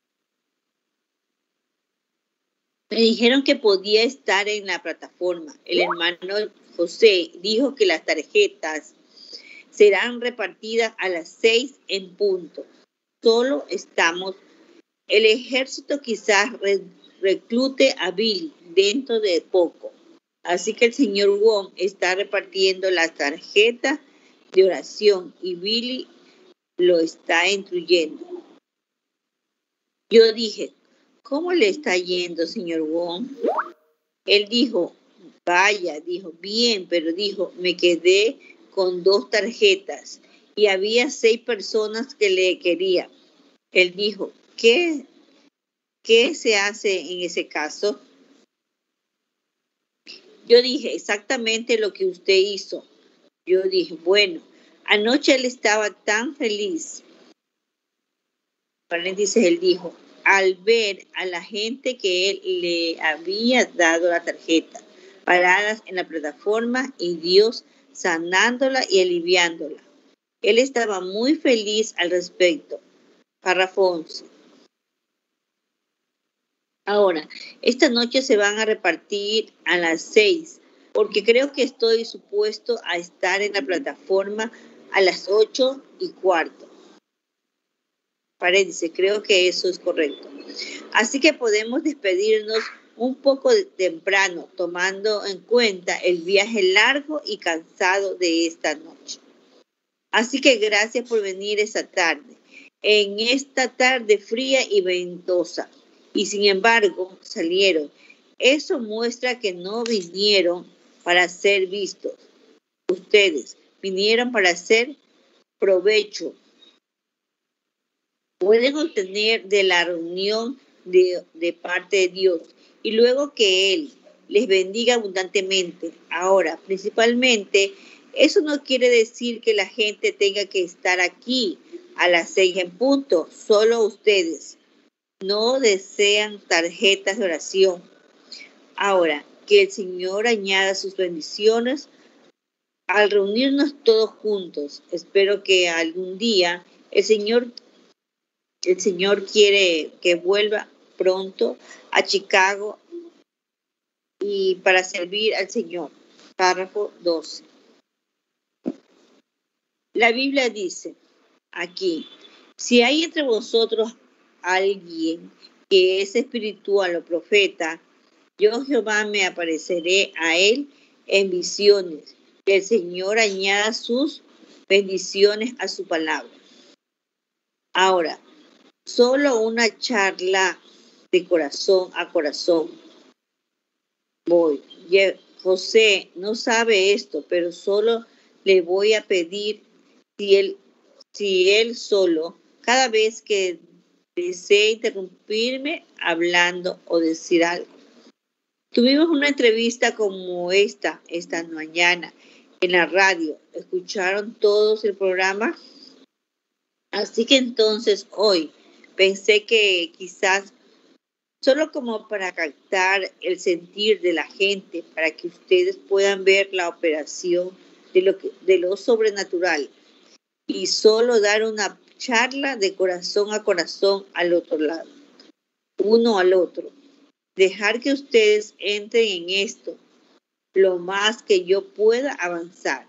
Me dijeron que podía estar en la plataforma. El hermano José dijo que las tarjetas serán repartidas a las 6 en punto. Solo estamos. El ejército quizás reclute a Billy dentro de poco. Así que el señor Wong está repartiendo las tarjetas de oración y Billy lo está instruyendo. Yo dije, ¿cómo le está yendo, señor Wong? Él dijo, vaya, dijo, bien, pero dijo, me quedé con 2 tarjetas y había 6 personas que le querían. Él dijo, ¿qué se hace en ese caso? Yo dije, exactamente lo que usted hizo. Yo dije, bueno, anoche él estaba tan feliz. Paréntesis, él dijo, al ver a la gente que él le había dado la tarjeta, paradas en la plataforma y Dios sanándola y aliviándola. Él estaba muy feliz al respecto. Párrafo 11. Ahora, esta noche se van a repartir a las 6, porque creo que estoy supuesto a estar en la plataforma a las 8:15. Paréntesis, creo que eso es correcto. Así que podemos despedirnos un poco temprano, tomando en cuenta el viaje largo y cansado de esta noche. Así que gracias por venir esta tarde, en esta tarde fría y ventosa. Y sin embargo, salieron. Eso muestra que no vinieron para ser vistos. Ustedes vinieron para hacer provecho. Pueden obtener de la reunión de parte de Dios y luego que Él les bendiga abundantemente. Ahora, principalmente, eso no quiere decir que la gente tenga que estar aquí a las 6 en punto. Solo ustedes no desean tarjetas de oración. Ahora, que el Señor añada sus bendiciones al reunirnos todos juntos. Espero que algún día el Señor quiere que vuelva pronto a Chicago y para servir al Señor. Párrafo 12. La Biblia dice aquí, si hay entre vosotros alguien que es espiritual o profeta, yo Jehová me apareceré a él en visiones. Que el Señor añada sus bendiciones a su palabra. Ahora, solo una charla de corazón a corazón. José no sabe esto, pero solo le voy a pedir si él solo, cada vez que desee interrumpirme hablando o decir algo. Tuvimos una entrevista como esta mañana en la radio. ¿Escucharon todos el programa? Así que entonces hoy pensé que quizás solo como para captar el sentir de la gente, para que ustedes puedan ver la operación de lo sobrenatural y solo dar una charla de corazón a corazón al otro lado, uno al otro. Dejar que ustedes entren en esto lo más que yo pueda avanzar.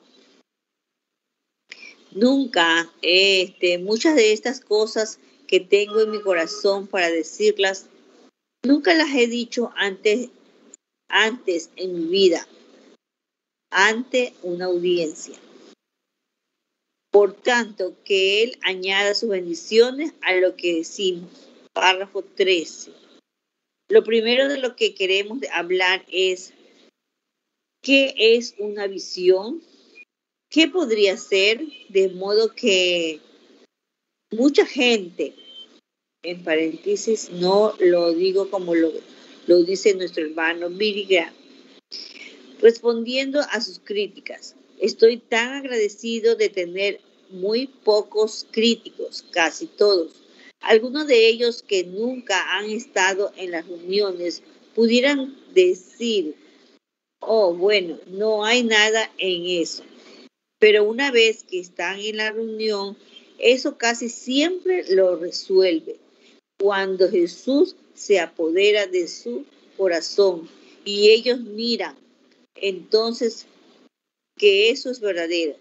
Nunca, muchas de estas cosas que tengo en mi corazón para decirlas, nunca las he dicho antes en mi vida, ante una audiencia. Por tanto, que Él añada sus bendiciones a lo que decimos. Párrafo 13. Lo primero de lo que queremos hablar es, ¿qué es una visión? ¿Qué podría ser? De modo que mucha gente, en paréntesis, no lo digo como lo dice nuestro hermano Billy Graham, respondiendo a sus críticas. Estoy tan agradecido de tener muy pocos críticos, casi todos. Algunos de ellos que nunca han estado en las reuniones pudieran decir, oh, bueno, no hay nada en eso. Pero una vez que están en la reunión, eso casi siempre lo resuelve. Cuando Jesús se apodera de su corazón y ellos miran, entonces que eso es verdadero.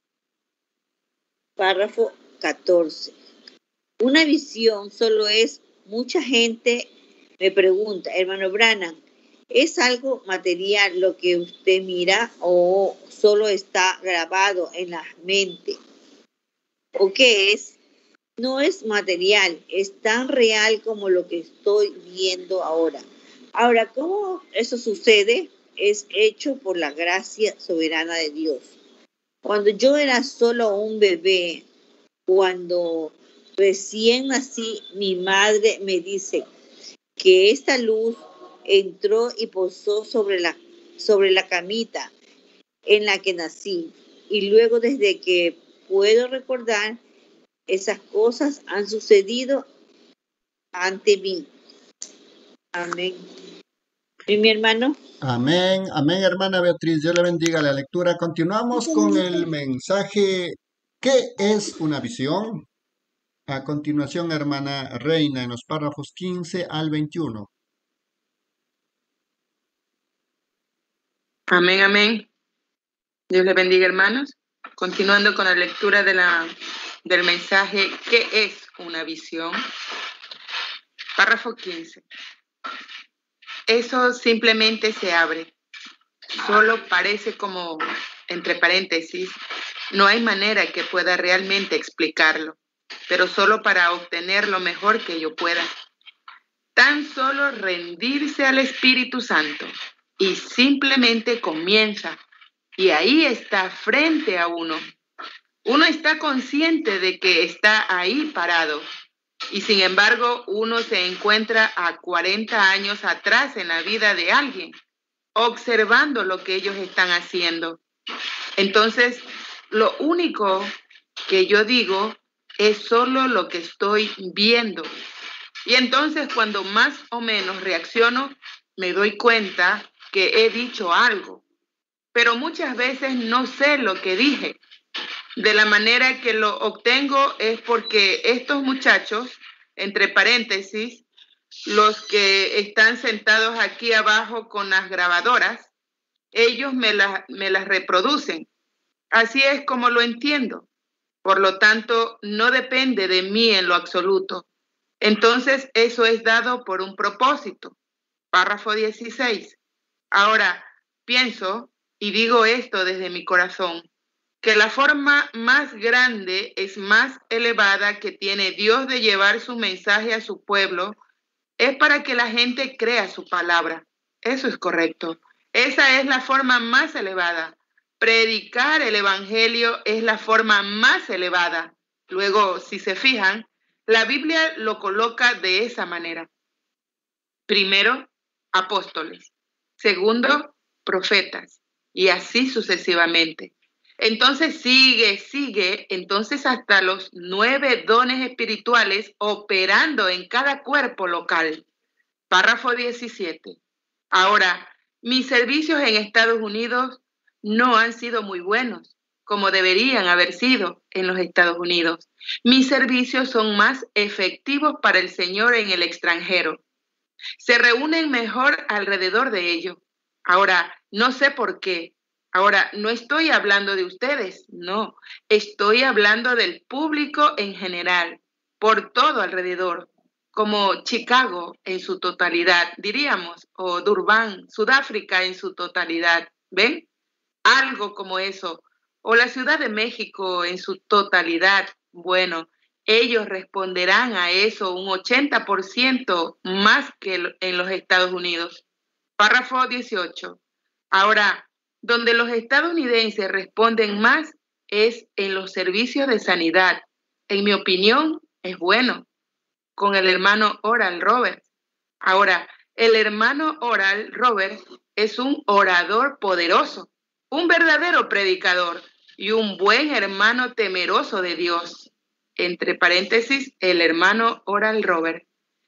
Párrafo 14. Una visión solo es, mucha gente me pregunta, hermano Branham, ¿es algo material lo que usted mira o solo está grabado en la mente? ¿O qué es? No es material, es tan real como lo que estoy viendo ahora. Ahora, ¿cómo eso sucede? Es hecho por la gracia soberana de Dios. Cuando yo era solo un bebé, cuando recién nací, mi madre me dice que esta luz entró y posó sobre la camita en la que nací. Y luego, desde que puedo recordar, esas cosas han sucedido ante mí. Amén. ¿Y mi hermano? Amén, amén, hermana Beatriz. Dios le bendiga la lectura. Continuamos con el mensaje. ¿Qué es una visión? A continuación, hermana Reina, en los párrafos 15 al 21. Amén, amén. Dios les bendiga, hermanos. Continuando con la lectura del mensaje, ¿qué es una visión? Párrafo 15. Eso simplemente se abre. Solo parece como, entre paréntesis, no hay manera que pueda realmente explicarlo, pero solo para obtener lo mejor que yo pueda. Tan solo rendirse al Espíritu Santo y simplemente comienza. Y ahí está frente a uno. Uno está consciente de que está ahí parado. Y sin embargo, uno se encuentra a 40 años atrás en la vida de alguien, observando lo que ellos están haciendo. Entonces, lo único que yo digo es solo lo que estoy viendo. Y entonces, cuando más o menos reacciono, me doy cuenta que he dicho algo. Pero muchas veces no sé lo que dije. De la manera que lo obtengo es porque estos muchachos, entre paréntesis, los que están sentados aquí abajo con las grabadoras, ellos me las reproducen. Así es como lo entiendo. Por lo tanto, no depende de mí en lo absoluto. Entonces, eso es dado por un propósito. Párrafo 16. Ahora, pienso, y digo esto desde mi corazón, que la forma más grande es más elevada que tiene Dios de llevar su mensaje a su pueblo es para que la gente crea su palabra. Eso es correcto. Esa es la forma más elevada. Predicar el evangelio es la forma más elevada. Luego, si se fijan, la Biblia lo coloca de esa manera. Primero, apóstoles. Segundo, profetas. Y así sucesivamente. Entonces sigue, entonces hasta los 9 dones espirituales operando en cada cuerpo local. Párrafo 17. Ahora, mis servicios en Estados Unidos no han sido muy buenos, como deberían haber sido en los Estados Unidos. Mis servicios son más efectivos para el Señor en el extranjero. Se reúnen mejor alrededor de ello. Ahora, no sé por qué. Ahora, no estoy hablando de ustedes, no. Estoy hablando del público en general, por todo alrededor, como Chicago en su totalidad, diríamos, o Durban, Sudáfrica en su totalidad. ¿Ven? Algo como eso. O la Ciudad de México en su totalidad. Bueno, ellos responderán a eso un 80% más que en los Estados Unidos. Párrafo 18. Ahora, donde los estadounidenses responden más es en los servicios de sanidad. En mi opinión, es bueno. Con el hermano Oral Roberts. Ahora, el hermano Oral Roberts es un orador poderoso, un verdadero predicador y un buen hermano temeroso de Dios. Entre paréntesis, el hermano Oral Robert.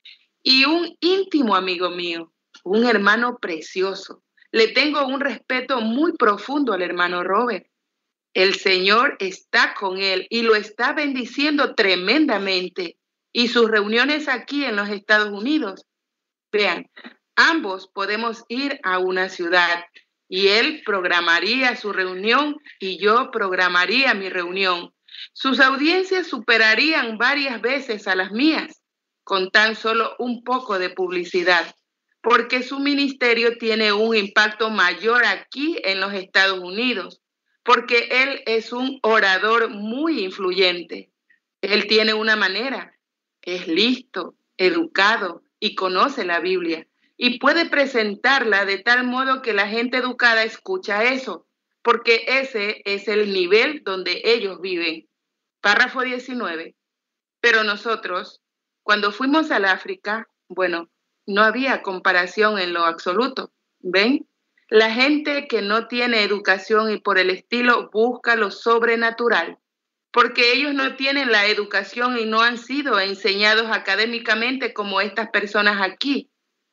Y un íntimo amigo mío, un hermano precioso. Le tengo un respeto muy profundo al hermano Robert. El Señor está con él y lo está bendiciendo tremendamente. Y sus reuniones aquí en los Estados Unidos. Vean, ambos podemos ir a una ciudad y él programaría su reunión y yo programaría mi reunión. Sus audiencias superarían varias veces a las mías con tan solo un poco de publicidad, porque su ministerio tiene un impacto mayor aquí en los Estados Unidos, porque él es un orador muy influyente. Él tiene una manera, es listo, educado y conoce la Biblia y puede presentarla de tal modo que la gente educada escucha eso, porque ese es el nivel donde ellos viven. Párrafo 19. Pero nosotros, cuando fuimos al África, bueno, no había comparación en lo absoluto. ¿Ven? La gente que no tiene educación y por el estilo busca lo sobrenatural, porque ellos no tienen la educación y no han sido enseñados académicamente como estas personas aquí.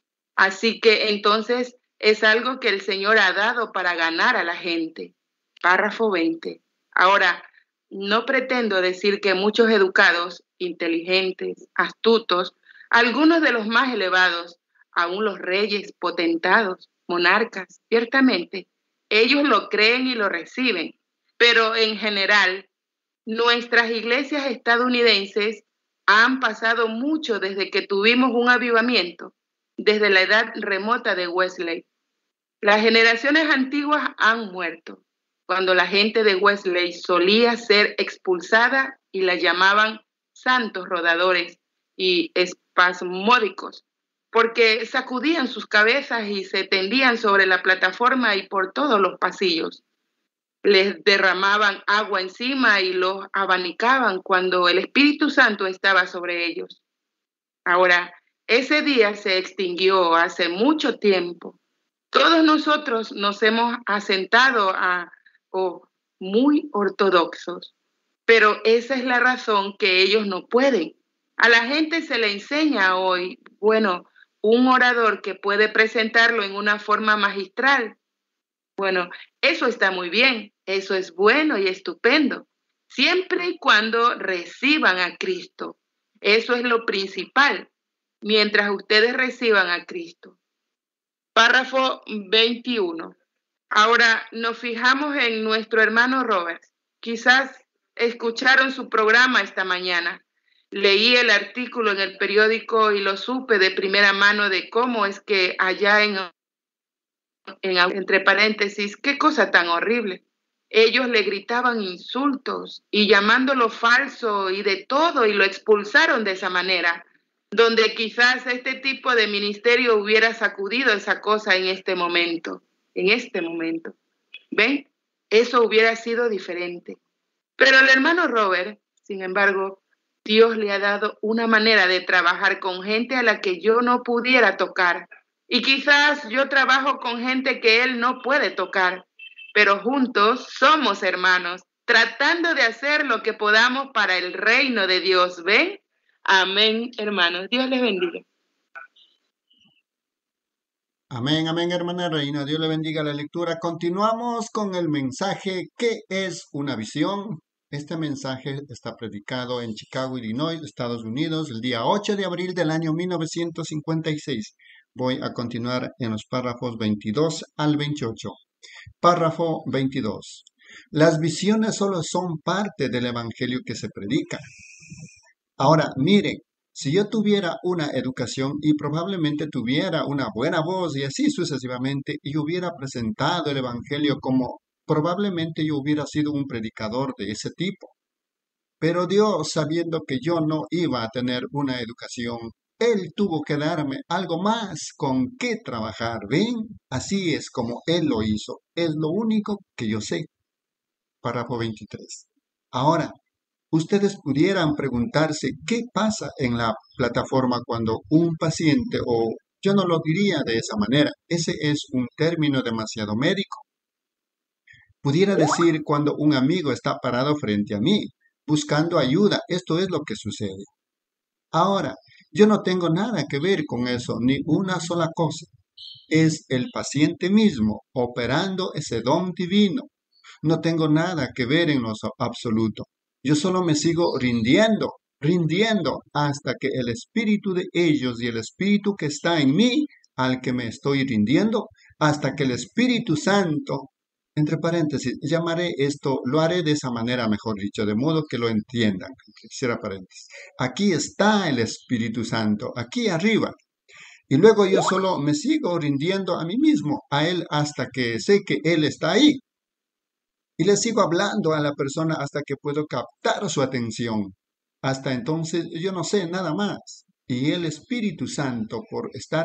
Así que entonces es algo que el Señor ha dado para ganar a la gente. Párrafo 20. Ahora, no pretendo decir que muchos educados, inteligentes, astutos, algunos de los más elevados, aún los reyes, potentados, monarcas, ciertamente, ellos lo creen y lo reciben. Pero en general, nuestras iglesias estadounidenses han pasado mucho desde que tuvimos un avivamiento, desde la edad remota de Wesley. Las generaciones antiguas han muerto, cuando la gente de Wesley solía ser expulsada y la llamaban santos rodadores y espasmódicos, porque sacudían sus cabezas y se tendían sobre la plataforma y por todos los pasillos. Les derramaban agua encima y los abanicaban cuando el Espíritu Santo estaba sobre ellos. Ahora, ese día se extinguió hace mucho tiempo. Todos nosotros nos hemos asentado muy ortodoxos, pero esa es la razón que ellos no pueden. A la gente se le enseña hoy, bueno, un orador que puede presentarlo en una forma magistral. Bueno, eso está muy bien, eso es bueno y estupendo, siempre y cuando reciban a Cristo. Eso es lo principal, mientras ustedes reciban a Cristo. Párrafo 21. Ahora nos fijamos en nuestro hermano Robert. Quizás escucharon su programa esta mañana. Leí el artículo en el periódico y lo supe de primera mano de cómo es que allá entre paréntesis, qué cosa tan horrible. Ellos le gritaban insultos y llamándolo falso y de todo y lo expulsaron de esa manera, donde quizás este tipo de ministerio hubiera sacudido esa cosa en este momento. ¿Ven? Eso hubiera sido diferente. Pero el hermano Robert, sin embargo, Dios le ha dado una manera de trabajar con gente a la que yo no pudiera tocar. Y quizás yo trabajo con gente que él no puede tocar, pero juntos somos hermanos, tratando de hacer lo que podamos para el reino de Dios. ¿Ven? Amén, hermanos. Dios les bendiga. Amén, amén, hermana Reina. Dios le bendiga la lectura. Continuamos con el mensaje ¿Qué es una visión? Este mensaje está predicado en Chicago, Illinois, Estados Unidos, el día 8 de abril del año 1956. Voy a continuar en los párrafos 22 al 28. Párrafo 22. Las visiones solo son parte del evangelio que se predica. Ahora, miren, si yo tuviera una educación y probablemente tuviera una buena voz y así sucesivamente, y hubiera presentado el evangelio como probablemente yo hubiera sido un predicador de ese tipo. Pero Dios, sabiendo que yo no iba a tener una educación, Él tuvo que darme algo más con qué trabajar. ¿Ven? Así es como Él lo hizo. Es lo único que yo sé. Párrafo 23. Ahora, ustedes pudieran preguntarse qué pasa en la plataforma cuando un paciente, o yo no lo diría de esa manera, ese es un término demasiado médico. Pudiera decir cuando un amigo está parado frente a mí, buscando ayuda. Esto es lo que sucede. Ahora, yo no tengo nada que ver con eso, ni una sola cosa. Es el paciente mismo operando ese don divino. No tengo nada que ver en lo absoluto. Yo solo me sigo rindiendo hasta que el espíritu de ellos y el espíritu que está en mí, al que me estoy rindiendo, hasta que el Espíritu Santo, entre paréntesis, llamaré esto, lo haré de esa manera, mejor dicho, de modo que lo entiendan. Cierra paréntesis. Aquí está el Espíritu Santo, aquí arriba. Y luego yo solo me sigo rindiendo a mí mismo, a Él, hasta que sé que Él está ahí. Y le sigo hablando a la persona hasta que puedo captar su atención. Hasta entonces yo no sé nada más. Y el Espíritu Santo, por estar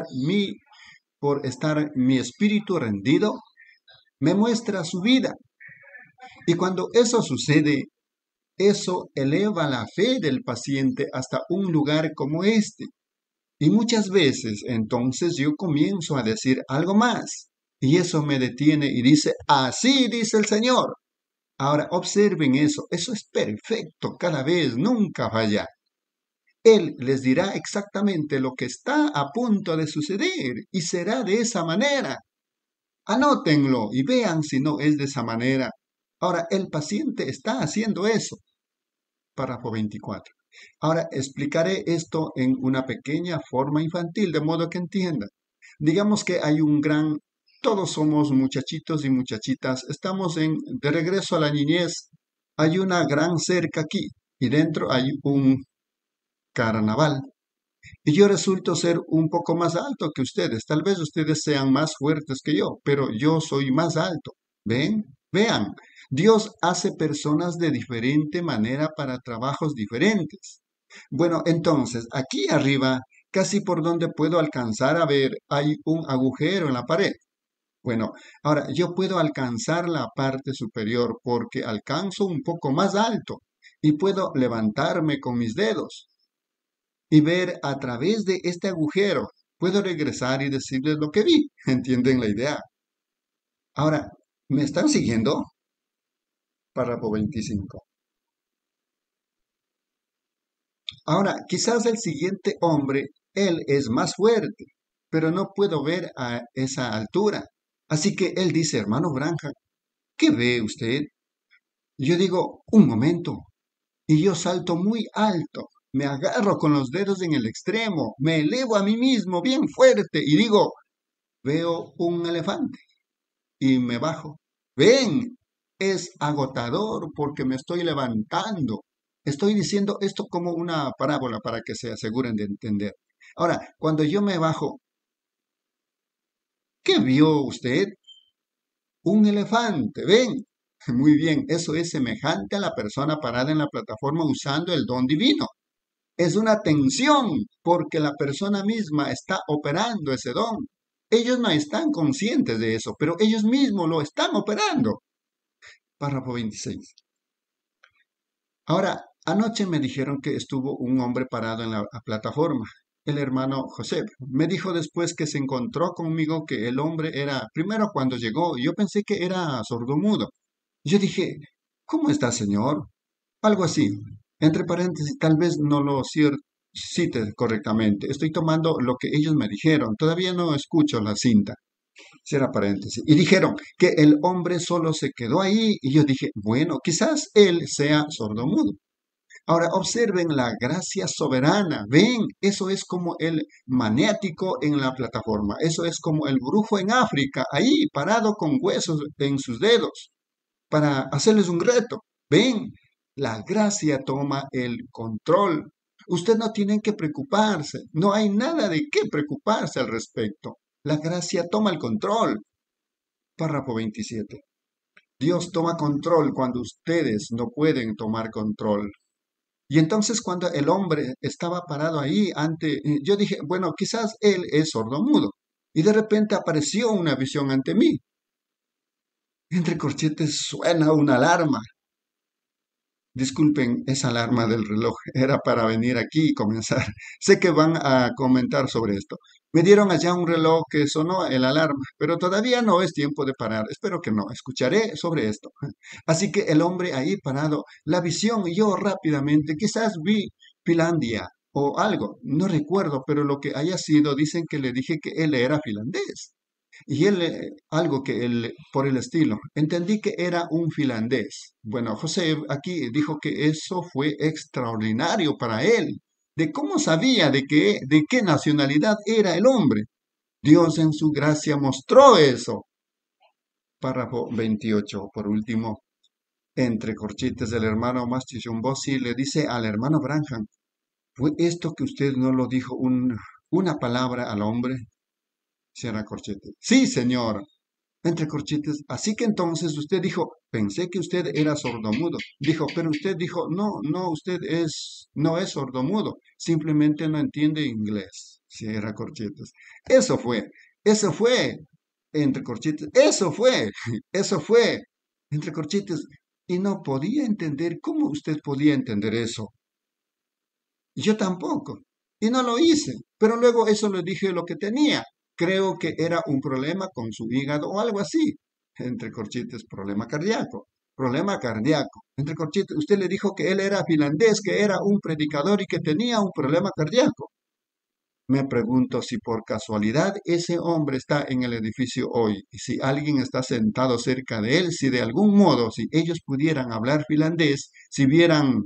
mi espíritu rendido, me muestra su vida. Y cuando eso sucede, eso eleva la fe del paciente hasta un lugar como este. Y muchas veces entonces yo comienzo a decir algo más. Y eso me detiene y dice, así dice el Señor. Ahora observen eso es perfecto cada vez, nunca falla. Él les dirá exactamente lo que está a punto de suceder y será de esa manera. Anótenlo y vean si no es de esa manera. Ahora, el paciente está haciendo eso. Párrafo 24. Ahora explicaré esto en una pequeña forma infantil, de modo que entiendan. Digamos que hay todos somos muchachitos y muchachitas, estamos de regreso a la niñez. Hay una gran cerca aquí y dentro hay un carnaval. Y yo resulto ser un poco más alto que ustedes. Tal vez ustedes sean más fuertes que yo, pero yo soy más alto. ¿Ven? Vean, Dios hace personas de diferente manera para trabajos diferentes. Bueno, entonces, aquí arriba, casi por donde puedo alcanzar a ver, hay un agujero en la pared. Bueno, ahora yo puedo alcanzar la parte superior porque alcanzo un poco más alto y puedo levantarme con mis dedos y ver a través de este agujero. Puedo regresar y decirles lo que vi. ¿Entienden la idea? Ahora, ¿me están siguiendo? Párrafo 25. Ahora, quizás el siguiente hombre, él es más fuerte, pero no puedo ver a esa altura. Así que él dice, hermano Branham, ¿qué ve usted? Yo digo, un momento, y yo salto muy alto. Me agarro con los dedos en el extremo, me elevo a mí mismo bien fuerte y digo, veo un elefante y me bajo. Ven, es agotador porque me estoy levantando. Estoy diciendo esto como una parábola para que se aseguren de entender. Ahora, cuando yo me bajo, ¿qué vio usted? Un elefante, ven. Muy bien, eso es semejante a la persona parada en la plataforma usando el don divino. Es una tensión porque la persona misma está operando ese don. Ellos no están conscientes de eso, pero ellos mismos lo están operando. Párrafo 26. Ahora, anoche me dijeron que estuvo un hombre parado en la plataforma. El hermano José me dijo después que se encontró conmigo que el hombre era, primero cuando llegó, yo pensé que era sordomudo. Yo dije, ¿cómo está, señor? Algo así. Entre paréntesis, tal vez no lo cite correctamente. Estoy tomando lo que ellos me dijeron. Todavía no escucho la cinta. Cierra paréntesis. Y dijeron que el hombre solo se quedó ahí. Y yo dije, bueno, quizás él sea sordomudo. Ahora observen la gracia soberana. Ven, eso es como el maniático en la plataforma. Eso es como el brujo en África, ahí parado con huesos en sus dedos, para hacerles un reto. Ven, la gracia toma el control. Usted no tiene que preocuparse. No hay nada de qué preocuparse al respecto. La gracia toma el control. Párrafo 27. Dios toma control cuando ustedes no pueden tomar control. Y entonces cuando el hombre estaba parado ahí yo dije, bueno, quizás él es sordomudo. Y de repente apareció una visión ante mí. Entre corchetes suena una alarma. Disculpen, esa alarma del reloj era para venir aquí y comenzar. Sé que van a comentar sobre esto. Me dieron allá un reloj que sonó el alarma, pero todavía no es tiempo de parar. Espero que no. Escucharé sobre esto. Así que el hombre ahí parado, la visión, y yo rápidamente, quizás vi Finlandia o algo, no recuerdo, pero lo que haya sido, dicen que le dije que él era finlandés. Y él, algo que él, por el estilo, entendí que era un finlandés. Bueno, José aquí dijo que eso fue extraordinario para él, de cómo sabía de qué nacionalidad era el hombre. Dios en su gracia mostró eso. Párrafo 28, por último, entre corchetes del hermano Mastichon Bossi le dice al hermano Branham, ¿fue esto que usted no lo dijo una palabra al hombre? Cierra corchetes. Sí, señor. Entre corchetes. Así que entonces usted dijo, pensé que usted era sordomudo. Dijo, pero usted dijo, no, no, no es sordomudo. Simplemente no entiende inglés. Cierra corchetes. Eso fue. Entre corchetes. Eso fue. Entre corchetes. Y no podía entender cómo usted podía entender eso. Yo tampoco. Y no lo hice. Pero luego eso le dije lo que tenía. Creo que era un problema con su hígado o algo así. Entre corchetes, problema cardíaco. Problema cardíaco. Entre corchetes, usted le dijo que él era finlandés, que era un predicador y que tenía un problema cardíaco. Me pregunto si por casualidad ese hombre está en el edificio hoy y si alguien está sentado cerca de él, si de algún modo, si ellos pudieran hablar finlandés, si vieran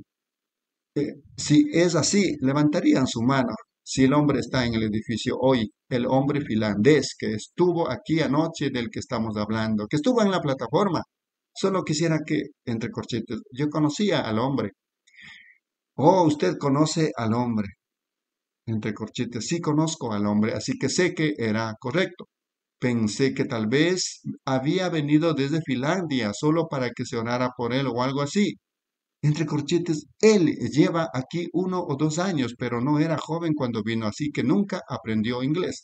si es así, levantarían su mano. Si el hombre está en el edificio hoy, el hombre finlandés que estuvo aquí anoche del que estamos hablando, que estuvo en la plataforma, solo quisiera que, entre corchetes, yo conocía al hombre. Oh, usted conoce al hombre. Entre corchetes, sí conozco al hombre, así que sé que era correcto. Pensé que tal vez había venido desde Finlandia solo para que se orara por él o algo así. Entre corchetes, él lleva aquí 1 o 2 años, pero no era joven cuando vino, así que nunca aprendió inglés.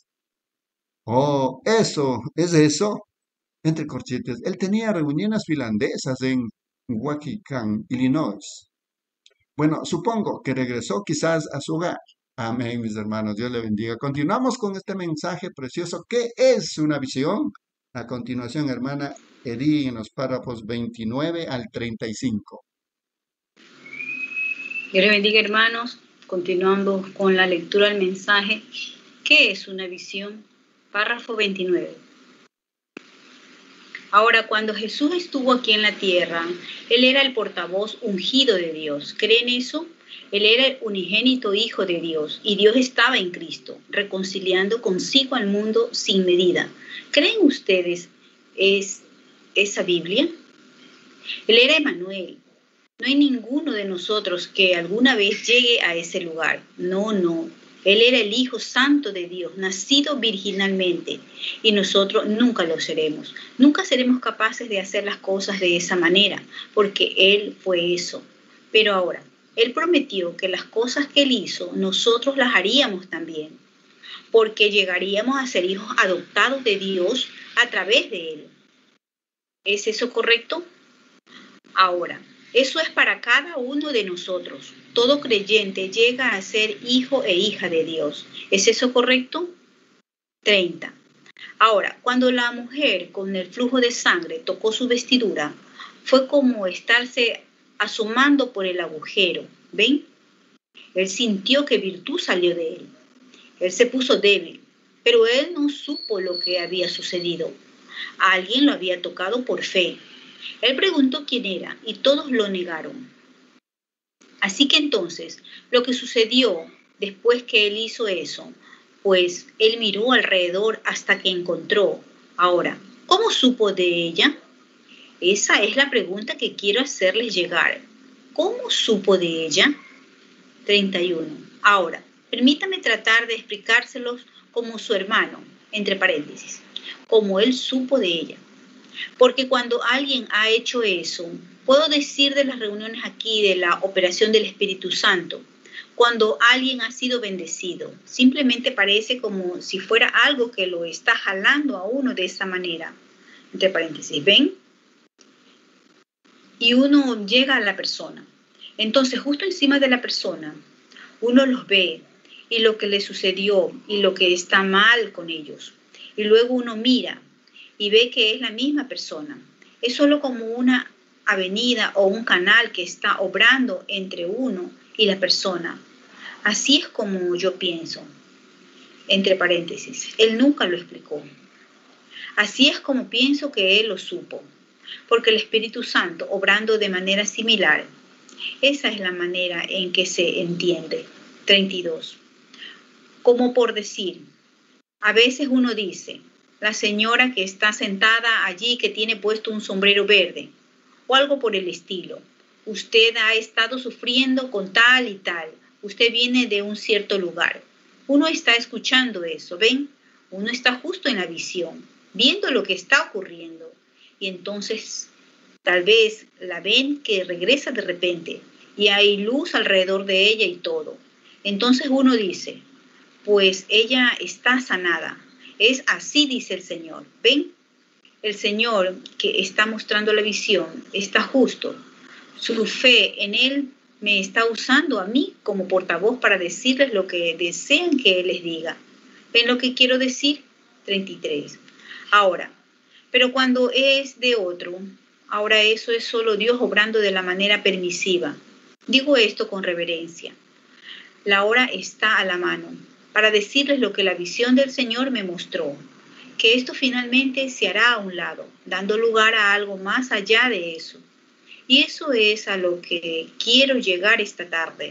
Oh, es eso. Entre corchetes, él tenía reuniones finlandesas en Waukegan, Illinois. Bueno, supongo que regresó quizás a su hogar. Amén, mis hermanos, Dios le bendiga. Continuamos con este mensaje precioso. ¿Qué es una visión? A continuación, hermana Edith, en los párrafos 29 al 35. Dios les bendiga, hermanos. Continuando con la lectura del mensaje. ¿Qué es una visión? Párrafo 29. Ahora, cuando Jesús estuvo aquí en la tierra, Él era el portavoz ungido de Dios. ¿Creen eso? Él era el unigénito Hijo de Dios y Dios estaba en Cristo, reconciliando consigo al mundo sin medida. ¿Creen ustedes esa Biblia? Él era Emmanuel. No hay ninguno de nosotros que alguna vez llegue a ese lugar. No. Él era el Hijo Santo de Dios, nacido virginalmente, y nosotros nunca lo seremos. Nunca seremos capaces de hacer las cosas de esa manera, porque Él fue eso. Pero ahora, Él prometió que las cosas que Él hizo, nosotros las haríamos también, porque llegaríamos a ser hijos adoptados de Dios a través de Él. ¿Es eso correcto? Ahora, eso es para cada uno de nosotros. Todo creyente llega a ser hijo e hija de Dios. ¿Es eso correcto? 30. Ahora, cuando la mujer con el flujo de sangre tocó su vestidura, fue como estarse asomando por el agujero. ¿Ven? Él sintió que virtud salió de él. Él se puso débil, pero él no supo lo que había sucedido. Alguien lo había tocado por fe. Él preguntó quién era y todos lo negaron. Así que entonces, lo que sucedió después que él hizo eso, pues él miró alrededor hasta que encontró. Ahora, ¿cómo supo de ella? Esa es la pregunta que quiero hacerles llegar. ¿Cómo supo de ella? 31. Ahora, permítame tratar de explicárselos como su hermano, entre paréntesis, como él supo de ella. Porque cuando alguien ha hecho eso, puedo decir de las reuniones aquí, de la operación del Espíritu Santo, cuando alguien ha sido bendecido, simplemente parece como si fuera algo que lo está jalando a uno de esa manera. Entre paréntesis, ¿ven? Y uno llega a la persona. Entonces, justo encima de la persona, uno los ve y lo que le sucedió y lo que está mal con ellos. Y luego uno mira y ve que es la misma persona. Es solo como una avenida o un canal que está obrando entre uno y la persona. Así es como yo pienso, entre paréntesis. Él nunca lo explicó. Así es como pienso que él lo supo, porque el Espíritu Santo, obrando de manera similar, esa es la manera en que se entiende. 32. Como por decir, a veces uno dice, la señora que está sentada allí que tiene puesto un sombrero verde, o algo por el estilo. Usted ha estado sufriendo con tal y tal. Usted viene de un cierto lugar. Uno está escuchando eso, ¿ven? Uno está justo en la visión, viendo lo que está ocurriendo. Y entonces, tal vez la ven que regresa de repente y hay luz alrededor de ella y todo. Entonces uno dice, pues ella está sanada. Es así, dice el Señor. ¿Ven? El Señor que está mostrando la visión está justo. Su fe en Él me está usando a mí como portavoz para decirles lo que desean que Él les diga. ¿Ven lo que quiero decir? 33. Ahora, pero cuando es de otro, ahora eso es solo Dios obrando de la manera permisiva. Digo esto con reverencia. La hora está a la mano para decirles lo que la visión del Señor me mostró, que esto finalmente se hará a un lado, dando lugar a algo más allá de eso. Y eso es a lo que quiero llegar esta tarde.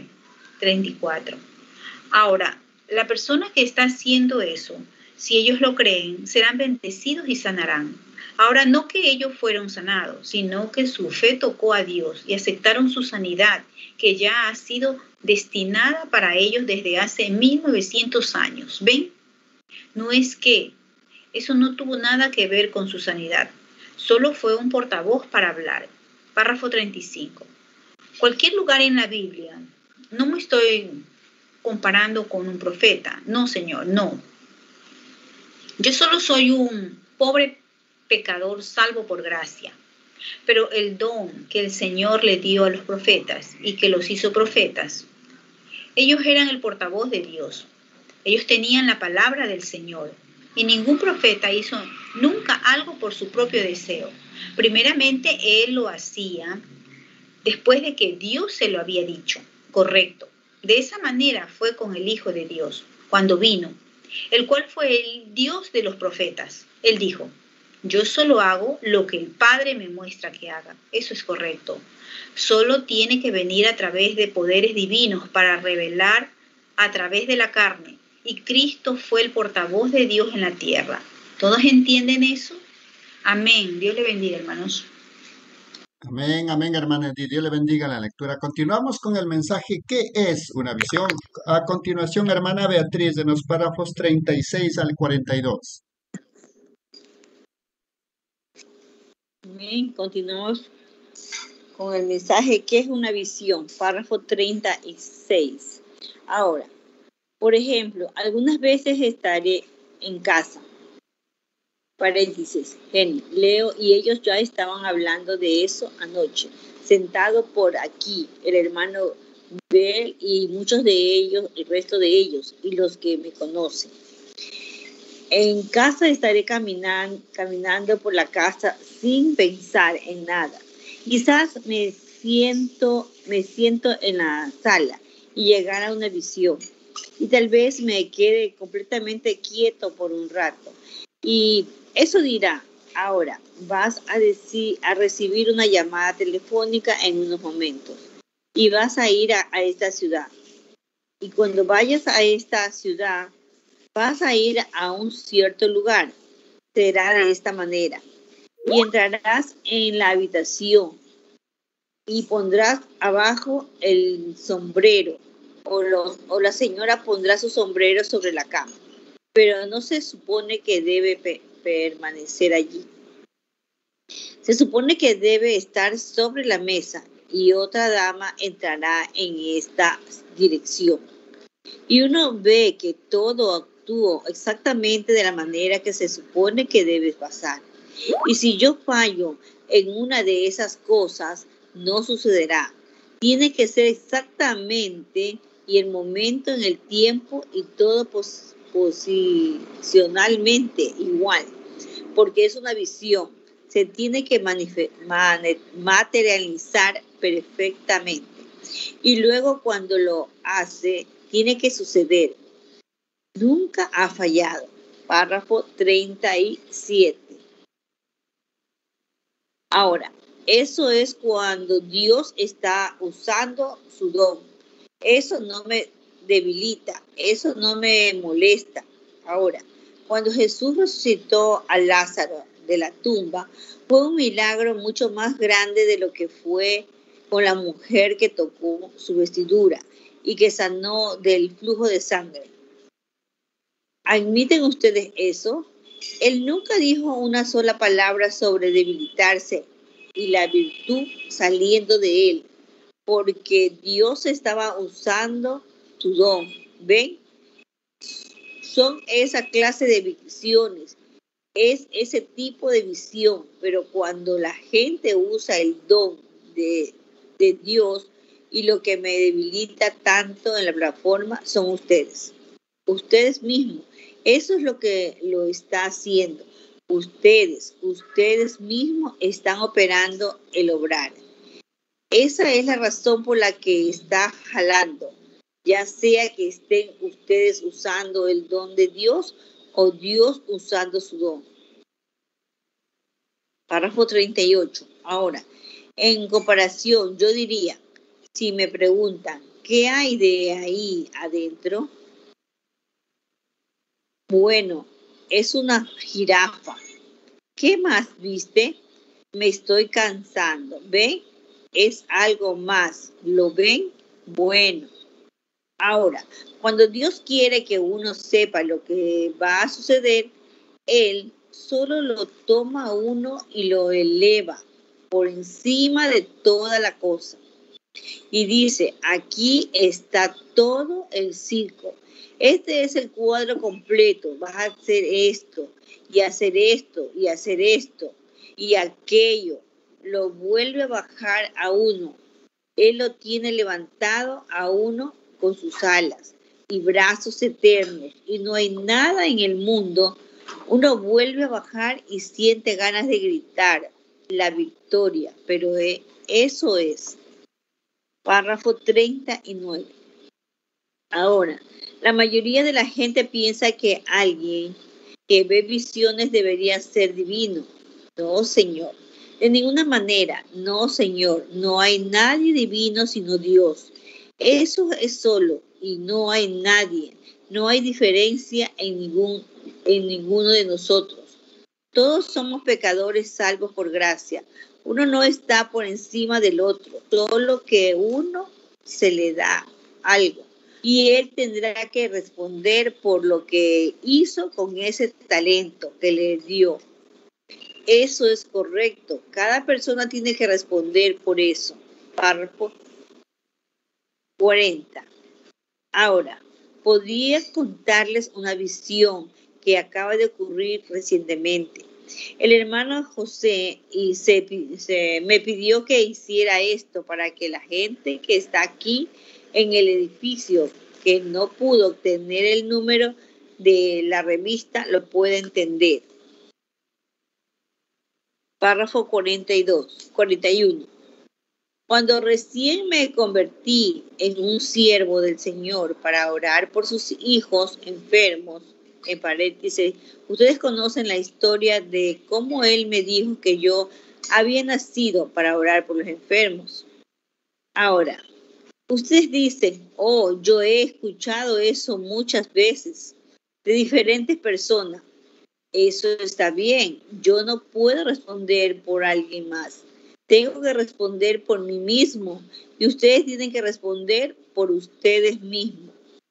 34. Ahora, la persona que está haciendo eso, si ellos lo creen, serán bendecidos y sanarán. Ahora, no que ellos fueron sanados, sino que su fe tocó a Dios y aceptaron su sanidad, que ya ha sido destinada para ellos desde hace 1900 años. ¿Ven? No es que eso no tuvo nada que ver con su sanidad, solo fue un portavoz para hablar. Párrafo 35. Cualquier lugar en la Biblia, no me estoy comparando con un profeta, no señor, no. Yo solo soy un pobre pecador salvo por gracia, pero el don que el Señor le dio a los profetas y que los hizo profetas, ellos eran el portavoz de Dios, ellos tenían la palabra del Señor y ningún profeta hizo nunca algo por su propio deseo. Primeramente él lo hacía después de que Dios se lo había dicho, correcto. De esa manera fue con el Hijo de Dios, cuando vino, el cual fue el Dios de los profetas. Él dijo, yo solo hago lo que el Padre me muestra que haga. Eso es correcto. Solo tiene que venir a través de poderes divinos para revelar a través de la carne. Y Cristo fue el portavoz de Dios en la tierra. ¿Todos entienden eso? Amén. Dios le bendiga, hermanos. Amén, amén, hermanos. Dios le bendiga la lectura. Continuamos con el mensaje, ¿qué es una visión? A continuación, hermana Beatriz, de los párrafos 36 al 42. Amén. Continuamos con el mensaje, ¿qué es una visión? Párrafo 36. Ahora, por ejemplo, algunas veces estaré en casa. Paréntesis, Leo y ellos ya estaban hablando de eso anoche, sentado por aquí, el hermano Bell y muchos de ellos, el resto de ellos y los que me conocen. En casa estaré caminando por la casa sin pensar en nada. Quizás me siento en la sala y llegar a una visión. Y tal vez me quede completamente quieto por un rato. Y eso dirá, ahora vas a recibir una llamada telefónica en unos momentos. Y vas a ir a esta ciudad. Y cuando vayas a esta ciudad, vas a ir a un cierto lugar. Será de esta manera. Y entrarás en la habitación y pondrás abajo el sombrero o la señora pondrá su sombrero sobre la cama. Pero no se supone que debe permanecer allí. Se supone que debe estar sobre la mesa y otra dama entrará en esta dirección. Y uno ve que todo actuó exactamente de la manera que se supone que debe pasar. Y si yo fallo en una de esas cosas, no sucederá. Tiene que ser exactamente y el momento en el tiempo y todo posicionalmente igual, porque es una visión. Se tiene que materializar perfectamente. Y luego cuando lo hace, tiene que suceder. Nunca ha fallado. Párrafo 37. Ahora, eso es cuando Dios está usando su don. Eso no me debilita, eso no me molesta. Ahora, cuando Jesús resucitó a Lázaro de la tumba, fue un milagro mucho más grande de lo que fue con la mujer que tocó su vestidura y que sanó del flujo de sangre. ¿Admiten ustedes eso? Él nunca dijo una sola palabra sobre debilitarse y la virtud saliendo de él, porque Dios estaba usando su don. ¿Ven? Son esa clase de visiones, es ese tipo de visión, pero cuando la gente usa el don de Dios, y lo que me debilita tanto en la plataforma son ustedes mismos. Eso es lo que lo está haciendo. Ustedes mismos están operando el obrar. Esa es la razón por la que está jalando, ya sea que estén ustedes usando el don de Dios o Dios usando su don. Párrafo 38. Ahora, en comparación, yo diría, si me preguntan, ¿qué hay de ahí adentro? Bueno, es una jirafa. ¿Qué más viste? Me estoy cansando. ¿Ven? Es algo más. ¿Lo ven? Bueno. Ahora, cuando Dios quiere que uno sepa lo que va a suceder, Él solo lo toma a uno y lo eleva por encima de toda la cosa. Y dice, aquí está todo el circo. Este es el cuadro completo. Vas a hacer esto, y hacer esto, y hacer esto, y aquello. Lo vuelve a bajar a uno. Él lo tiene levantado a uno con sus alas y brazos eternos. Y no hay nada en el mundo. Uno vuelve a bajar y siente ganas de gritar la victoria. Pero eso es. Párrafo 39. Ahora, la mayoría de la gente piensa que alguien que ve visiones debería ser divino. No, Señor. De ninguna manera. No, Señor. No hay nadie divino sino Dios. Eso es solo y no hay nadie. No hay diferencia en ninguno de nosotros. Todos somos pecadores salvos por gracia. Uno no está por encima del otro, solo que uno se le da algo. Y él tendrá que responder por lo que hizo con ese talento que le dio. Eso es correcto. Cada persona tiene que responder por eso. Párrafo 40. Ahora, podría contarles una visión que acaba de ocurrir recientemente. El hermano José me pidió que hiciera esto para que la gente que está aquí en el edificio, que no pudo obtener el número de la revista, lo pueda entender. Párrafo 41. Cuando recién me convertí en un siervo del Señor para orar por sus hijos enfermos, en paréntesis, ustedes conocen la historia de cómo Él me dijo que yo había nacido para orar por los enfermos. Ahora, ustedes dicen, oh, yo he escuchado eso muchas veces de diferentes personas. Eso está bien, yo no puedo responder por alguien más. Tengo que responder por mí mismo y ustedes tienen que responder por ustedes mismos.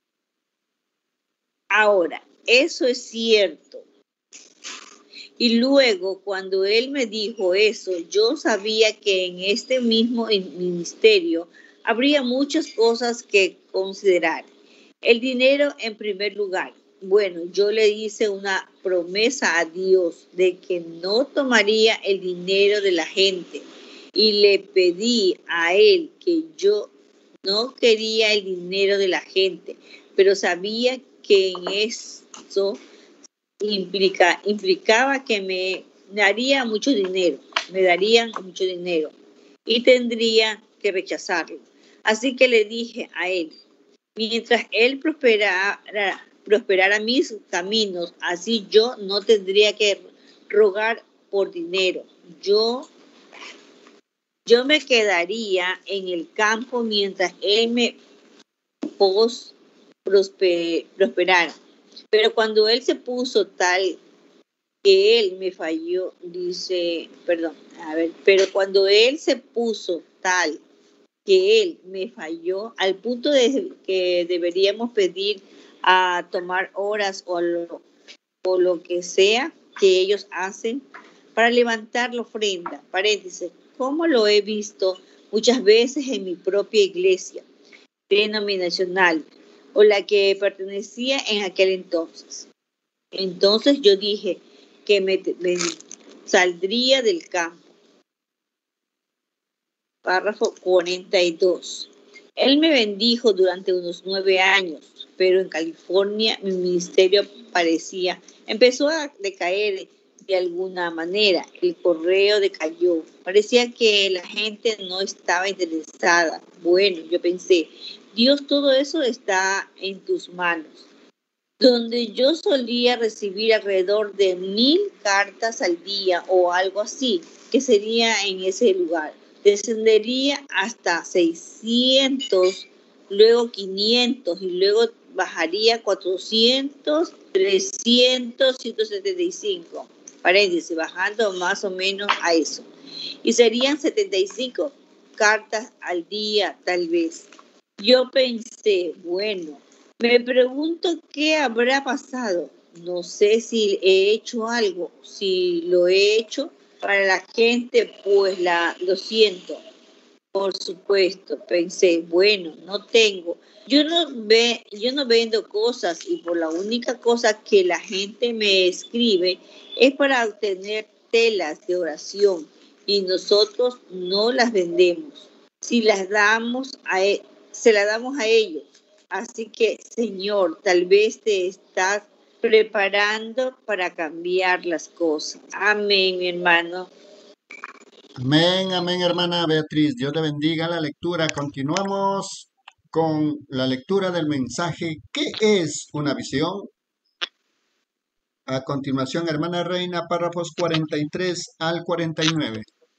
Ahora, eso es cierto. Y luego, cuando él me dijo eso, yo sabía que en este mismo ministerio habría muchas cosas que considerar. El dinero en primer lugar. Bueno, yo le hice una promesa a Dios de que no tomaría el dinero de la gente. y le pedí a él que yo no quería el dinero de la gente, pero sabía que en eso implicaba que me darían mucho dinero y tendría que rechazarlo. Así que le dije a él, mientras él prosperara mis caminos, así yo no tendría que rogar por dinero. Yo me quedaría en el campo mientras él me prosperara. Pero cuando él se puso tal que él me falló, pero cuando él se puso tal que él me falló, al punto de que deberíamos pedir a tomar horas o lo que sea que ellos hacen para levantar la ofrenda, paréntesis, como lo he visto muchas veces en mi propia iglesia denominacional o la que pertenecía en aquel entonces. Entonces yo dije que me saldría del campo. Párrafo 42. Él me bendijo durante unos 9 años, pero en California mi ministerio empezó a decaer de alguna manera. El correo decayó. Parecía que la gente no estaba interesada. Bueno, yo pensé, Dios, todo eso está en tus manos. Donde yo solía recibir alrededor de 1,000 cartas al día o algo así, que sería en ese lugar, descendería hasta 600, luego 500 y luego bajaría 400, 300, 175, paréntesis, bajando más o menos a eso. Y serían 75 cartas al día, tal vez. Yo pensé, bueno, me pregunto qué habrá pasado. No sé si he hecho algo. Si lo he hecho para la gente, pues lo siento. Por supuesto, pensé, bueno, no tengo. Yo no vendo cosas y por la única cosa que la gente me escribe es para obtener telas de oración y nosotros no las vendemos. Si las damos se las damos a ellos. Así que, Señor, tal vez te estás preparando para cambiar las cosas. Amén, mi hermano. Amén, amén, hermana Beatriz. Dios le bendiga la lectura. Continuamos con la lectura del mensaje. ¿Qué es una visión? A continuación, hermana Reina, párrafos 43 al 49.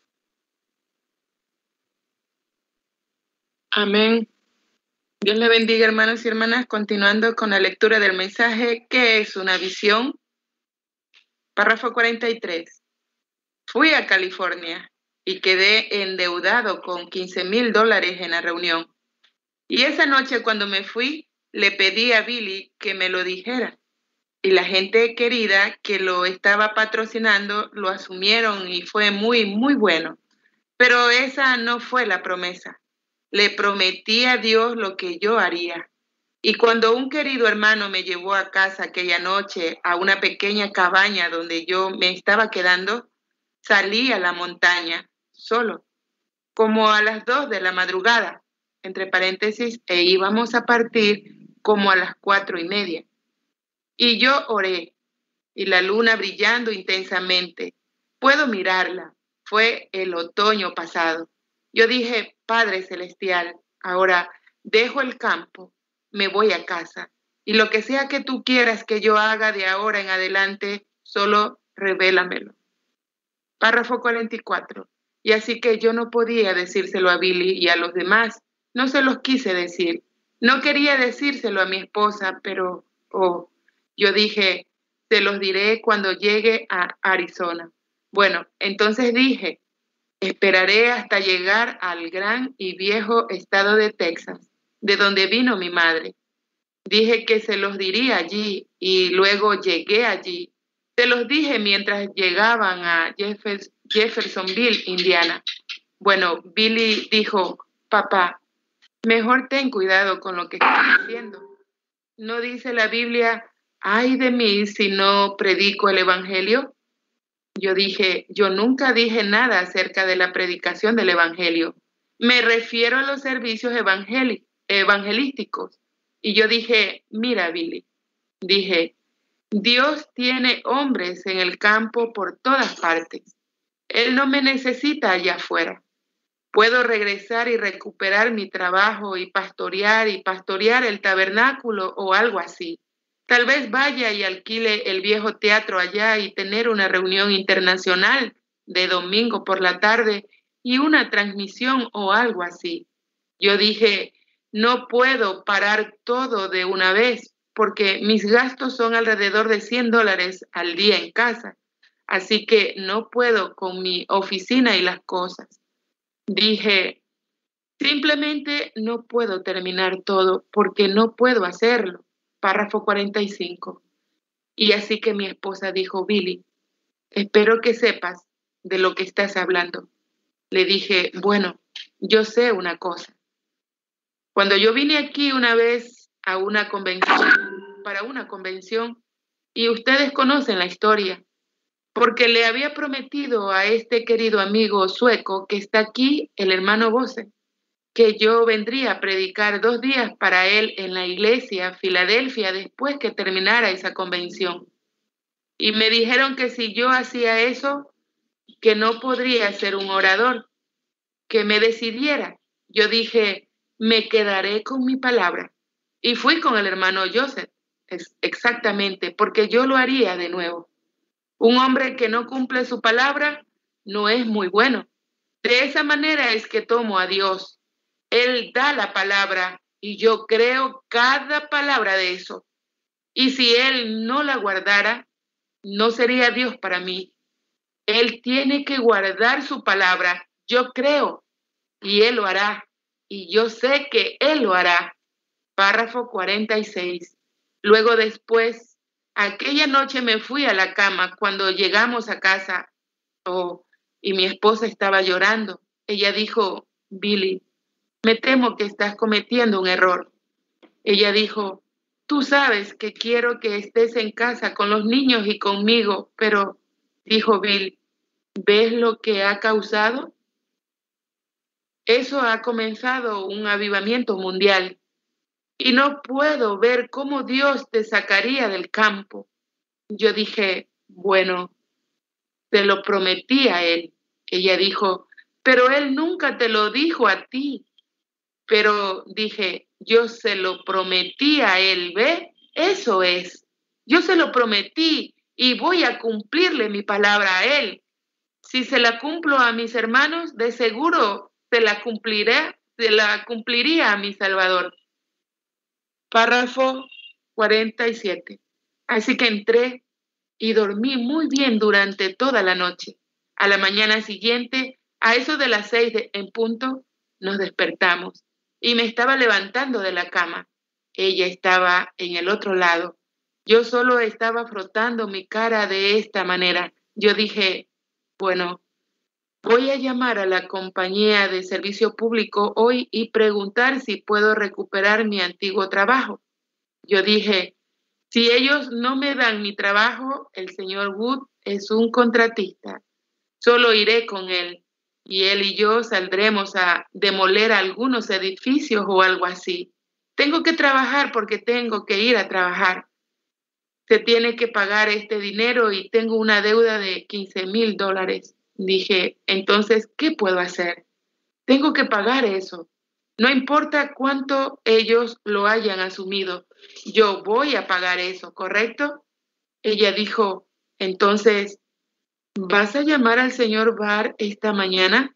Amén. Dios le bendiga, hermanos y hermanas. Continuando con la lectura del mensaje, ¿qué es una visión? Párrafo 43. Fui a California y quedé endeudado con $15,000 en la reunión. Y esa noche cuando me fui, le pedí a Billy que me lo dijera. Y la gente querida que lo estaba patrocinando lo asumieron y fue muy, muy bueno. Pero esa no fue la promesa. Le prometí a Dios lo que yo haría. Y cuando un querido hermano me llevó a casa aquella noche a una pequeña cabaña donde yo me estaba quedando, salí a la montaña solo, como a las 2 de la madrugada, entre paréntesis, e íbamos a partir como a las 4:30. Y yo oré, y la luna brillando intensamente. Puedo mirarla. Fue el otoño pasado. Yo dije, Padre Celestial, ahora dejo el campo, me voy a casa, y lo que sea que tú quieras que yo haga de ahora en adelante, solo revélamelo. Párrafo 44. Y así que yo no podía decírselo a Billy y a los demás. No se los quise decir. No quería decírselo a mi esposa, pero, yo dije, se los diré cuando llegue a Arizona. Bueno, entonces dije, esperaré hasta llegar al gran y viejo estado de Texas, de donde vino mi madre. Dije que se los diría allí y luego llegué allí. Se los dije mientras llegaban a Jeffersonville, Indiana. Bueno, Billy dijo, papá, mejor ten cuidado con lo que estás haciendo. ¿No dice la Biblia, ay de mí si no predico el evangelio? Yo dije, yo nunca dije nada acerca de la predicación del Evangelio. Me refiero a los servicios evangelísticos. Y yo dije, mira, Billy, dije, Dios tiene hombres en el campo por todas partes. Él no me necesita allá afuera. Puedo regresar y recuperar mi trabajo y pastorear el tabernáculo o algo así. Tal vez vaya y alquile el viejo teatro allá y tener una reunión internacional de domingo por la tarde y una transmisión o algo así. Yo dije, no puedo parar todo de una vez porque mis gastos son alrededor de $100 al día en casa. Así que no puedo con mi oficina y las cosas. Dije, simplemente no puedo terminar todo porque no puedo hacerlo. Párrafo 45. Y así que mi esposa dijo, Billy, espero que sepas de lo que estás hablando. Le dije, bueno, yo sé una cosa. Cuando yo vine aquí una vez a una convención, para una convención, y ustedes conocen la historia, porque le había prometido a este querido amigo sueco que está aquí, el hermano Bose, que yo vendría a predicar 2 días para él en la iglesia Filadelfia después que terminara esa convención. Y me dijeron que si yo hacía eso, que no podría ser un orador, que me decidiera. Yo dije, me quedaré con mi palabra. Y fui con el hermano Joseph, exactamente, porque yo lo haría de nuevo. Un hombre que no cumple su palabra no es muy bueno. De esa manera es que tomo a Dios. Él da la palabra y yo creo cada palabra de eso. Y si Él no la guardara, no sería Dios para mí. Él tiene que guardar su palabra. Yo creo y Él lo hará. Y yo sé que Él lo hará. Párrafo 46. Luego después, aquella noche me fui a la cama. Cuando llegamos a casa, y mi esposa estaba llorando. Ella dijo, Billy, me temo que estás cometiendo un error. Ella dijo, tú sabes que quiero que estés en casa con los niños y conmigo, pero, dijo Bill, ¿ves lo que ha causado? Eso ha comenzado un avivamiento mundial y no puedo ver cómo Dios te sacaría del campo. Yo dije, bueno, te lo prometí a él. Ella dijo, pero él nunca te lo dijo a ti. Pero dije, yo se lo prometí a él, ¿ve? Eso es. Yo se lo prometí y voy a cumplirle mi palabra a él. Si se la cumplo a mis hermanos, de seguro se la cumpliría a mi Salvador. Párrafo 47. Así que entré y dormí muy bien durante toda la noche. A la mañana siguiente, a eso de las 6 en punto, nos despertamos y me estaba levantando de la cama. Ella estaba en el otro lado. Yo solo estaba frotando mi cara de esta manera. Yo dije, bueno, voy a llamar a la compañía de servicio público hoy y preguntar si puedo recuperar mi antiguo trabajo. Yo dije, si ellos no me dan mi trabajo, el señor Wood es un contratista. Solo iré con él y él y yo saldremos a demoler algunos edificios o algo así. Tengo que trabajar porque tengo que ir a trabajar. Se tiene que pagar este dinero y tengo una deuda de $15,000. Dije, entonces, ¿qué puedo hacer? Tengo que pagar eso. No importa cuánto ellos lo hayan asumido. Yo voy a pagar eso, ¿correcto? Ella dijo, entonces, ¿vas a llamar al señor Barr esta mañana?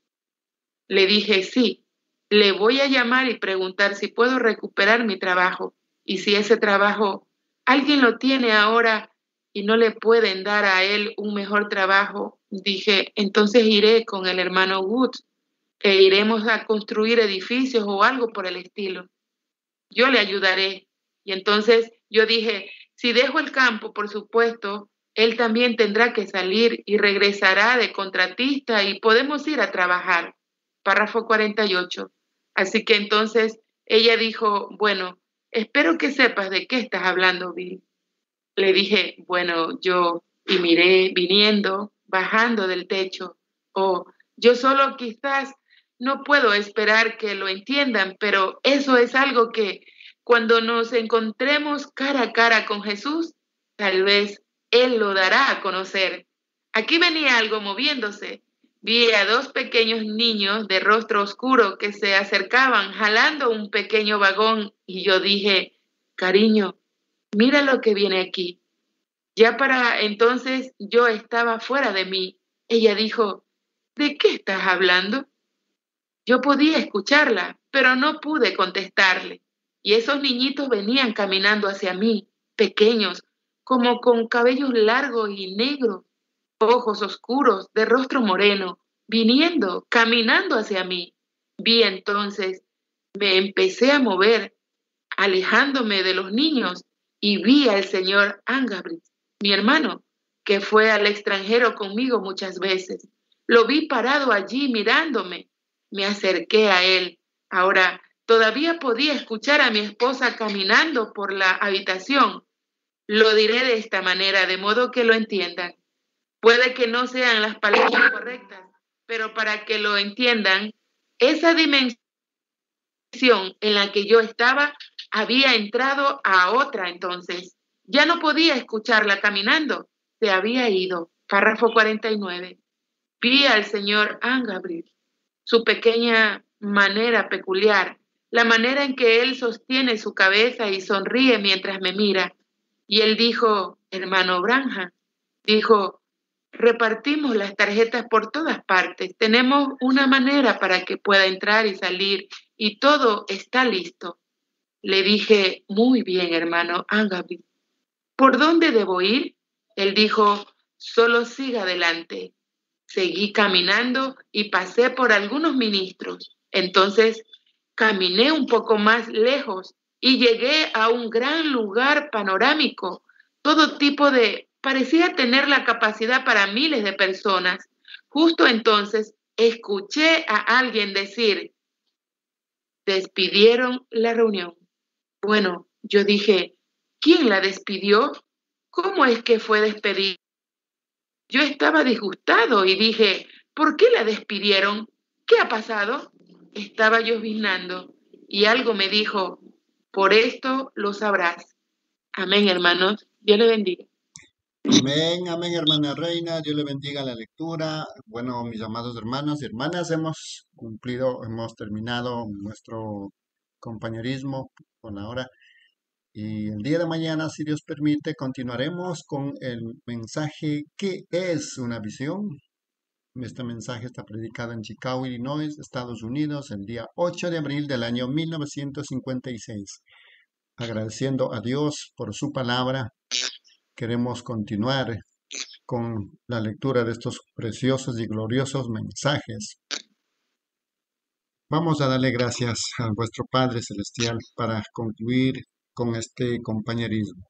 Le dije, sí. Le voy a llamar y preguntar si puedo recuperar mi trabajo. Y si ese trabajo alguien lo tiene ahora y no le pueden dar a él un mejor trabajo, dije, entonces iré con el hermano Woods e iremos a construir edificios o algo por el estilo. Yo le ayudaré. Y entonces yo dije, si dejo el campo, por supuesto, él también tendrá que salir y regresará de contratista y podemos ir a trabajar. Párrafo 48. Así que entonces ella dijo, bueno, espero que sepas de qué estás hablando, Bill. Le dije, bueno, yo y miré viniendo, bajando del techo. Oh, yo solo quizás no puedo esperar que lo entiendan, pero eso es algo que cuando nos encontremos cara a cara con Jesús, tal vez Él lo dará a conocer. Aquí venía algo moviéndose. Vi a dos pequeños niños de rostro oscuro que se acercaban jalando un pequeño vagón y yo dije, cariño, mira lo que viene aquí. Ya para entonces yo estaba fuera de mí. Ella dijo, ¿de qué estás hablando? Yo podía escucharla, pero no pude contestarle. Y esos niñitos venían caminando hacia mí, pequeños, como con cabellos largos y negros, ojos oscuros, de rostro moreno, viniendo, caminando hacia mí. Vi entonces, me empecé a mover, alejándome de los niños, y vi al señor Angabrit, mi hermano, que fue al extranjero conmigo muchas veces. Lo vi parado allí mirándome. Me acerqué a él. Ahora, todavía podía escuchar a mi esposa caminando por la habitación. Lo diré de esta manera, de modo que lo entiendan. Puede que no sean las palabras correctas, pero para que lo entiendan, esa dimensión en la que yo estaba había entrado a otra entonces. Ya no podía escucharla caminando. Se había ido. Párrafo 49. Vi al señor Angabrit, su pequeña manera peculiar, la manera en que él sostiene su cabeza y sonríe mientras me mira. Y él dijo, hermano Branham, dijo, repartimos las tarjetas por todas partes. Tenemos una manera para que pueda entrar y salir y todo está listo. Le dije, muy bien, hermano Angabrit. ¿Por dónde debo ir? Él dijo, solo siga adelante. Seguí caminando y pasé por algunos ministros. Entonces caminé un poco más lejos y llegué a un gran lugar panorámico. Todo tipo de... parecía tener la capacidad para miles de personas. Justo entonces escuché a alguien decir, despidieron la reunión. Bueno, yo dije, ¿quién la despidió? ¿Cómo es que fue despedida? Yo estaba disgustado y dije, ¿por qué la despidieron? ¿Qué ha pasado? Estaba lloviznando y algo me dijo, por esto lo sabrás. Amén, hermanos. Dios le bendiga. Amén, amén, hermana Reina. Dios le bendiga la lectura. Bueno, mis amados hermanos y hermanas, hemos cumplido, hemos terminado nuestro compañerismo por ahora. Y el día de mañana, si Dios permite, continuaremos con el mensaje ¿qué es una visión? Este mensaje está predicado en Chicago, Illinois, Estados Unidos, el día 8 de abril del año 1956. Agradeciendo a Dios por su palabra, queremos continuar con la lectura de estos preciosos y gloriosos mensajes. Vamos a darle gracias a vuestro Padre Celestial para concluir con este compañerismo.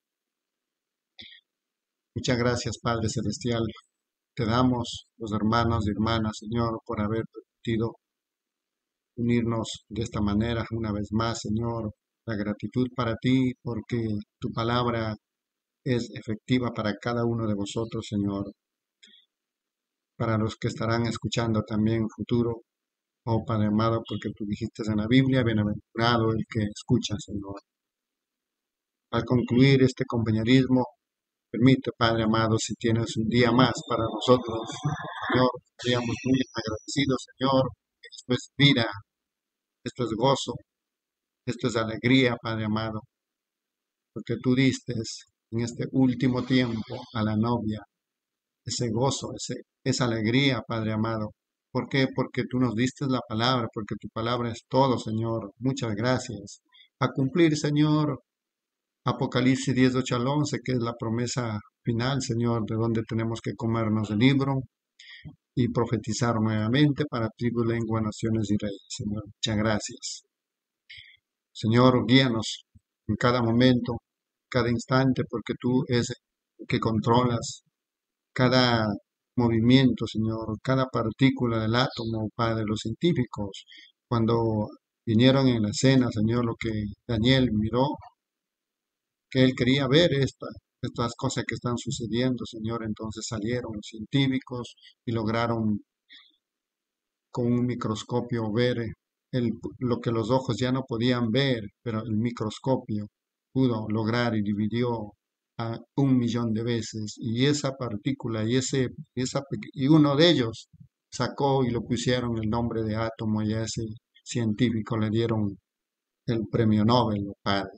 Muchas gracias, Padre Celestial. Te damos, los hermanos y hermanas, Señor, por haber permitido unirnos de esta manera una vez más, Señor. La gratitud para ti, porque tu palabra es efectiva para cada uno de vosotros, Señor. Para los que estarán escuchando también en futuro, oh Padre amado, porque tú dijiste en la Biblia, bienaventurado el que escucha, Señor. Al concluir este compañerismo, permite, Padre amado, si tienes un día más para nosotros, Señor, estaríamos muy agradecidos, Señor. Esto es vida, esto es gozo, esto es alegría, Padre amado, porque tú diste en este último tiempo a la novia ese gozo, esa alegría, Padre amado. ¿Por qué? Porque tú nos diste la palabra, porque tu palabra es todo, Señor. Muchas gracias. A cumplir, Señor, Apocalipsis 10, 8 al 11, que es la promesa final, Señor, de donde tenemos que comernos el libro y profetizar nuevamente para tribu, lengua, naciones y reyes, Señor. Muchas gracias. Señor, guíanos en cada momento, cada instante, porque tú es el que controlas cada movimiento, Señor, cada partícula del átomo, Padre. Los científicos, cuando vinieron en la escena, Señor, lo que Daniel miró, que él quería ver estas cosas que están sucediendo, Señor. Entonces salieron los científicos y lograron con un microscopio ver lo que los ojos ya no podían ver, pero el microscopio pudo lograr y dividió a 1 millón de veces. Y esa partícula y uno de ellos sacó y lo pusieron el nombre de átomo, y a ese científico le dieron el premio Nobel, Padre.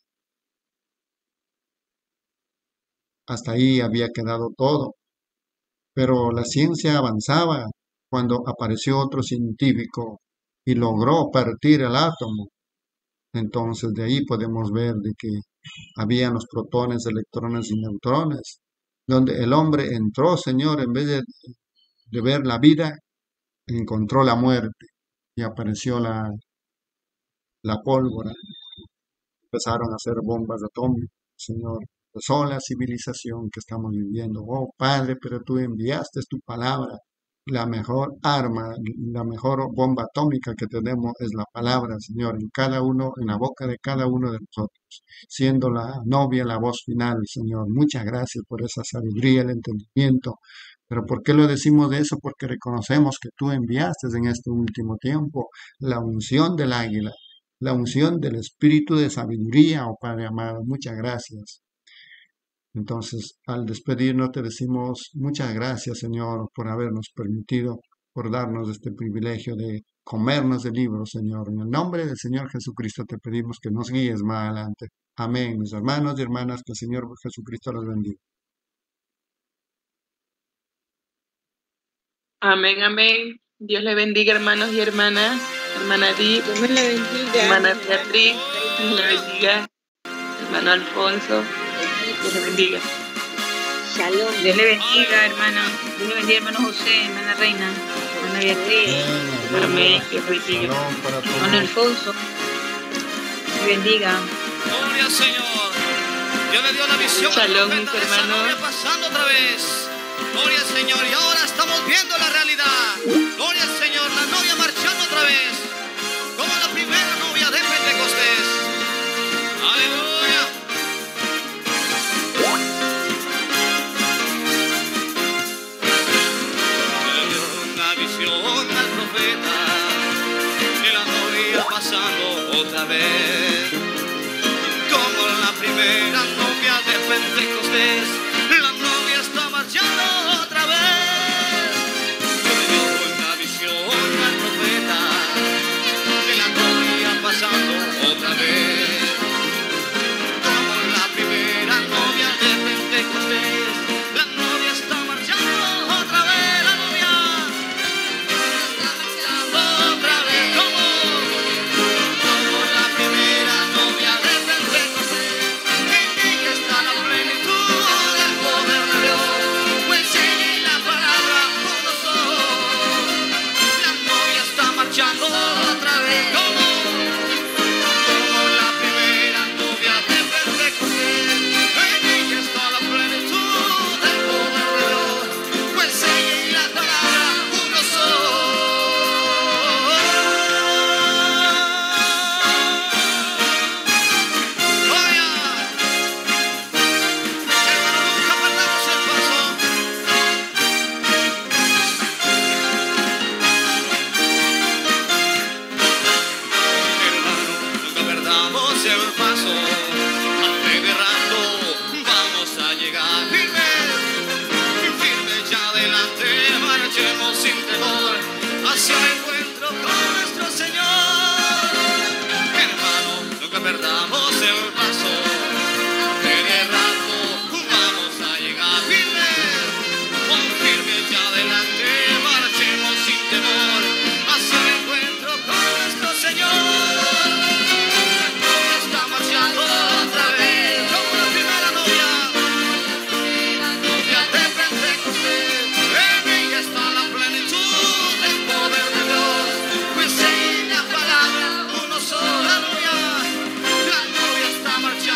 Hasta ahí había quedado todo, pero la ciencia avanzaba cuando apareció otro científico y logró partir el átomo. Entonces de ahí podemos ver de que habían los protones, electrones y neutrones, donde el hombre entró, Señor, en vez de ver la vida, encontró la muerte y apareció la pólvora. Empezaron a hacer bombas atómicas, Señor. Sola civilización que estamos viviendo. Oh Padre, pero tú enviaste tu palabra. La mejor arma, la mejor bomba atómica que tenemos es la palabra, Señor, en cada uno, en la boca de cada uno de nosotros, siendo la novia la voz final, Señor. Muchas gracias por esa sabiduría, el entendimiento. Pero ¿por qué lo decimos de eso? Porque reconocemos que tú enviaste en este último tiempo la unción del águila, la unción del espíritu de sabiduría, oh Padre amado. Muchas gracias. Entonces, al despedirnos te decimos muchas gracias, Señor, por habernos permitido, por darnos este privilegio de comernos del libro, Señor. En el nombre del Señor Jesucristo te pedimos que nos guíes más adelante. Amén, mis hermanos y hermanas, que el Señor Jesucristo los bendiga. Amén, amén. Dios le bendiga, hermanos y hermanas. Hermana Edith, Dios me la bendiga. hermana Beatriz, Dios le bendiga. Hermano Alfonso, Dios le bendiga. Shalom. Dios le bendiga, hermano. Dios le bendiga, hermano José, hermana Reina, hermana Beatriz, Amén, Dios le bendiga. Shalom para hermano todos. Alfonso. Dios le bendiga. Gloria al Señor. Dios le dio la visión al Shalom, profeta mis de esa hermanos. novia pasando otra vez. Gloria al Señor. Y ahora estamos viendo la realidad. Gloria al Señor. La novia marchando otra vez. Como la primera novia de Pentecostés. Aleluya. Le dio una visión al profeta de la novia pasando otra vez. Como la primera novia de Pentecostés, la novia está marchando otra vez. Le dio una visión al profeta de la novia pasando otra vez. Como la primera novia de Pentecostés, la novia está marchando otra vez. La novia está marchando otra vez. Como la primera novia de Pentecostés, en ella está la plenitud del poder de Dios. Pues ella y la palabra uno son. La novia está marchando otra vez. Como la primera novia de Pentecostés, en ella está la plenitud del poder de Dios. Pues ella y la palabra uno son. Gloria. Hermano, nunca perdamos el paso. Hermano, nunca perdamos el paso. A de rato vamos a llegar firme ya adelante, marchemos sin temor hacia el encuentro con nuestro Señor. Hermano, nunca perdamos el paso. De rato vamos a llegar firme ya adelante, marchemos sin temor hacia el encuentro con nuestro Señor. Está marchando otra vez como la primera novia de Pentecostés. En ella está la plenitud del poder de Dios. Pues en la palabra uno solo, aleluya. La novia está marchando.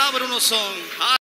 sabronosón.